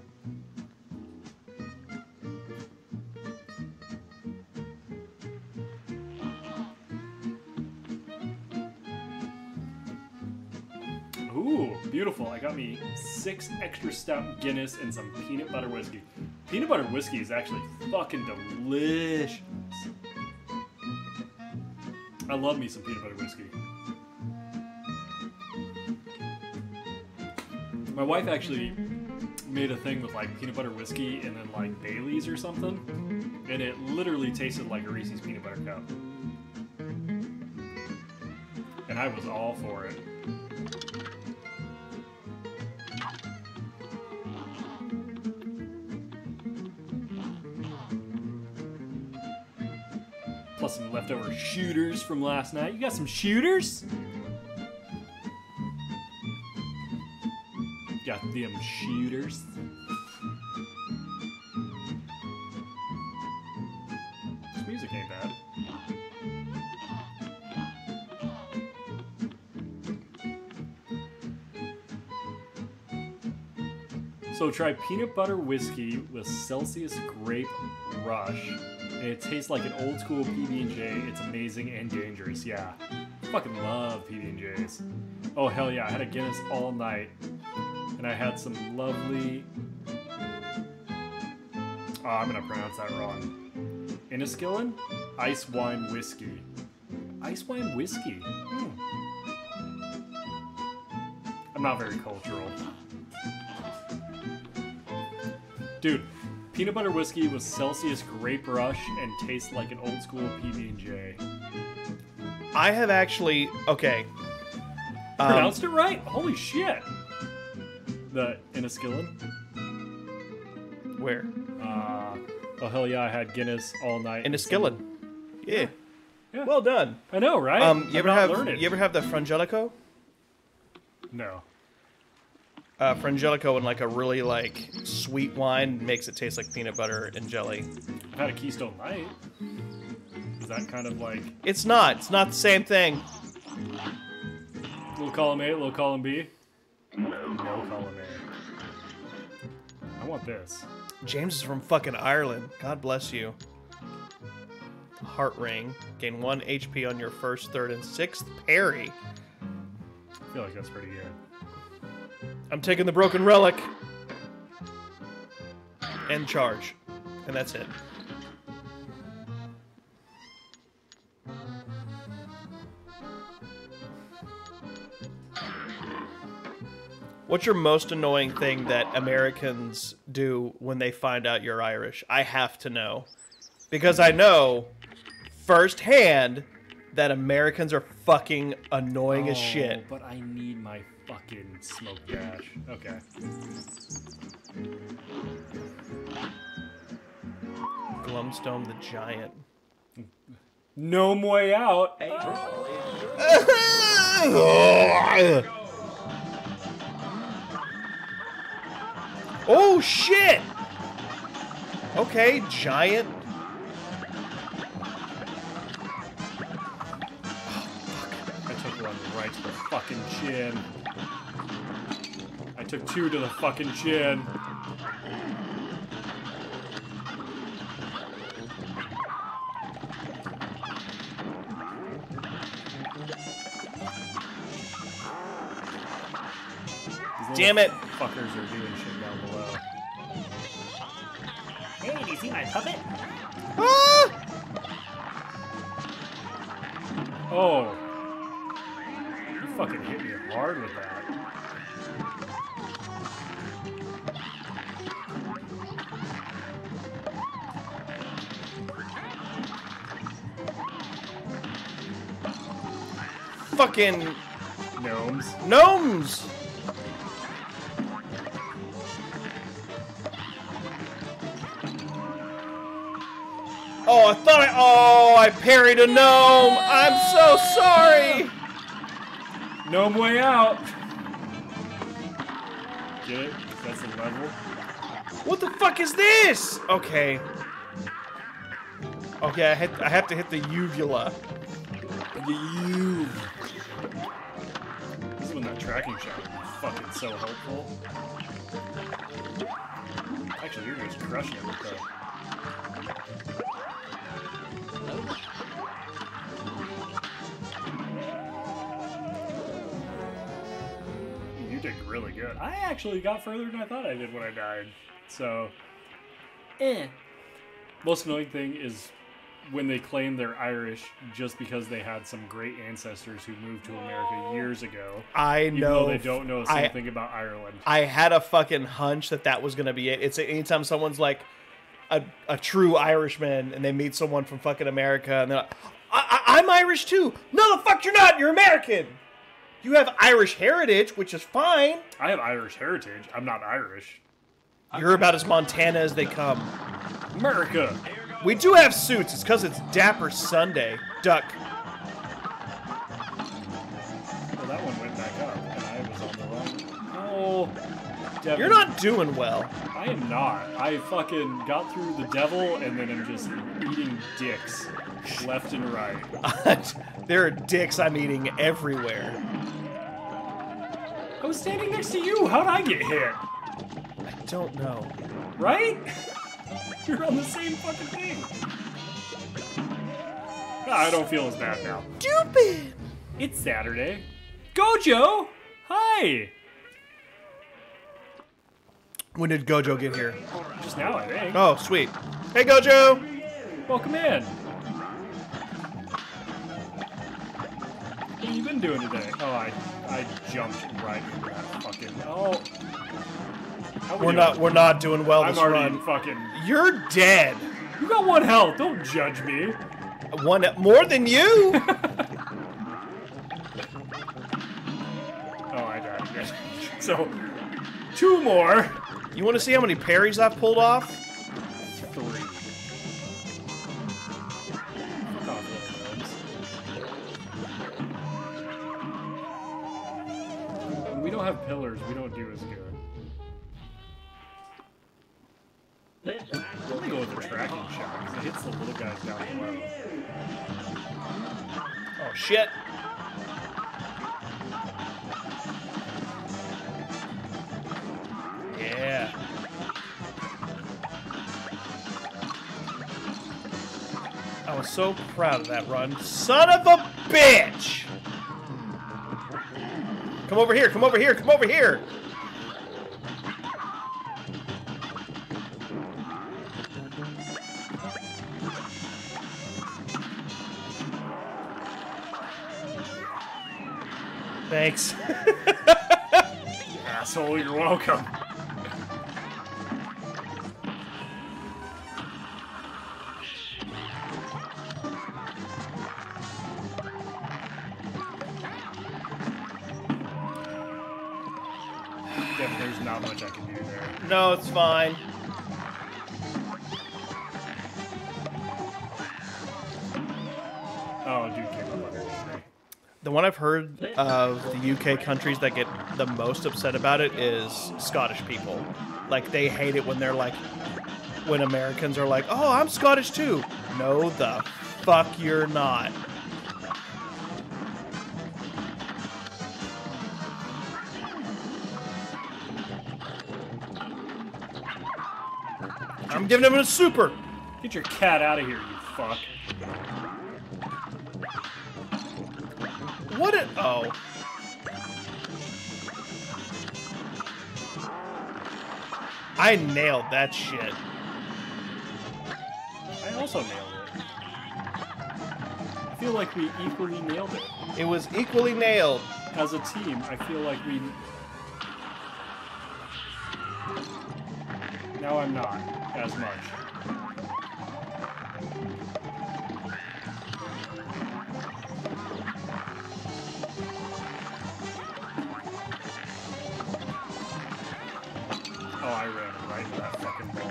Ooh, beautiful. I got me 6 extra stout Guinness and some peanut butter whiskey. Peanut butter whiskey is actually fucking delicious. I love me some peanut butter whiskey. My wife actually made a thing with like peanut butter whiskey and then like Bailey's or something, and it literally tasted like a Reese's peanut butter cup. And I was all for it. Plus some leftover shooters from last night. You got some shooters? Got them shooters. This music ain't bad. So try peanut butter whiskey with Celsius Grape Rush. And it tastes like an old school PB&J. It's amazing and dangerous. Yeah. Fucking love PB&Js. Oh hell yeah, I had a Guinness all night. And I had some lovely... Oh, I'm gonna pronounce that wrong. Enniskillen? Ice wine whiskey. Ice wine whiskey? I'm not very cultural. Dude, peanut butter whiskey with Celsius Grape Rush and tastes like an old school PB&J. I have actually... Okay. Pronounced it right? Holy shit. The Enniskillen? Where? Oh hell yeah, I had Guinness all night. Enniskillen. Yeah. Yeah. Well done. I know, right? You ever have the Frangelico? No. Frangelico in like a really like sweet wine makes it taste like peanut butter and jelly. I've had a Keystone Light. Is that kind of like... It's not. It's not the same thing. Little column A, little column B? No column A. I want this. James is from fucking Ireland. God bless you. Heart ring. Gain 1 HP on your first, third, and sixth parry. I feel like that's pretty good. I'm taking the broken relic. And charge. And that's it. What's your most annoying thing that Americans do when they find out you're Irish? I have to know. Because I know firsthand that Americans are fucking annoying as shit. But I need my fucking smoke dash. Okay. Glumstone the Giant. No way out. Oh shit! Okay, giant. I took one right to the fucking chin. I took two to the fucking chin. Damn it! Fuckers are doing shit down below. Hey, do you see my puppet? Ah! Oh. You fucking hit me hard with that. Fucking Gnomes. gnomes! Oh, I thought I parried a gnome! I'm so sorry! Gnome way out. Get it? That's the level. What the fuck is this? Okay. Okay, I have to hit the uvula. This is when that tracking shot would be fucking so helpful. Actually, you're just crushing it with that. You did really good. I actually got further than I thought I did when I died. So, Most annoying thing is when they claim they're Irish just because they had some great ancestors who moved to America years ago. I even know. though they don't know a single thing about Ireland. I had a fucking hunch that was gonna be it. It's anytime someone's like a true Irishman and they meet someone from fucking America and they're like, I'm Irish too. No, the fuck you're not. You're American. You have Irish heritage, which is fine. I have Irish heritage. I'm not Irish. You're about as Montana as they come. America. We do have suits. It's because it's Dapper Sunday. Duck. Well, that one went back up, and I was on the wrong. Oh, Devin. You're not doing well. I am not. I fucking got through the devil, and then I'm just eating dicks left and right. There are dicks I'm eating everywhere. I was standing next to you. How'd I get hit? I don't know. Right? You're on the same fucking thing. I don't feel as bad now. Stupid. It's Saturday. Gojo! Hi! When did Gojo get here? Just now, I think. Oh, sweet. Hey, Gojo! Welcome in. What have you been doing today? Oh, I jumped right into that fucking... Oh. We're not doing well this I'm already run. fucking... You're dead. You got 1 health. Don't judge me. One more than you. Oh, I died again. So, 2 more. You want to see how many parries I've pulled off? 3. Fuck off, little gnomes. When we don't have pillars, we don't do as good. I'm gonna go with the tracking shot, because it hits the little guys down below. Oh, shit. Yeah. I was so proud of that run. Son of a bitch! Come over here, come over here, come over here! Thanks. Asshole, you're welcome. There's not much I can do there. No, it's fine. Oh, dude came up underneath me. The one I've heard of the UK countries that get the most upset about it is Scottish people. Like, they hate it when they're like, when Americans are like, oh, I'm Scottish too. No, the fuck you're not. I'm giving him a super. Get your cat out of here, you fuck. What it? Oh. I nailed that shit. I also nailed it. I feel like we equally nailed it. It was equally nailed. As a team, I feel like we... Now I'm not, as much. Oh, I ran right into that fucking ball.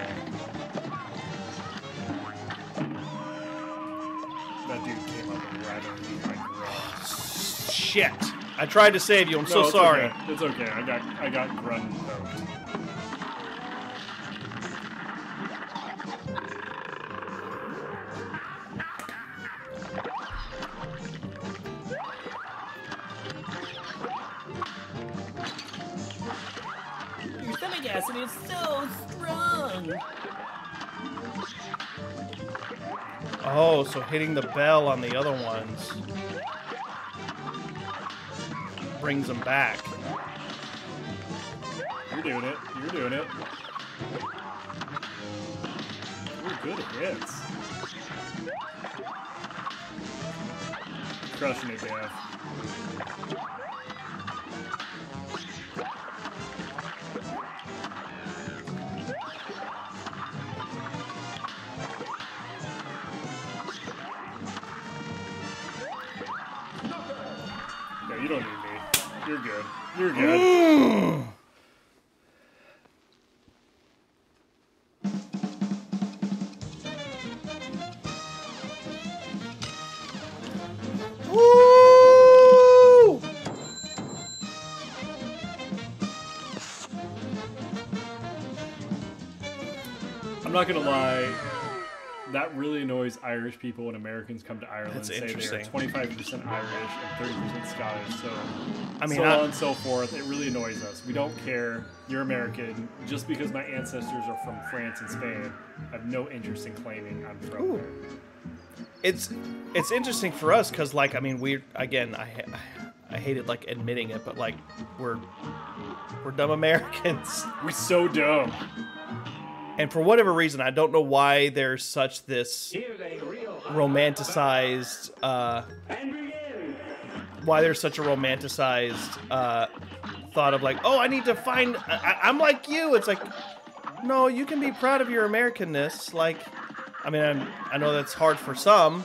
That dude came up and right underneath my grunt. Shit. I tried to save you. I'm No, so it's sorry. Okay. It's okay. I got grunt poked. Your stomach acid is so strong. Oh, so hitting the bell on the other ones brings them back. You're doing it. You're doing it. Ooh, good hits. Crushing it, Gav. don't need me. You're good. You're good. Woo! I'm not gonna lie. That really annoys Irish people when Americans come to Ireland and That's say they're interesting. 25% Irish and 30% Scottish. So, I mean, so on and so forth. It really annoys us. We don't care. You're American. Just because my ancestors are from France and Spain, I have no interest in claiming I'm from there. It's interesting for us because, like, I mean, I hated like admitting it, but like we're dumb Americans. We're so dumb. And for whatever reason, I don't know why there's such this romanticized, why there's such a romanticized thought of like, oh, I need to find, I'm like you. It's like, no, you can be proud of your Americanness. Like, I mean, I know that's hard for some.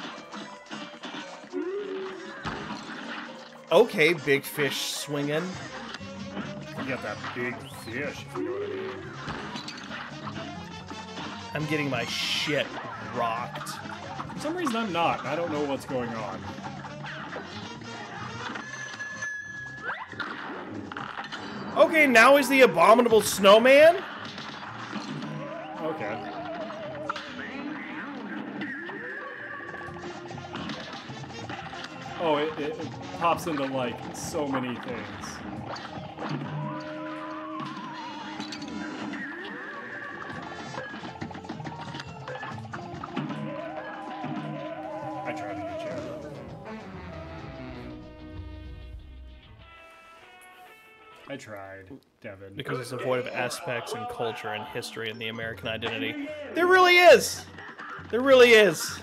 Okay, big fish swinging. You got that big fish, if you know what I mean. I'm getting my shit rocked. For some reason, I'm not. And I don't know what's going on. Okay, now he's the abominable snowman? Okay. Oh, it pops into, like, so many things. I tried to get you. I tried, Devin. Because it's devoid of aspects and culture and history and the American identity. There really is! There really is.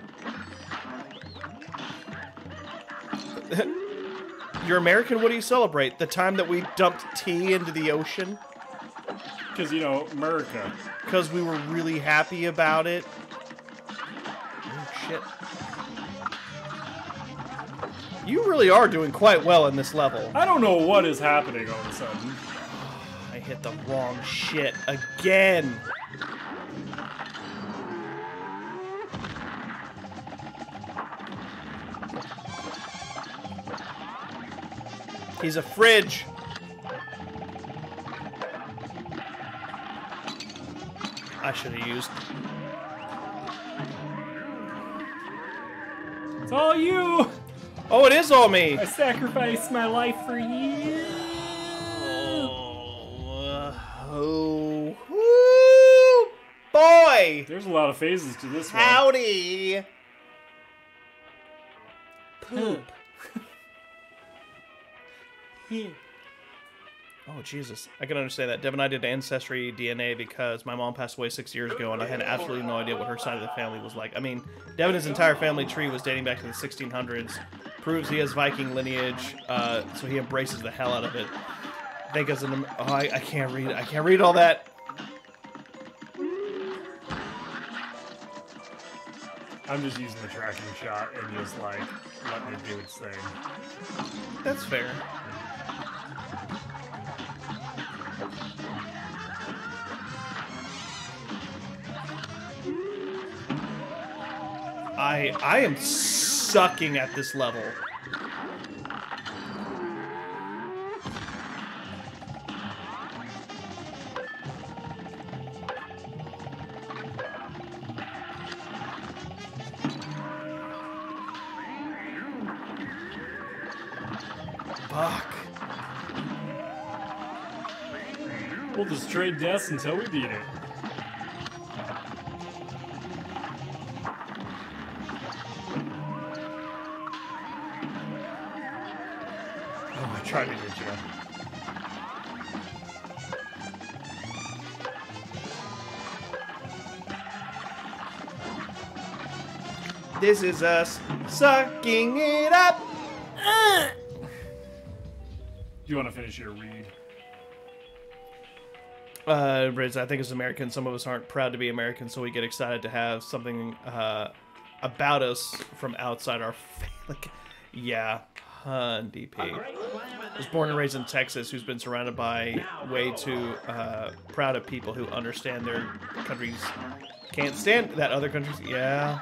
You're American, what do you celebrate? The time that we dumped tea into the ocean? Because, you know, America. Because we were really happy about it? Oh, shit. You really are doing quite well in this level. I don't know what is happening all of a sudden. I hit the wrong shit again. He's a fridge. I should have used. It's all you! Oh, it is all me. I sacrificed my life for you! Oh, woo, boy! There's a lot of phases to this one. Howdy. Poop. Oh, Jesus. I can understand that. Devin and I did Ancestry DNA because my mom passed away 6 years ago, and I had absolutely no idea what her side of the family was like. I mean, Devin's entire family tree was dating back to the 1600s. Proves he has Viking lineage, so he embraces the hell out of it. I think as an... Oh, I can't read. I can't read all that. I'm just using the tracking shot and just, like, letting it do its thing. That's fair. I am sucking at this level. Fuck. We'll just trade deaths until we beat it. Oh, I tried to get you. This is us sucking it up. Do you want to finish your read? Riz, I think as Americans, some of us aren't proud to be American, so we get excited to have something about us from outside our family. Like, yeah. ton DP. Was born and raised in Texas, who's been surrounded by way too proud of people who understand their countries can't stand that other countries. Yeah.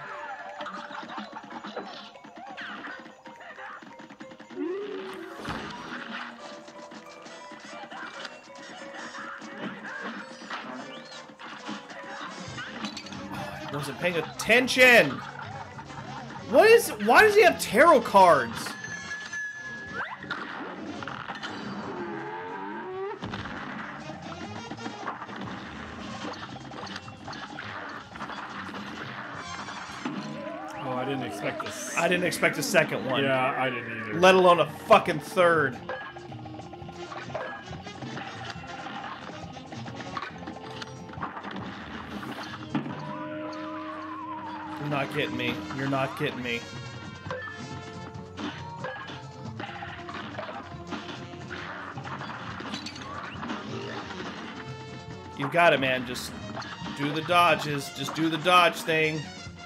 I wasn't paying attention. Why does he have tarot cards? I didn't expect this. I didn't expect a second one. Yeah, I didn't either. Let alone a fucking third. You're not getting me. You're not getting me. You got it, man. Just do the dodges. Just do the dodge thing.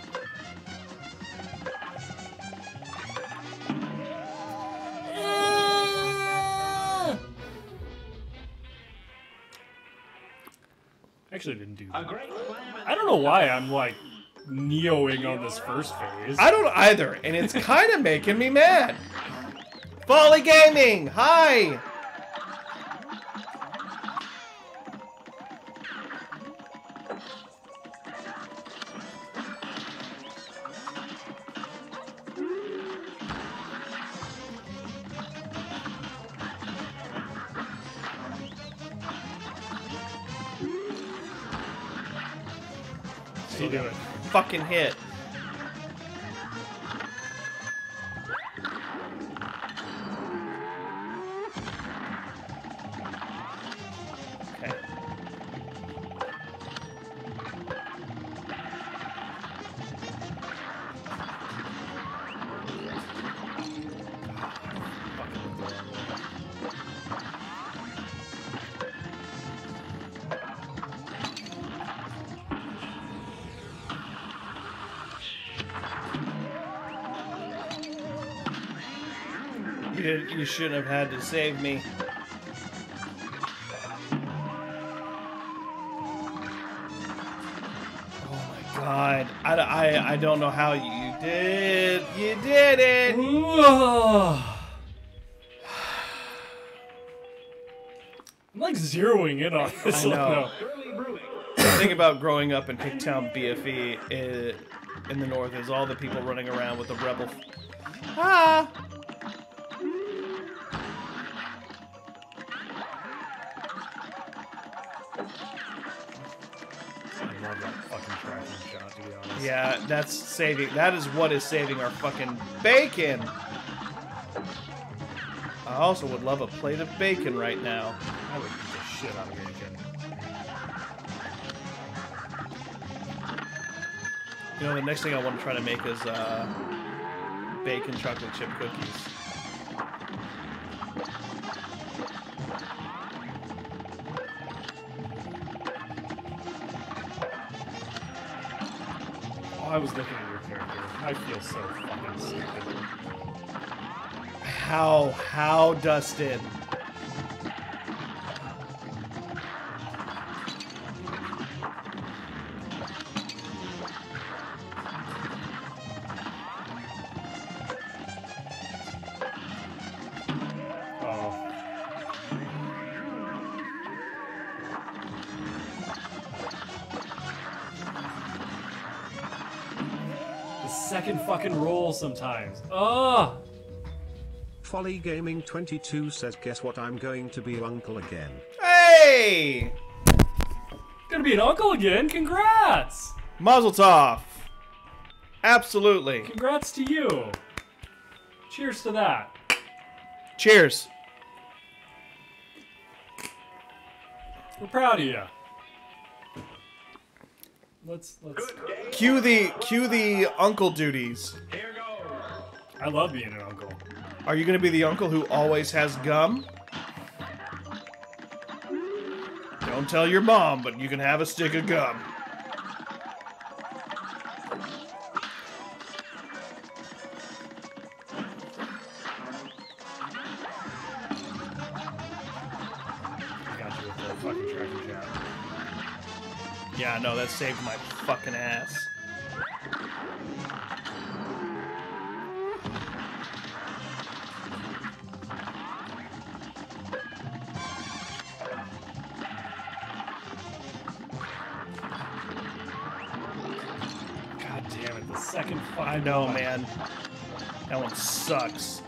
Actually didn't do that. I don't know why I'm like neoing on this first phase. I don't either, and it's kind of making me mad. Folly Gaming, hi. You do it. Fucking hit. Okay. You shouldn't have had to save me. Oh my god. I don't know how you did. You did it! I'm like zeroing in on this. I know. The thing about growing up in Hicktown BFE in the north is all the people running around with the rebel. Ah! Yeah, that's saving. That is what is saving our fucking bacon. I also would love a plate of bacon right now. I would eat the shit out of bacon. You know, the next thing I want to try to make is bacon chocolate chip cookies. Oh, I was looking at your character. I feel so fucking stupid. How, Dustin? Second fucking roll sometimes. Oh! Folly Gaming 22 says, guess what, I'm going to be your uncle again. Hey! Gonna be an uncle again? Congrats! Mazel tov. Absolutely. Congrats to you. Cheers to that. Cheers. We're proud of you. Let's cue the uncle duties. I love being an uncle. Are you gonna be the uncle who always has gum? Don't tell your mom, but you can have a stick of gum. Yeah, no, that saved my fucking ass. God damn it, the second fucking I know, one. man. That one sucks.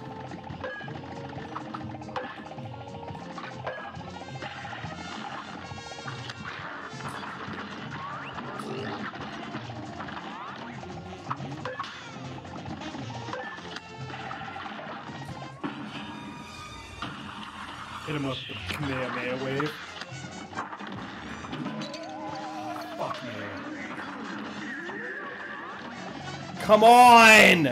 Hit him with the Kamehameha wave. Fuck me. Come on!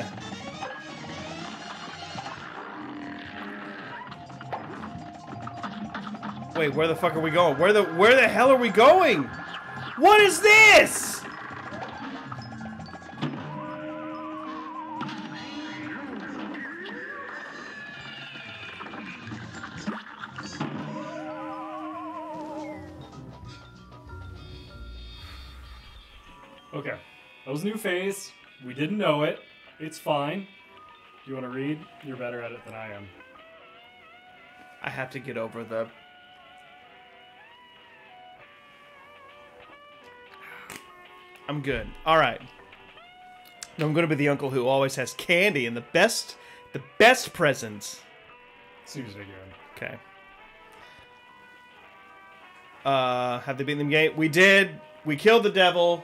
Wait, where the fuck are we going? Where the hell are we going? What is this? Okay. That was a new phase. We didn't know it. It's fine. You want to read? You're better at it than I am. I have to get over the... I'm good. All right. I'm going to be the uncle who always has candy and the best presents. Seems to be good. Okay. Have they beaten the game? We did. We killed the devil.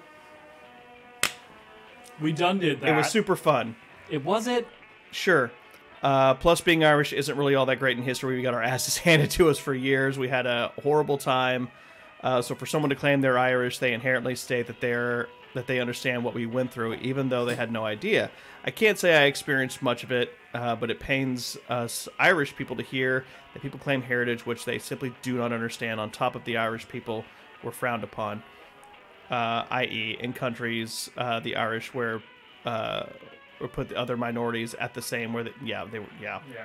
We done did that. It was super fun. It was it? Sure. Plus, being Irish isn't really all that great in history. We got our asses handed to us for years. We had a horrible time. So for someone to claim they're Irish, they inherently state that they understand what we went through, even though they had no idea. I can't say I experienced much of it, but it pains us Irish people to hear that people claim heritage which they simply do not understand. On top of the Irish people were frowned upon, i.e., in countries the Irish where or put the other minorities at the same where they were.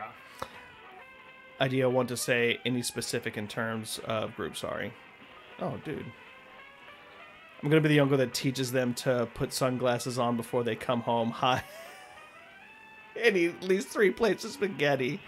Idea want to say any specific in terms of group. Sorry. Oh, dude. I'm going to be the uncle that teaches them to put sunglasses on before they come home high. And he at least 3 plates of spaghetti.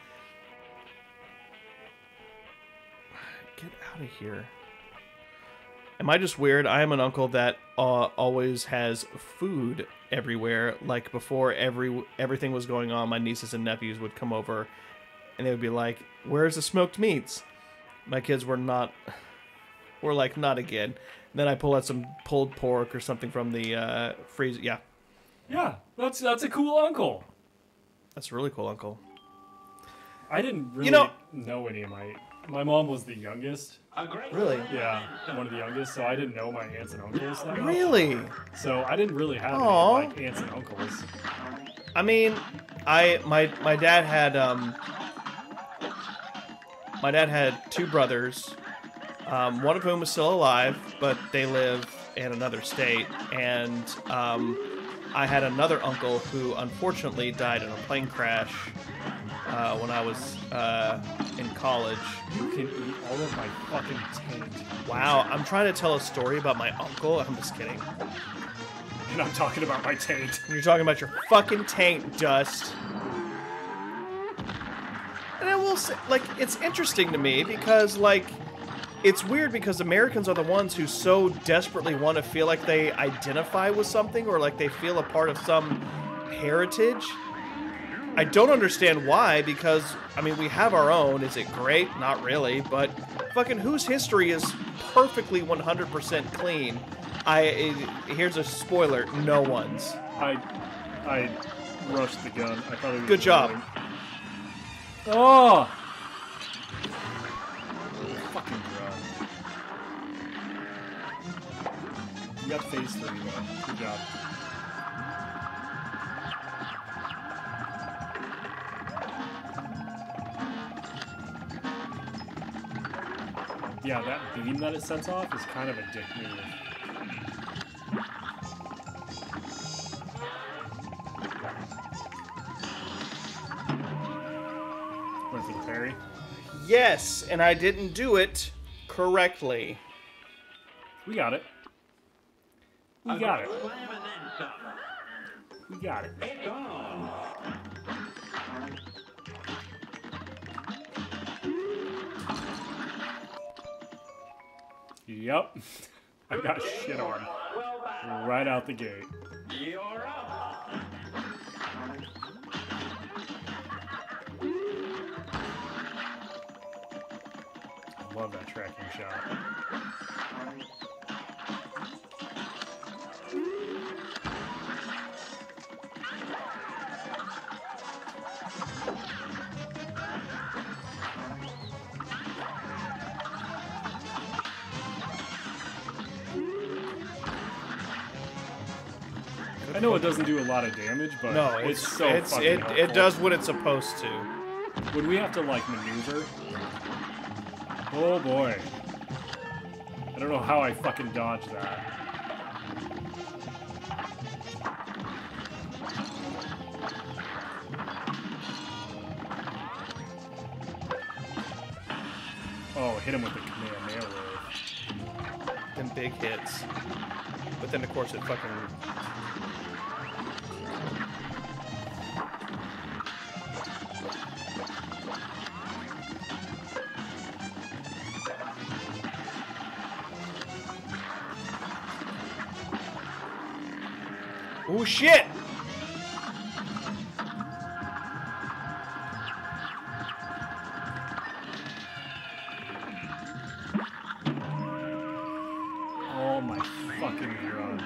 Get out of here. Am I just weird? I am an uncle that always has food everywhere. Like before everything was going on, my nieces and nephews would come over and they would be like, "Where's the smoked meats?" My kids were like, "Not again." Then I pull out some pulled pork or something from the freezer. Yeah. Yeah, that's a cool uncle. That's a really cool uncle. I didn't really know any of my mom was the youngest. Really? Yeah, one of the youngest, so I didn't know my aunts and uncles that much. Really? So I didn't really have any like aunts and uncles. I mean, my dad had 2 brothers. One of whom was still alive, but they live in another state. And I had another uncle who unfortunately died in a plane crash when I was in college. You can eat all of my fucking taint. Wow, I'm trying to tell a story about my uncle. I'm just kidding. And I'm talking about my taint. You're talking about your fucking taint, Dust. And I will say, like, it's interesting to me because, like, it's weird because Americans are the ones who so desperately want to feel like they identify with something or like they feel a part of some heritage. I don't understand why, because, I mean, we have our own. Is it great? Not really, but fucking whose history is perfectly 100% clean? Here's a spoiler, no one's. I rushed the gun. I thought it was Good job. Oh! Fucking gun. You got phase 3 though. Good job. Yeah, that beam that it sets off is kind of a dick move. Went for the parry. Yes, and I didn't do it correctly. We got it. We got it. We got it. It's on. Yep. I got shit on. Right out the gate. You're up. I love that tracking shot. I know it doesn't do a lot of damage, but No, it's so fucking it helpful. does what it's supposed to. When we have to like maneuver, oh boy, I don't know how I fucking dodged that. Oh, hit him with the Kamehameha wave. Them big hits. But then of course it fucking. Oh shit! Oh my fucking god.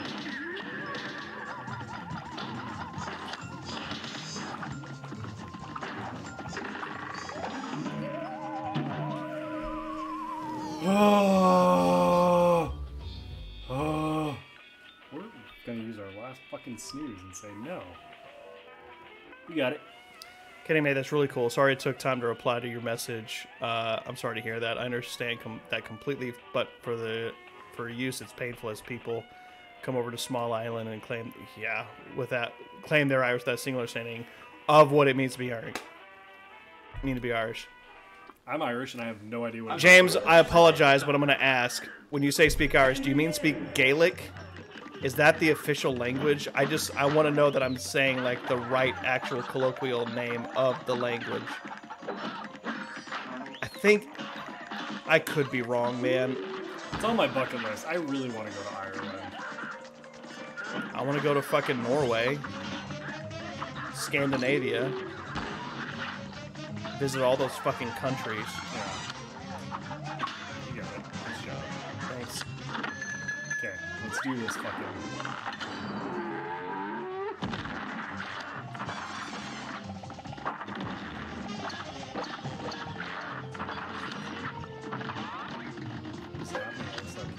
Oh. Oh. We're gonna use our last fucking snooze and say no. We got it. Kenny May, that's really cool. Sorry it took time to reply to your message. I'm sorry to hear that. I understand that completely, but for use, it's painful as people come over to Small Island and claim, claim they're Irish. That single understanding of what it means to be Irish. I'm Irish and I have no idea what James, I apologize, but I'm going to ask. When you say speak Irish, do you mean speak Gaelic? Is that the official language? I want to know that I'm saying like the right actual colloquial name of the language. I think I could be wrong, man. It's on my bucket list. I really want to go to Ireland. I want to go to fucking Norway, Scandinavia, visit all those fucking countries. Yeah. You got it. Nice job. Thanks. Okay, let's do this fucking... What's happening? What's that?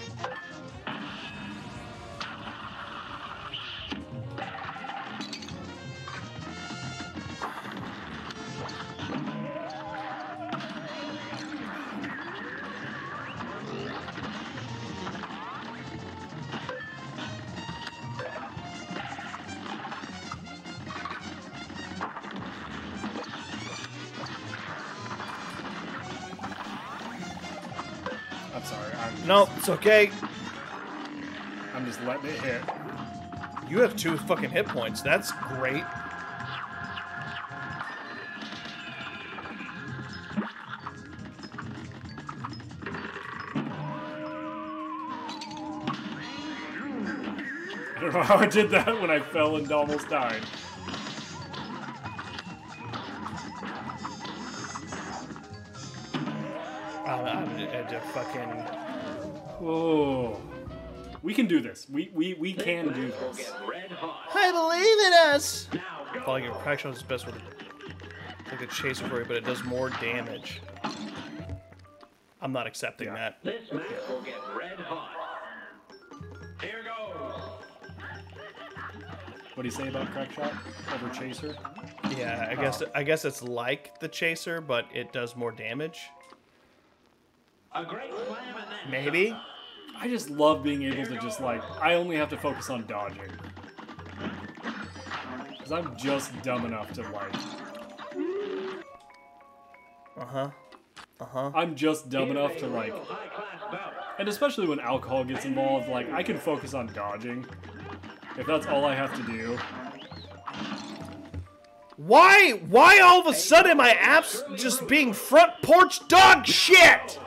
I'm sorry. No, it's okay. I'm just letting it hit. You have 2 fucking hit points. That's great. I don't know how I did that when I fell and almost died. I just fucking... Oh, we can do this. We can do this. I believe in us! Falling your crack is best with like a chaser for you, but it does more damage. I'm not accepting that. This match will get red hot. Here goes. What do you say about crack shot over chaser? Yeah, I guess it's like the chaser, but it does more damage. A great slam and then Maybe. I just love being able to just like, I only have to focus on dodging. Because I'm just dumb enough to like... Uh-huh. Uh-huh. I'm just dumb enough to like... high class bout. And especially when alcohol gets involved, like, I can focus on dodging. If that's all I have to do. Why all of a sudden my app's just being front porch dog shit?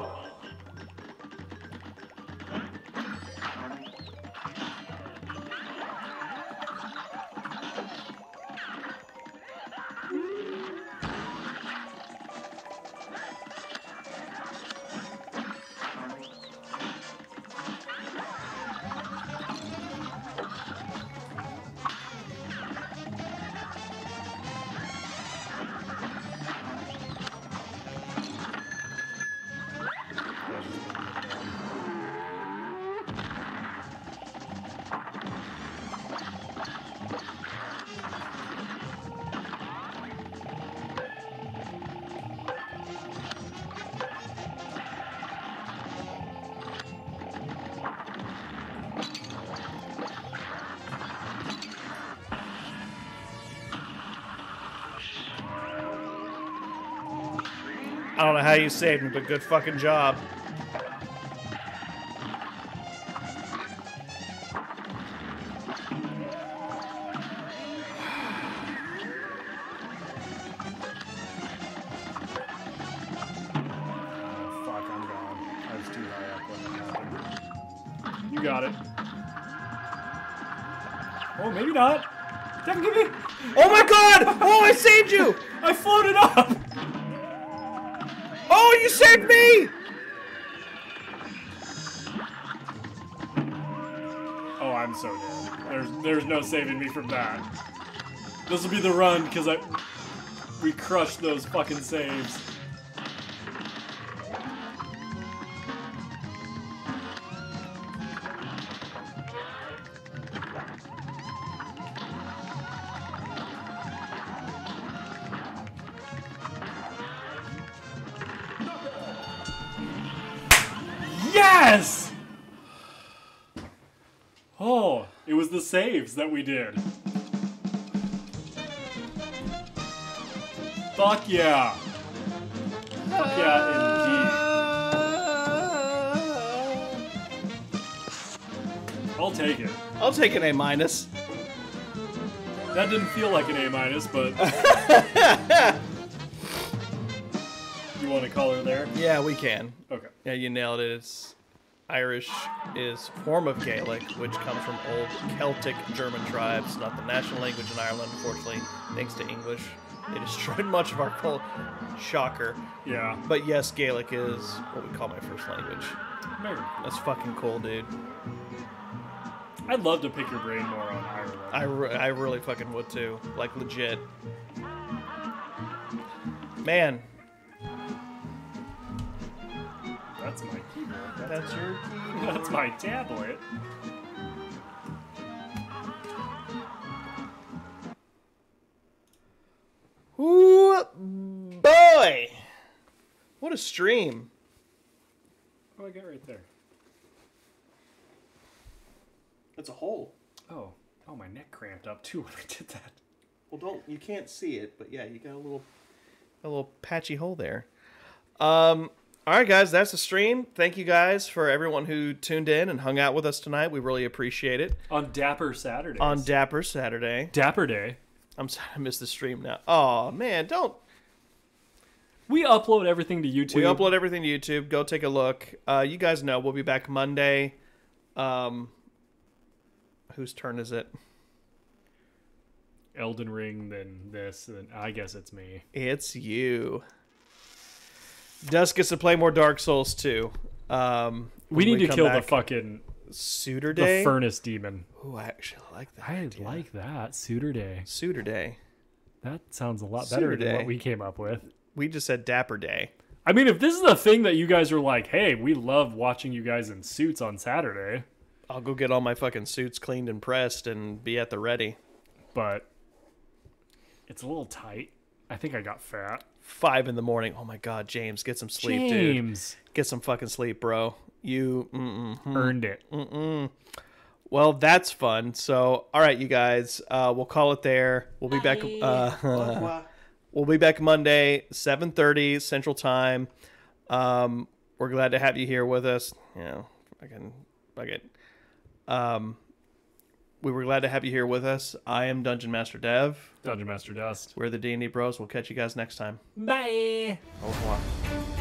I don't know how you saved me, but good fucking job. You got it. Oh, maybe not. Devin, give me. Oh my god! Oh, I saved you! I floated up! Oh, you saved me! Oh, I'm so dead. There's no saving me from that. This will be the run, because we crushed those fucking saves. Yes! Oh, it was the saves that we did. Fuck yeah. Fuck yeah, indeed. I'll take it. I'll take an A-. That didn't feel like an A-, but... You want to call her there? Yeah, we can. Okay. Yeah, you nailed it. It's Irish is form of Gaelic, which comes from old Celtic German tribes, not the national language in Ireland, unfortunately, thanks to English. They destroyed much of our culture. Shocker. Yeah. But yes, Gaelic is what we call my first language. Maybe. That's fucking cool, dude. I'd love to pick your brain more on Ireland. I really fucking would too. Like, legit. Man. That's my keyboard. That's your keyboard. That's my tablet. Ooh, boy! What a stream. What do I got right there? That's a hole. Oh, my neck cramped up too when I did that. Well, you can't see it, but yeah, you got a little patchy hole there. All right, guys, that's the stream. Thank you guys for everyone who tuned in and hung out with us tonight. We really appreciate it. On Dapper Saturdays. On Dapper Saturday. Dapper Day. I'm sorry I missed the stream now. Oh, man, don't. We upload everything to YouTube. We upload everything to YouTube. Go take a look. You guys know we'll be back Monday. Whose turn is it? Elden Ring, then this, and then I guess it's me. It's you. Dust gets to play more Dark Souls too. We need to kill the fucking Suitor Day, the Furnace Demon. Oh, I actually like that. I like that Suitor Day. Suitor Day. That sounds a lot better than what we came up with. We just said Dapper Day. I mean, if this is the thing that you guys are like, hey, we love watching you guys in suits on Saturday. I'll go get all my fucking suits cleaned and pressed and be at the ready. But it's a little tight. I think I got fat. 5 in the morning. Oh my god, James, get some sleep, James. Dude. Get some fucking sleep, bro. You earned it. Well, that's fun. So, all right, you guys, we'll call it there. We'll be back. We'll be back Monday, 7:30 Central Time. We're glad to have you here with us. You know, bug it. We were glad to have you here with us. I am Dungeon Master Dev. Dungeon Master Dust. We're the D&D Bros. We'll catch you guys next time. Bye. Au revoir.